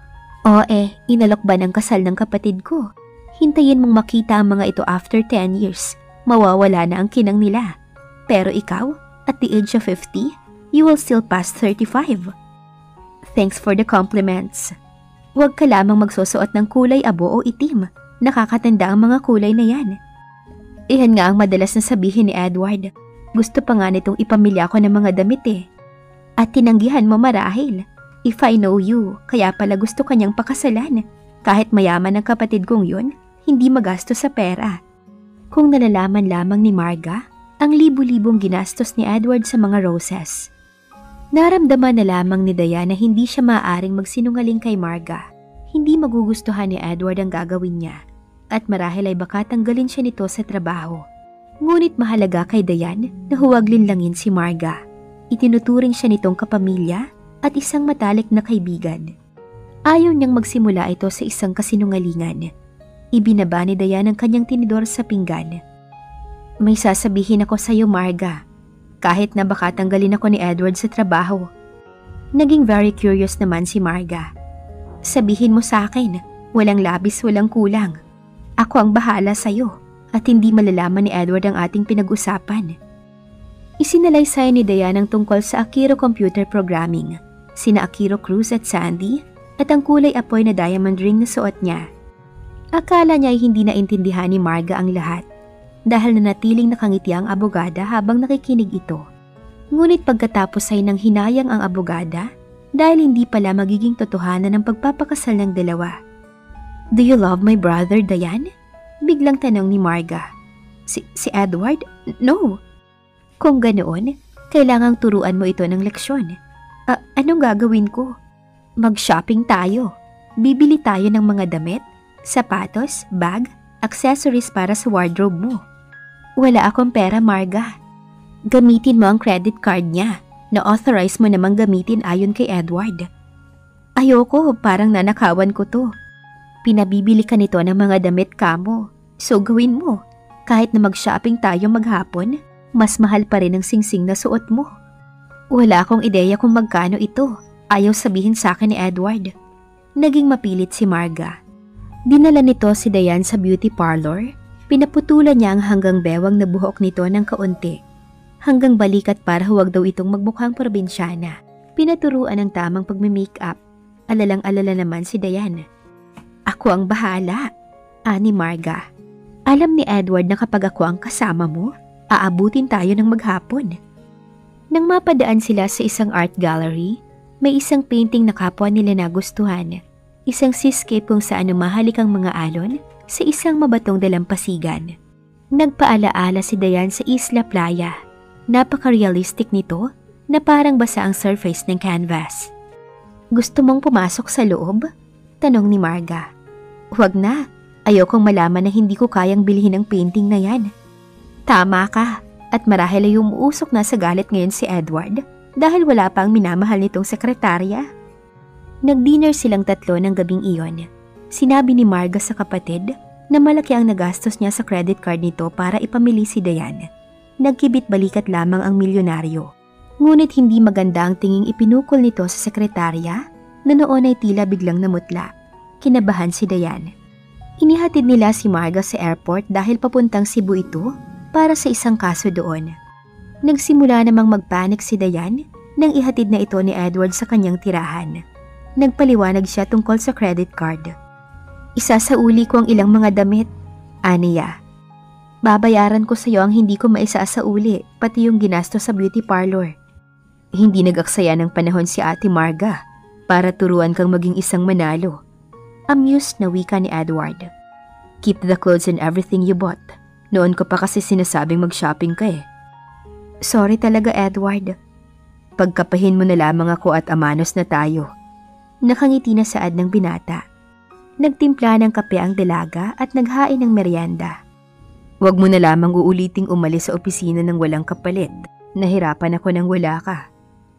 O eh, inalok ba ng kasal ng kapatid ko? Hintayin mong makita ang mga ito after ten years. Mawawala na ang kinang nila. Pero ikaw, at the age of fifty, you will still pass thirty-five. Thanks for the compliments. Huwag ka lamang magsusuot ng kulay abo o itim. Nakakatanda ang mga kulay na yan. Iyan nga ang madalas na sabihin ni Edward. Gusto pa nga nitong ipamilya ko ng mga damit eh. At tinanggihan mo marahil. If I know you, kaya pala gusto kanyang pakasalan. Kahit mayaman ang kapatid kong yun, hindi magasto sa pera. Kung nalalaman lamang ni Marga, ang libu-libong ginastos ni Edward sa mga roses. Naramdaman na lamang ni Diane na hindi siya maaaring magsinungaling kay Marga. Hindi magugustuhan ni Edward ang gagawin niya. At marahil ay baka tanggalin siya nito sa trabaho. Ngunit mahalaga kay Diane na huwag linlangin si Marga. Itinuturing siya nitong kapamilya at isang matalik na kaibigan. Ayaw niyang magsimula ito sa isang kasinungalingan. Ibinaba ni Diane ang kanyang tinidor sa pinggan. May sasabihin ako sa iyo, Marga. Kahit na baka tanggalin ako ni Edward sa trabaho. Naging very curious naman si Marga. Sabihin mo sa akin, walang labis, walang kulang. Ako ang bahala sa'yo at hindi malalaman ni Edward ang ating pinag-usapan. Isinalaysay ni Diane ang tungkol sa Akiro Computer Programming, sina Akiro Cruz at Sandy, at ang kulay apoy na diamond ring na suot niya. Akala niya ay hindi naintindihan ni Marga ang lahat dahil nanatiling nakangiti ang abogada habang nakikinig ito. Ngunit pagkatapos ay nang hinayang ang abogada dahil hindi pala magiging totohanan ang pagpapakasal ng dalawa. "Do you love my brother, Diane?" Biglang tanong ni Marga. Si, si Edward? No. Kung ganoon, kailangang turuan mo ito ng leksyon. Uh, anong gagawin ko? Mag-shopping tayo. Bibili tayo ng mga damit, sapatos, bag, accessories para sa wardrobe mo. Wala akong pera, Marga. Gamitin mo ang credit card niya na authorize mo namang gamitin ayon kay Edward. Ayoko, parang nanakawan ko to. Pinabibili ka nito ng mga damit kamo. So gawin mo. Kahit na mag-shopping tayo maghapon, mas mahal pa rin ang singsing na suot mo. Wala akong ideya kung magkano ito. Ayaw sabihin sa akin ni Edward. Naging mapilit si Marga. Dinala nito si Diane sa beauty parlor. Pinaputulan niya ang hanggang bewang na buhok nito ng kaunti. Hanggang balikat para huwag daw itong magmukhang probinsyana. Pinaturuan ang tamang pagme-makeup. Alalang-alala naman si Diane. Ako ang bahala, ani Marga. Alam ni Edward na kapag ako ang kasama mo, aabutin tayo ng maghapon. Nang mapadaan sila sa isang art gallery, may isang painting na kapwa nila nagustuhan. Isang seascape kung saan umahalikang mga alon sa isang mabatong dalampasigan. Nagpaalaala si Diane sa Isla Playa. Napaka-realistic nito na parang basa ang surface ng canvas. Gusto mong pumasok sa loob? Tanong ni Marga. Huwag na. Ayokong malaman na hindi ko kayang bilhin ang painting na yan. Tama ka. At marahil ay umuusok na sa galit ngayon si Edward dahil wala pang minamahal nitong sekretarya. Nag-dinner silang tatlo ng gabing iyon. Sinabi ni Marga sa kapatid na malaki ang nagastos niya sa credit card nito para ipamili si Diane. Nagkibit balikat lamang ang milyonaryo. Ngunit hindi maganda ang tinging ipinukol nito sa sekretarya na noon ay tila biglang namutla. Kinabahan si Diane. Inihatid nila si Marga sa airport dahil papuntang Cebu ito para sa isang kaso doon. Nagsimula namang magpanik si Diane nang ihatid na ito ni Edward sa kanyang tirahan. Nagpaliwanag siya tungkol sa credit card. Isasauli ko ang ilang mga damit, aniya. Babayaran ko sa iyo ang hindi ko maisasauli, pati yung ginasto sa beauty parlor. Hindi nag-aksaya ng panahon si Ate Marga para turuan kang maging isang manalo. Amused na wika ni Edward. Keep the clothes and everything you bought. Noon ko pa kasi sinasabing mag-shopping ka eh. Sorry talaga, Edward. Pagkapahin mo na lamang ako at amanos na tayo. Nakangiti na saad ng binata. Nagtimpla ng kape ang dalaga at naghain ng merienda. Huwag mo na lamang uuliting umalis sa opisina ng walang kapalit. Nahirapan ako nang wala ka.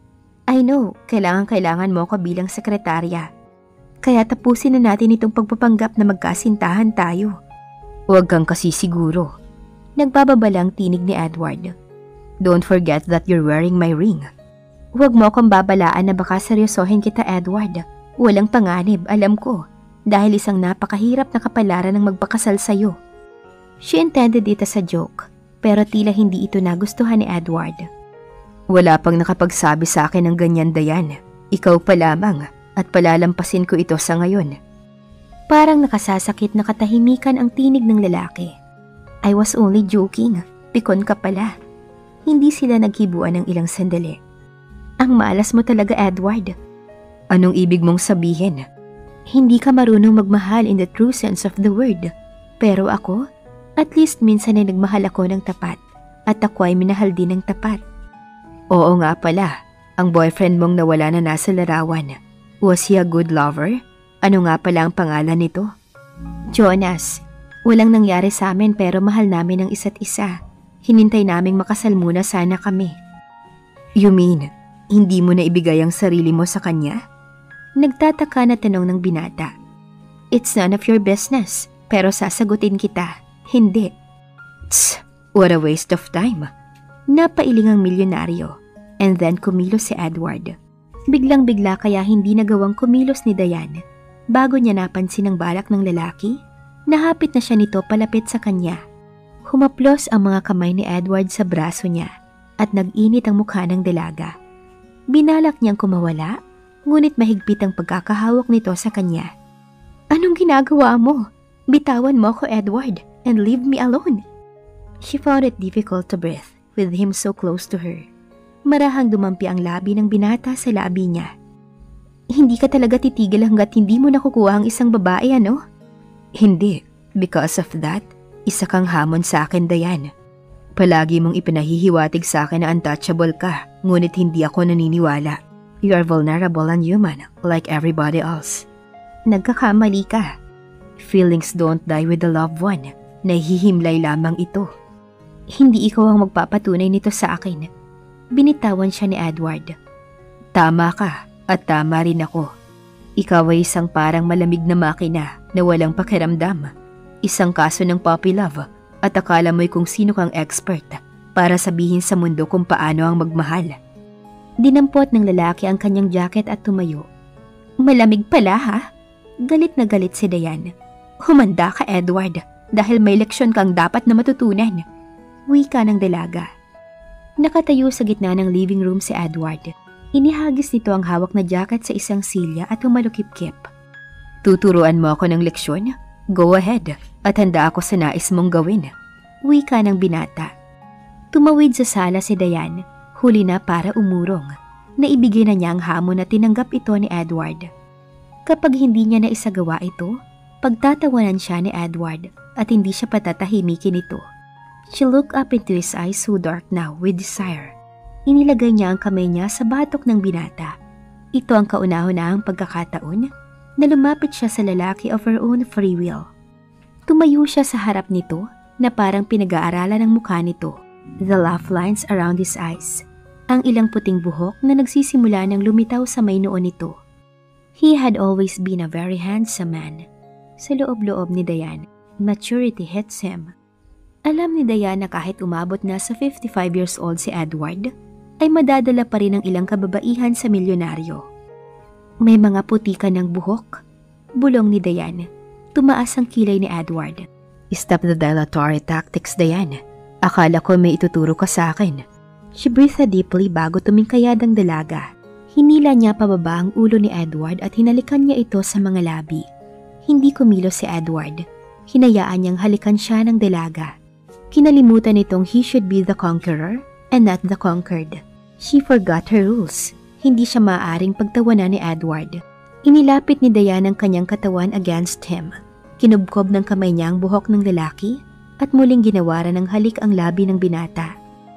I know, kailangan-kailangan mo ako bilang sekretarya. Kaya tapusin na natin itong pagpapanggap na magkasintahan tayo. Huwag kang kasi siguro. Nagbababalang tinig ni Edward. Don't forget that you're wearing my ring. Huwag mo akong babalaan na baka seryosohin kita, Edward. Walang panganib, alam ko. Dahil isang napakahirap na kapalaran ng magpakasal sa'yo. She intended it as a joke, pero tila hindi ito nagustuhan ni Edward. Wala pang nakapagsabi sa akin ng ganyan, Diane. Ikaw pa lamang at palalampasin ko ito sa ngayon. Parang nakasasakit na katahimikan ang tinig ng lalaki. I was only joking. Pikon ka pala. Hindi sila naghibuan ng ilang sandali. Ang malas mo talaga, Edward. Anong ibig mong sabihin? Hindi ka marunong magmahal in the true sense of the word. Pero ako, at least minsan ay nagmahal ako ng tapat. At ako ay minahal din ng tapat. Oo nga pala, ang boyfriend mong nawala na nasa larawan. Was he a good lover? Ano nga pala ang pangalan nito? Jonas. Walang nangyari sa amin pero mahal namin ang isa't isa. Hinintay naming makasal muna sana kami. You mean, hindi mo na ibigay ang sarili mo sa kanya? Nagtataka na tanong ng binata. It's none of your business, pero sasagutin kita. Hindi. Tss, what a waste of time. Napailing ang milyonaryo, and then kumilos si Edward. Biglang-bigla kaya hindi nagawang kumilos ni Diane. Bago niya napansin ang balak ng lalaki, Nahapit na siya nito palapit sa kanya. Humaplos ang mga kamay ni Edward sa braso niya at nag-init ang mukha ng dalaga. Binalak niyang kumawala, ngunit mahigpit ang pagkakahawak nito sa kanya. Anong ginagawa mo? Bitawan mo ako, Edward, and leave me alone. She found it difficult to breathe with him so close to her. Marahang dumampi ang labi ng binata sa labi niya. Hindi ka talaga titigil hanggat hindi mo nakukuha ang isang babae, ano? Hindi. Because of that, isa kang hamon sa akin, Dayan. Palagi mong ipinahihiwatig sa akin na untouchable ka, ngunit hindi ako naniniwala. You are vulnerable and human, like everybody else. Nagkakamali ka. Feelings don't die with the loved one. Nahihimlay lamang ito. Hindi ikaw ang magpapatunay nito sa akin. Binitawan siya ni Edward. Tama ka, at tama rin ako. Ikaw ay isang parang malamig na makina na walang pakiramdam. Isang kaso ng puppy love at akala mo'y kung sino kang expert para sabihin sa mundo kung paano ang magmahal. Dinampot ng lalaki ang kanyang jacket at tumayo. Malamig pala ha? Galit na galit si Dayan. Humanda ka, Edward, dahil may leksyon kang dapat na matutunan. Wika ng dalaga. Nakatayo sa gitna ng living room si Edward. Inihagis nito ang hawak na jacket sa isang silya at humalukip-kip. Tuturuan mo ako ng leksyon? Go ahead, at handa ako sa nais mong gawin. Wika ng binata. Tumawid sa sala si Dayan, huli na para umurong. Naibigay na niya ang hamon na tinanggap ito ni Edward. Kapag hindi niya naisagawa ito, pagtatawanan siya ni Edward at hindi siya patatahimikin ito. She looked up into his eyes so dark now with desire. Inilagay niya ang kamay niya sa batok ng binata. Ito ang kauna-unahang pagkakataon na lumapit siya sa lalaki of her own free will. Tumayo siya sa harap nito na parang pinag-aaralan ng mukha nito. The laugh lines around his eyes. Ang ilang puting buhok na nagsisimula ng lumitaw sa may noo nito. He had always been a very handsome man. Sa loob-loob ni Dayan, maturity hits him. Alam ni Dayan na kahit umabot na sa fifty-five years old si Edward, ay madadala pa rin ang ilang kababaihan sa milyonaryo. May mga puti ka ng buhok. Bulong ni Dayan. Tumaas ang kilay ni Edward. Stop the dilatory tactics, Dayan. Akala ko may ituturo ka sa akin. She breathed deeply bago tumingkayad ang dalaga. Hinila niya pababa ang ulo ni Edward at hinalikan niya ito sa mga labi. Hindi kumilos si Edward. Hinayaan niyang halikan siya ng dalaga. Kinalimutan nitong he should be the conqueror and not the conquered. She forgot her rules. Hindi siya maaaring pagtawanan ni Edward. Inilapit ni Dayan ang kanyang katawan against him. Kinubkob ng kamay niya ang buhok ng lalaki at muling ginawaran ng halik ang labi ng binata.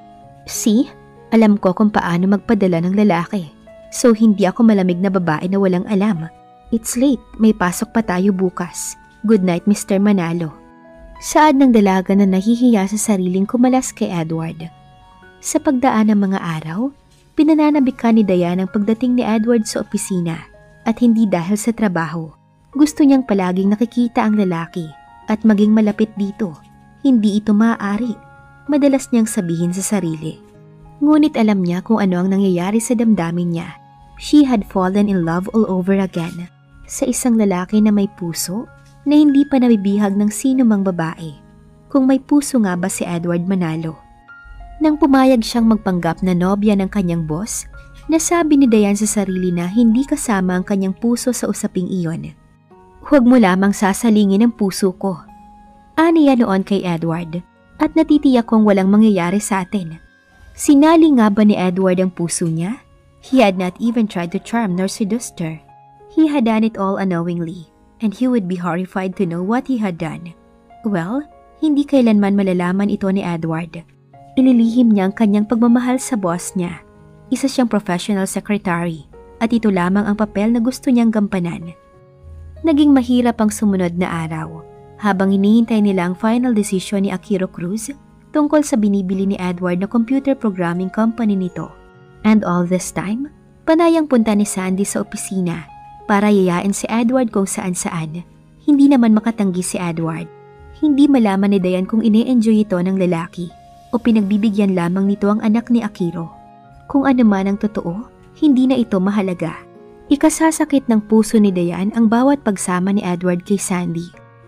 See, alam ko kung paano magpadala ng lalaki. So hindi ako malamig na babae na walang alam. It's late, may pasok pa tayo bukas. Good night, Mister Manalo. Saad ng dalaga na nahihiya sa sariling kumalas kay Edward. Sa pagdaan ng mga araw, pinananabikan ni Dayan ang pagdating ni Edward sa opisina at hindi dahil sa trabaho. Gusto niyang palaging nakikita ang lalaki at maging malapit dito. Hindi ito maaari. Madalas niyang sabihin sa sarili. Ngunit alam niya kung ano ang nangyayari sa damdamin niya. She had fallen in love all over again sa isang lalaki na may puso na hindi pa nabibihag ng sino mang babae. Kung may puso nga ba si Edward Manalo? Nang pumayag siyang magpanggap na nobya ng kanyang boss, nasabi ni Dayan sa sarili na hindi kasama ang kanyang puso sa usaping iyon. Huwag mo lamang sasalingin ang puso ko. Aniya noon kay Edward at natitiyak kong walang mangyayari sa atin. Sinali nga ba ni Edward ang puso niya? He had not even tried to charm nor seduce her. He had done it all unknowingly. And he would be horrified to know what he had done. Well, hindi kailanman malalaman ito ni Edward. Ililihim niya ang kanyang pagmamahal sa boss niya. Isa siyang professional secretary at ito lamang ang papel na gusto niyang gampanan. Naging mahirap ang sumunod na araw habang hinihintay nila ang final decision ni Akira Cruz tungkol sa binibili ni Edward na computer programming company nito. And all this time, panayang punta ni Sandy sa opisina para yayain si Edward kung saan-saan. Hindi naman makatanggi si Edward. Hindi malaman ni Dayan kung ine-enjoy ito ng lalaki o pinagbibigyan lamang nito ang anak ni Akiro. Kung ano man ang totoo, hindi na ito mahalaga. Ikasasakit ng puso ni Dayan ang bawat pagsama ni Edward kay Sandy.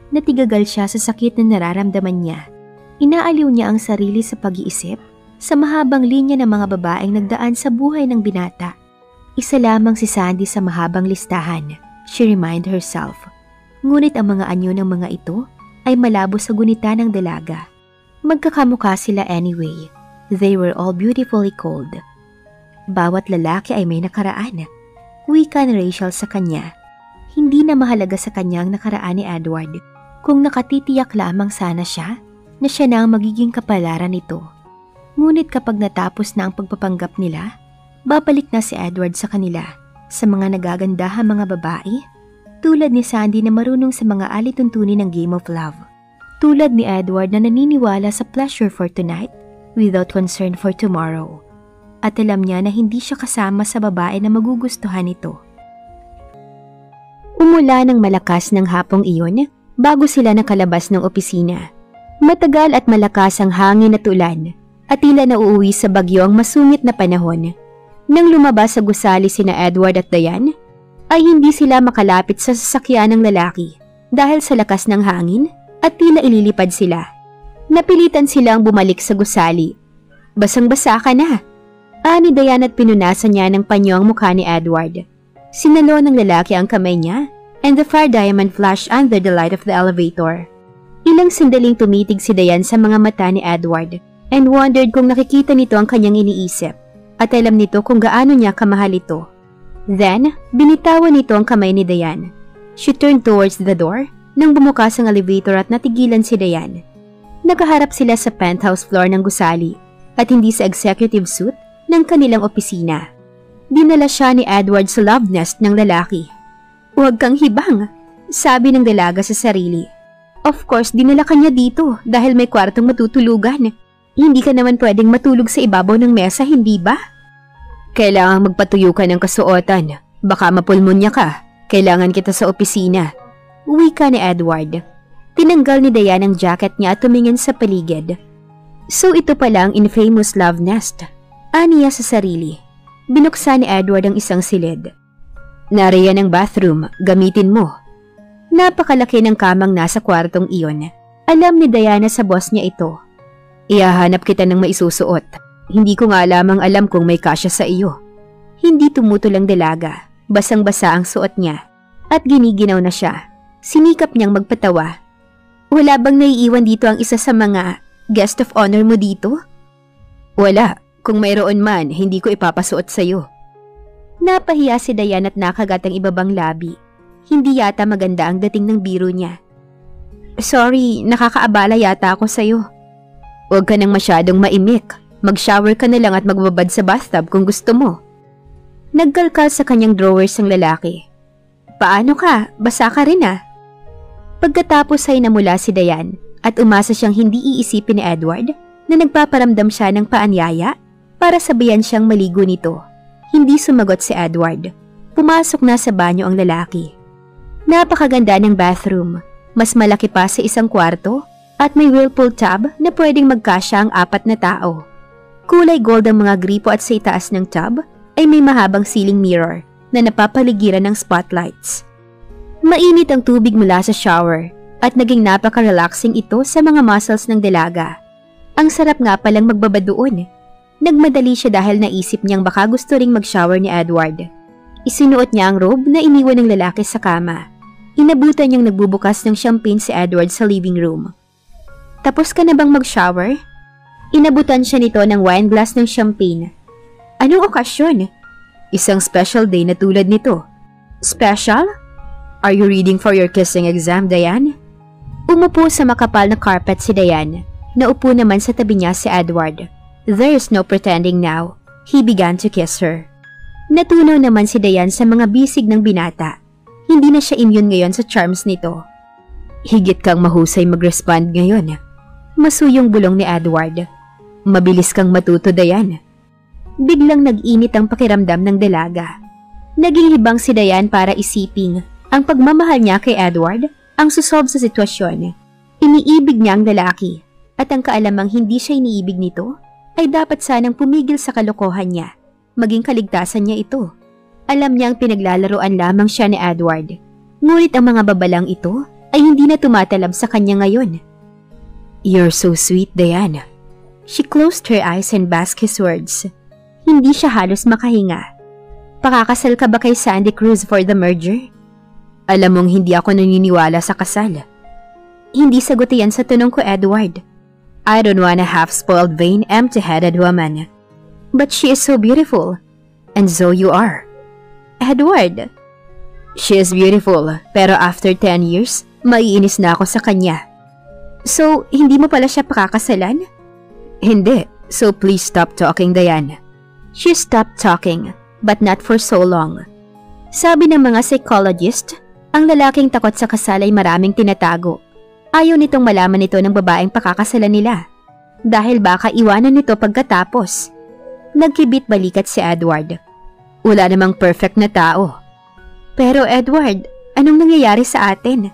Natigagal siya sa sakit na nararamdaman niya. Inaaliw niya ang sarili sa pag-iisip sa mahabang linya ng mga babaeng nagdaan sa buhay ng binata. Isa lamang si Sandy sa mahabang listahan, she reminded herself. Ngunit ang mga anyo ng mga ito ay malabo sa gunita ng dalaga. Magkakamukha sila anyway. They were all beautifully cold. Bawat lalaki ay may nakaraan. Wika ni Rachel sa kanya. Hindi na mahalaga sa kanyang nakaraan ni Edward kung nakatitiyak lamang sana siya na siya na ang magiging kapalaran nito. Ngunit kapag natapos na ang pagpapanggap nila, babalik na si Edward sa kanila, sa mga nagagandahang mga babae, tulad ni Sandy na marunong sa mga alituntunin ng Game of Love. Tulad ni Edward na naniniwala sa pleasure for tonight without concern for tomorrow. At alam niya na hindi siya kasama sa babae na magugustuhan nito. Umula ng malakas ng hapong iyon bago sila nakalabas ng opisina. Matagal at malakas ang hangin at ulan at tila nauuwi sa bagyo ang masungit na panahon. Nang lumabas sa gusali sina Edward at Diane, ay hindi sila makalapit sa sasakyan ng lalaki dahil sa lakas ng hangin at tila ililipad sila. Napilitan silang bumalik sa gusali. Basang-basa ka na. Ani Diane at pinunasan niya ng panyo ang mukha ni Edward. Sinalo ng lalaki ang kamay niya and the fire diamond flashed under the light of the elevator. Ilang sandaling tumitig si Diane sa mga mata ni Edward and wondered kung nakikita nito ang kanyang iniisip at alam nito kung gaano niya kamahal ito. Then, binitawan nito ang kamay ni Diane. She turned towards the door nang bumukas ang elevator at natigilan si Diane. Nakaharap sila sa penthouse floor ng gusali at hindi sa executive suite ng kanilang opisina. Dinala siya ni Edward sa love nest ng lalaki. "Huwag kang hibang," sabi ng dalaga sa sarili. Of course, dinala kanya dito dahil may kwartong matutulugan. Hindi ka naman pwedeng matulog sa ibabaw ng mesa, hindi ba? Kailangang magpatuyo ka ng kasuotan. Baka mapulmonya ka. Kailangan kita sa opisina. Wika ni Edward. Tinanggal ni Diane ang jacket niya at tumingin sa paligid. So ito pala ang infamous love nest. Aniya sa sarili. Binuksan ni Edward ang isang silid. "Nariyan ang bathroom. Gamitin mo." Napakalaki ng kamang nasa kwartong iyon. Alam ni Diana sa boss niya ito. "Ihahanap kita ng maisusuot. Hindi ko nga lamang alam kung may kasya sa iyo." Hindi tumutol ang dalaga. Basang-basa ang suot niya. At giniginaw na siya. Sinikap niyang magpatawa. "Wala bang naiiwan dito ang isa sa mga guest of honor mo dito?" "Wala. Kung mayroon man, hindi ko ipapasuot sa iyo." Napahiya si Diane at nakagat ang ibabang labi. Hindi yata maganda ang dating ng biro niya. "Sorry, nakakaabala yata ako sa'yo." "Huwag ka nang masyadong maimik. Mag-shower ka na lang at magbabad sa bathtub kung gusto mo." Nagkalkal sa kanyang drawers ang lalaki. "Paano ka? Basa ka rin ah." Pagkatapos ay namula si Diane at umasa siyang hindi iisipin ni Edward na nagpaparamdam siya ng paanyaya para sabihan siyang maligo nito. Hindi sumagot si Edward. Pumasok na sa banyo ang lalaki. Napakaganda ng bathroom. Mas malaki pa sa isang kwarto at may whirlpool tub na pwedeng magkasya ang apat na tao. Kulay gold ang mga gripo at sa itaas ng tub ay may mahabang ceiling mirror na napapaligiran ng spotlights. Mainit ang tubig mula sa shower at naging napaka-relaxing ito sa mga muscles ng dalaga. Ang sarap nga palang magbabad doon. Nagmadali siya dahil naisip niyang baka gusto ring mag-shower ni Edward. Isinuot niya ang robe na iniwan ng lalaki sa kama. Inabutan niyang nagbubukas ng champagne si Edward sa living room. "Tapos ka na bang mag-shower?" Inabutan siya nito ng wine glass ng champagne. "Anong okasyon?" "Isang special day na tulad nito." "Special? Are you reading for your kissing exam, Diane?" Umupo sa makapal na carpet si Diane. Naupo naman sa tabi niya si Edward. There is no pretending now. He began to kiss her. Natunaw naman si Diane sa mga bisig ng binata. Hindi na siya immune ngayon sa charms nito. "Higit kang mahusay mag-respond ngayon." Masuyong bulong ni Edward. "Mabilis kang matuto, Diane." Biglang nag-init ang pakiramdam ng dalaga. Naging hibang si Diane para isiping ang pagmamahal niya kay Edward ang susolve sa sitwasyon. Iniibig niya ang lalaki at ang kaalamang hindi siya iniibig nito ay dapat sanang pumigil sa kalokohan niya. Maging kaligtasan niya ito. Alam niyang pinaglalaroan lamang siya ni Edward. Ngunit ang mga babalang ito ay hindi na tumatalab sa kanya ngayon. You're so sweet, Diana. She closed her eyes and basked his words. Hindi siya halos makahinga. Pakakasal ka ba kay Sandy Cruz for the merger? Alam mong hindi ako naniniwala sa kasal. Hindi sagot yan sa tanong ko, Edward. I don't want a half-spoiled, vain, empty-headed woman. But she is so beautiful. And so you are. Edward. She is beautiful, pero after ten years, maiinis na ako sa kanya. So, hindi mo pala siya pakakasalan? Hindi, so please stop talking, Diana. She stopped talking, but not for so long. Sabi ng mga psychologist, ang lalaking takot sa kasal ay maraming tinatago. Ayaw nitong malaman nito ng babaeng pakakasalan nila. Dahil baka iwanan nito pagkatapos. Nagkibit balikat si Edward. Wala namang perfect na tao. Pero Edward, anong nangyayari sa atin?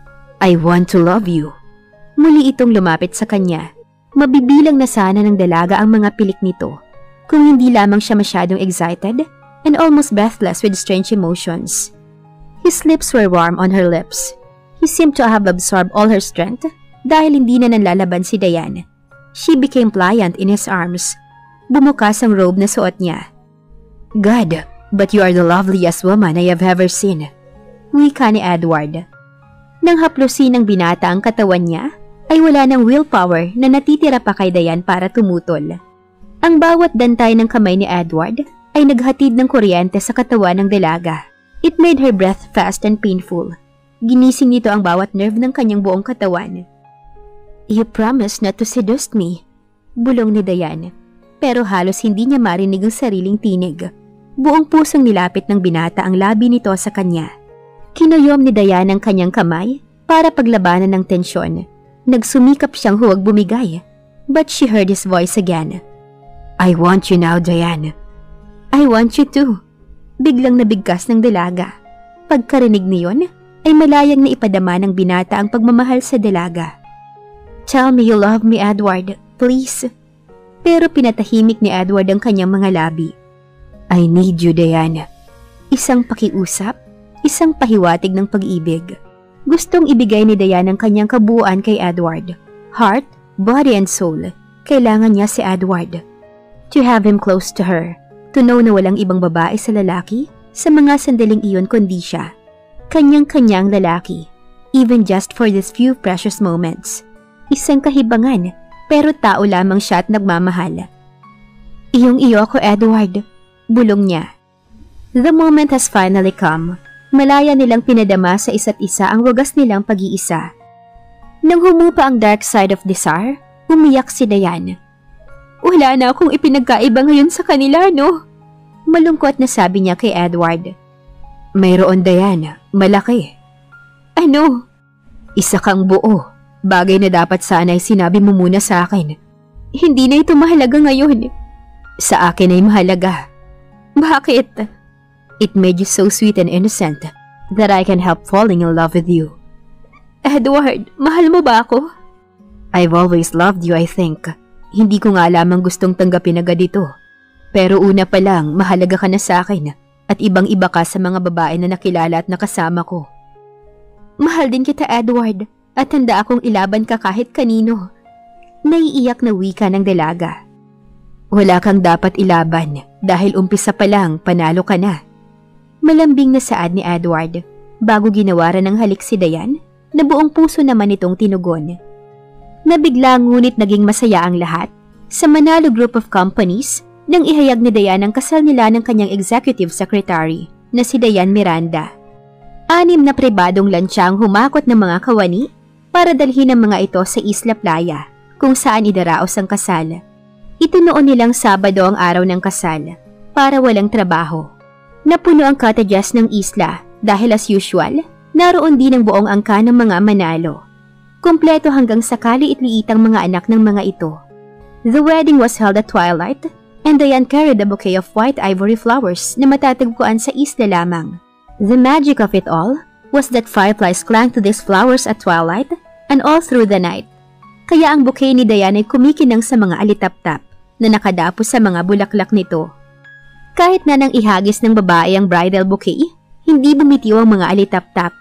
I want to love you. Muli itong lumapit sa kanya. Mabibilang na sana ng dalaga ang mga pilik nito. Kung hindi lamang siya masyadong excited and almost breathless with strange emotions. His lips were warm on her lips. He seemed to have absorbed all her strength dahil hindi na nanlalaban si Diane. She became pliant in his arms. Bumukas ang robe na suot niya. God, but you are the loveliest woman I have ever seen. Wika ni Edward. Nang haplusin ng binata ang katawan niya, ay wala ng willpower na natitira pa kay Diane para tumutol. Ang bawat dantay ng kamay ni Edward ay naghatid ng kuryente sa katawan ng dalaga. It made her breath fast and painful. Ginising nito ang bawat nerve ng kanyang buong katawan. You promised not to seduce me, bulong ni Diane. Pero halos hindi niya marinig ang sariling tinig. Buong pusong nilapit ng binata ang labi nito sa kanya. Kinuyom ni Diane ang kanyang kamay para paglabanan ng tensyon. Nagsumikap siyang huwag bumigay. But she heard his voice again. I want you now, Diane. I want you too. Biglang nabigkas ng dalaga. Pagkarinig niyon, ay malayang na ipadama ng binata ang pagmamahal sa dalaga. Tell me you love me, Edward, please. Pero pinatahimik ni Edward ang kanyang mga labi. I need you, Diana. Isang pakiusap, isang pahiwatig ng pag-ibig. Gustong ibigay ni Diana ang kanyang kabuuan kay Edward. Heart, body and soul. Kailangan niya si Edward. To have him close to her. To know na walang ibang babae sa lalaki sa mga sandaling iyon kundi siya. Kanyang-kanyang lalaki. Even just for these few precious moments. Isang kahibangan, pero tao lamang siya at nagmamahal. Iyong iyo ako, Edward. Bulong niya. The moment has finally come. Malaya nilang pinadama sa isa't isa ang wagas nilang pag-iisa. Nang humupa ang dark side of desire, umiyak si Diane. Wala na akong ipinagkaiba ngayon sa kanila, no? Malungkot na sabi niya kay Edward. Mayroon, Diane. Malaki. Ano? Isa kang buo. Bagay na dapat sana ay sinabi mo muna sa akin. Hindi na ito mahalaga ngayon. Sa akin ay mahalaga. Bakit? It made you so sweet and innocent that I can help falling in love with you. Edward, mahal mo ba ako? I've always loved you, I think. Hindi ko nga lamang gustong tanggapin agad ito. Pero una pa lang, mahalaga ka na sa akin at ibang-iba ka sa mga babae na nakilala at nakasama ko. Mahal din kita, Edward, at handa akong ilaban ka kahit kanino. Naiiyak na wika ng dalaga. Wala kang dapat ilaban dahil umpisa pa lang panalo ka na. Malambing na saad ni Edward bago ginawaran ng halik si Diane na buong puso naman itong tinugon. Nabigla ngunit naging masaya ang lahat sa Manalo Group of Companies nang ihayag ni Diane ang kasal nila ng kanyang executive secretary na si Diane Miranda. Anim na pribadong lancha ang humakot ng mga kawani para dalhin ang mga ito sa Isla Playa kung saan idaraos ang kasal. Itinuon nilang Sabado ang araw ng kasal para walang trabaho. Napuno ang cottages ng isla dahil as usual, naroon din ang buong angka ng mga Manalo. Kompleto hanggang sa kaliit-liitang mga anak ng mga ito. The wedding was held at twilight and Diane carried a bouquet of white ivory flowers na matatagpuan sa isla lamang. The magic of it all was that fireflies clung to these flowers at twilight and all through the night. Kaya ang bouquet ni Diane ay kumikinang sa mga alitap-tap na nakadapo sa mga bulaklak nito. Kahit na nang ihagis ng babae ang bridal bouquet, hindi bumitiw ang mga alitap-tap.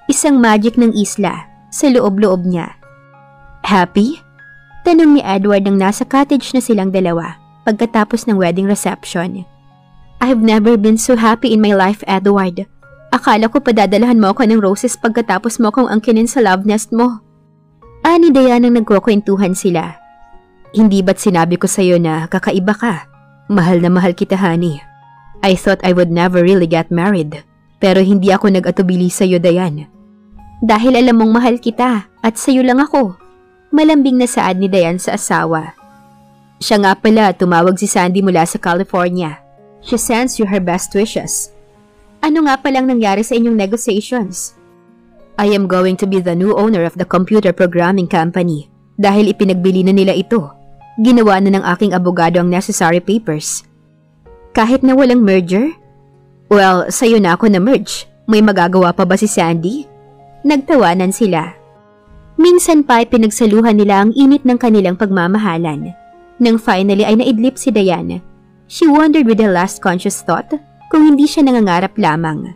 Isang magic ng isla sa loob-loob niya. Happy? Tanong ni Edward nang nasa cottage na silang dalawa pagkatapos ng wedding reception. I've never been so happy in my life, Edward. Akala ko padadalahan mo ako ng roses pagkatapos mo akong angkinin sa love nest mo. Ani Dayan nang nagkukwentuhan sila. Hindi ba't sinabi ko sa'yo na kakaiba ka? Mahal na mahal kita, honey. I thought I would never really get married. Pero hindi ako nag-atubili sa'yo, Dayan. Dahil alam mong mahal kita at sa'yo lang ako. Malambing na saad ni Dayan sa asawa. Siya nga pala, tumawag si Sandy mula sa California. She sends you her best wishes. Ano nga palang nangyari sa inyong negotiations? I am going to be the new owner of the computer programming company. Dahil ipinagbili na nila ito. Ginawa na ng aking abogado ang necessary papers. Kahit na walang merger? Well, sa'yo na ako na-merge. May magagawa pa ba si Sandy? Nagtawanan sila. Minsan pa ay pinagsaluhan nila ang init ng kanilang pagmamahalan. Nang finally ay naidlip si Dayan, she wondered with the last conscious thought kung hindi siya nangangarap lamang.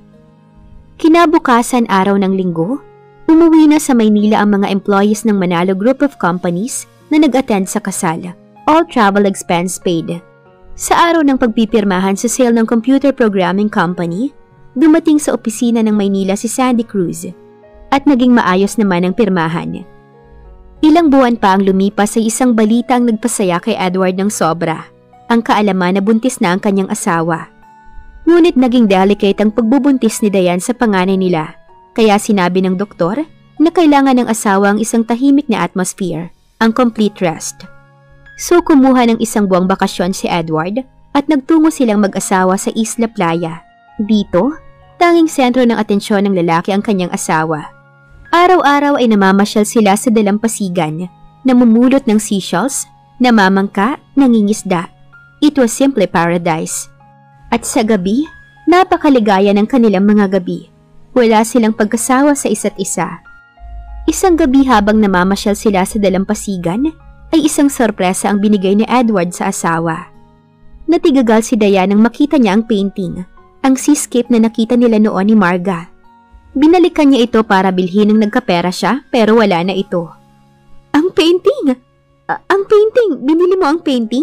Kinabukasan araw ng linggo, umuwi na sa Maynila ang mga employees ng Manalo Group of Companies na nag-attend sa kasal, all travel expense paid. Sa araw ng pagpipirmahan sa sale ng computer programming company, dumating sa opisina ng Maynila si Sandy Cruz at naging maayos naman ang pirmahan. Ilang buwan pa ang lumipas sa isang balita ang nagpasaya kay Edward ng sobra, ang kaalaman na buntis na ang kanyang asawa. Ngunit naging delicate ang pagbubuntis ni Dayan sa panganay nila, kaya sinabi ng doktor na kailangan ng asawa ang isang tahimik na atmosphere, ang complete rest. So kumuha ng isang buwang bakasyon si Edward at nagtungo silang mag-asawa sa Isla Playa. Dito, tanging sentro ng atensyon ng lalaki ang kanyang asawa. Araw-araw ay namamasyal sila sa dalampasigan, namumulot ng seashells, namamangka, nangingisda. It was simply paradise. At sa gabi, napakaligaya ng kanilang mga gabi. Wala silang pagkasawa sa isa't isa. Isang gabi habang namamasyal sila sa dalampasigan, ay isang sorpresa ang binigay ni Edward sa asawa. Natigagal si Dayan nang makita niya ang painting, ang seascape na nakita nila noon ni Marga. Binalikan niya ito para bilhin nang nagkapera siya pero wala na ito. Ang painting! Uh, ang painting! Binili mo ang painting?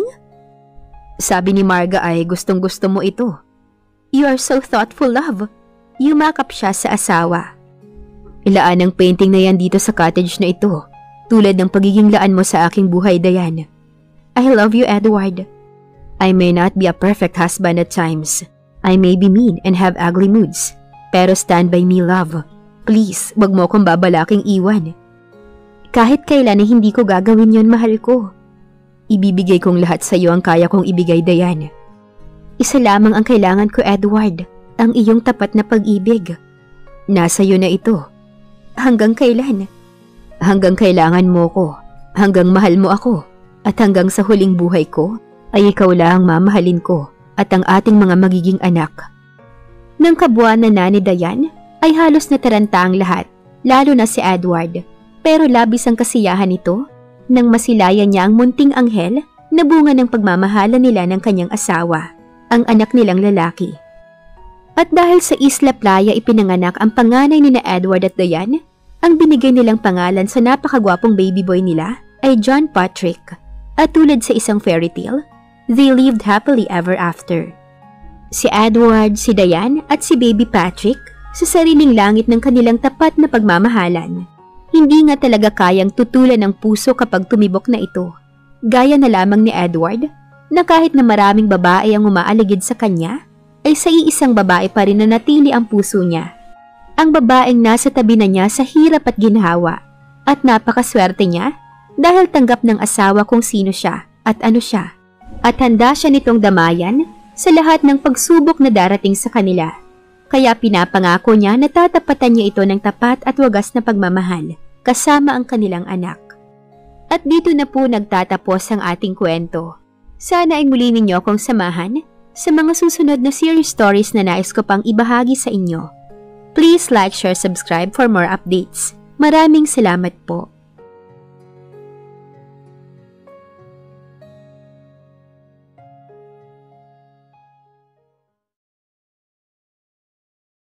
Sabi ni Marga ay gustong gusto mo ito. You are so thoughtful, love. Yumakap siya sa asawa. Ilaan ang painting na yan dito sa cottage na ito, tulad ng pagiging laan mo sa aking buhay, Dayan. I love you, Edward. I may not be a perfect husband at times. I may be mean and have ugly moods. Pero stand by me, love. Please, wag mo akong babalaking iwan. Kahit kailan ay hindi ko gagawin yon, mahal ko. Ibibigay kong lahat sa iyo ang kaya kong ibigay, Dayan. Isa lamang ang kailangan ko, Edward, ang iyong tapat na pag-ibig. Nasa iyo na ito. Hanggang kailan? Hanggang kailangan mo ko, hanggang mahal mo ako, at hanggang sa huling buhay ko, ay ikaw lang mamahalin ko at ang ating mga magiging anak. Nang kabuanan na ni Dayan, ay halos nataranta ang lahat, lalo na si Edward. Pero labis ang kasiyahan nito nang masilayan niya ang munting anghel na bunga ng pagmamahala nila ng kanyang asawa, ang anak nilang lalaki. At dahil sa Isla Playa ipinanganak ang panganay ni na Edward at Dayan, ang binigay nilang pangalan sa napakagwapong baby boy nila ay John Patrick. At tulad sa isang fairy tale, they lived happily ever after. Si Edward, si Dayan at si baby Patrick sa sariling langit ng kanilang tapat na pagmamahalan. Hindi nga talaga kayang tutulan ng puso kapag tumibok na ito. Gaya na lamang ni Edward na kahit na maraming babae ang umaaligid sa kanya, ay sa iisang babae pa rin na natili ang puso niya. Ang babaeng nasa tabi na niya sa hirap at ginhawa, at napakaswerte niya dahil tanggap ng asawa kung sino siya at ano siya, at handa siya nitong damayan sa lahat ng pagsubok na darating sa kanila. Kaya pinapangako niya na tatapatan niya ito ng tapat at wagas na pagmamahal kasama ang kanilang anak. At dito na po nagtatapos ang ating kwento. Sana ay muli ninyo akong samahan sa mga susunod na series stories na nais ko pang ibahagi sa inyo. Please like, share, subscribe for more updates. Maraming salamat po.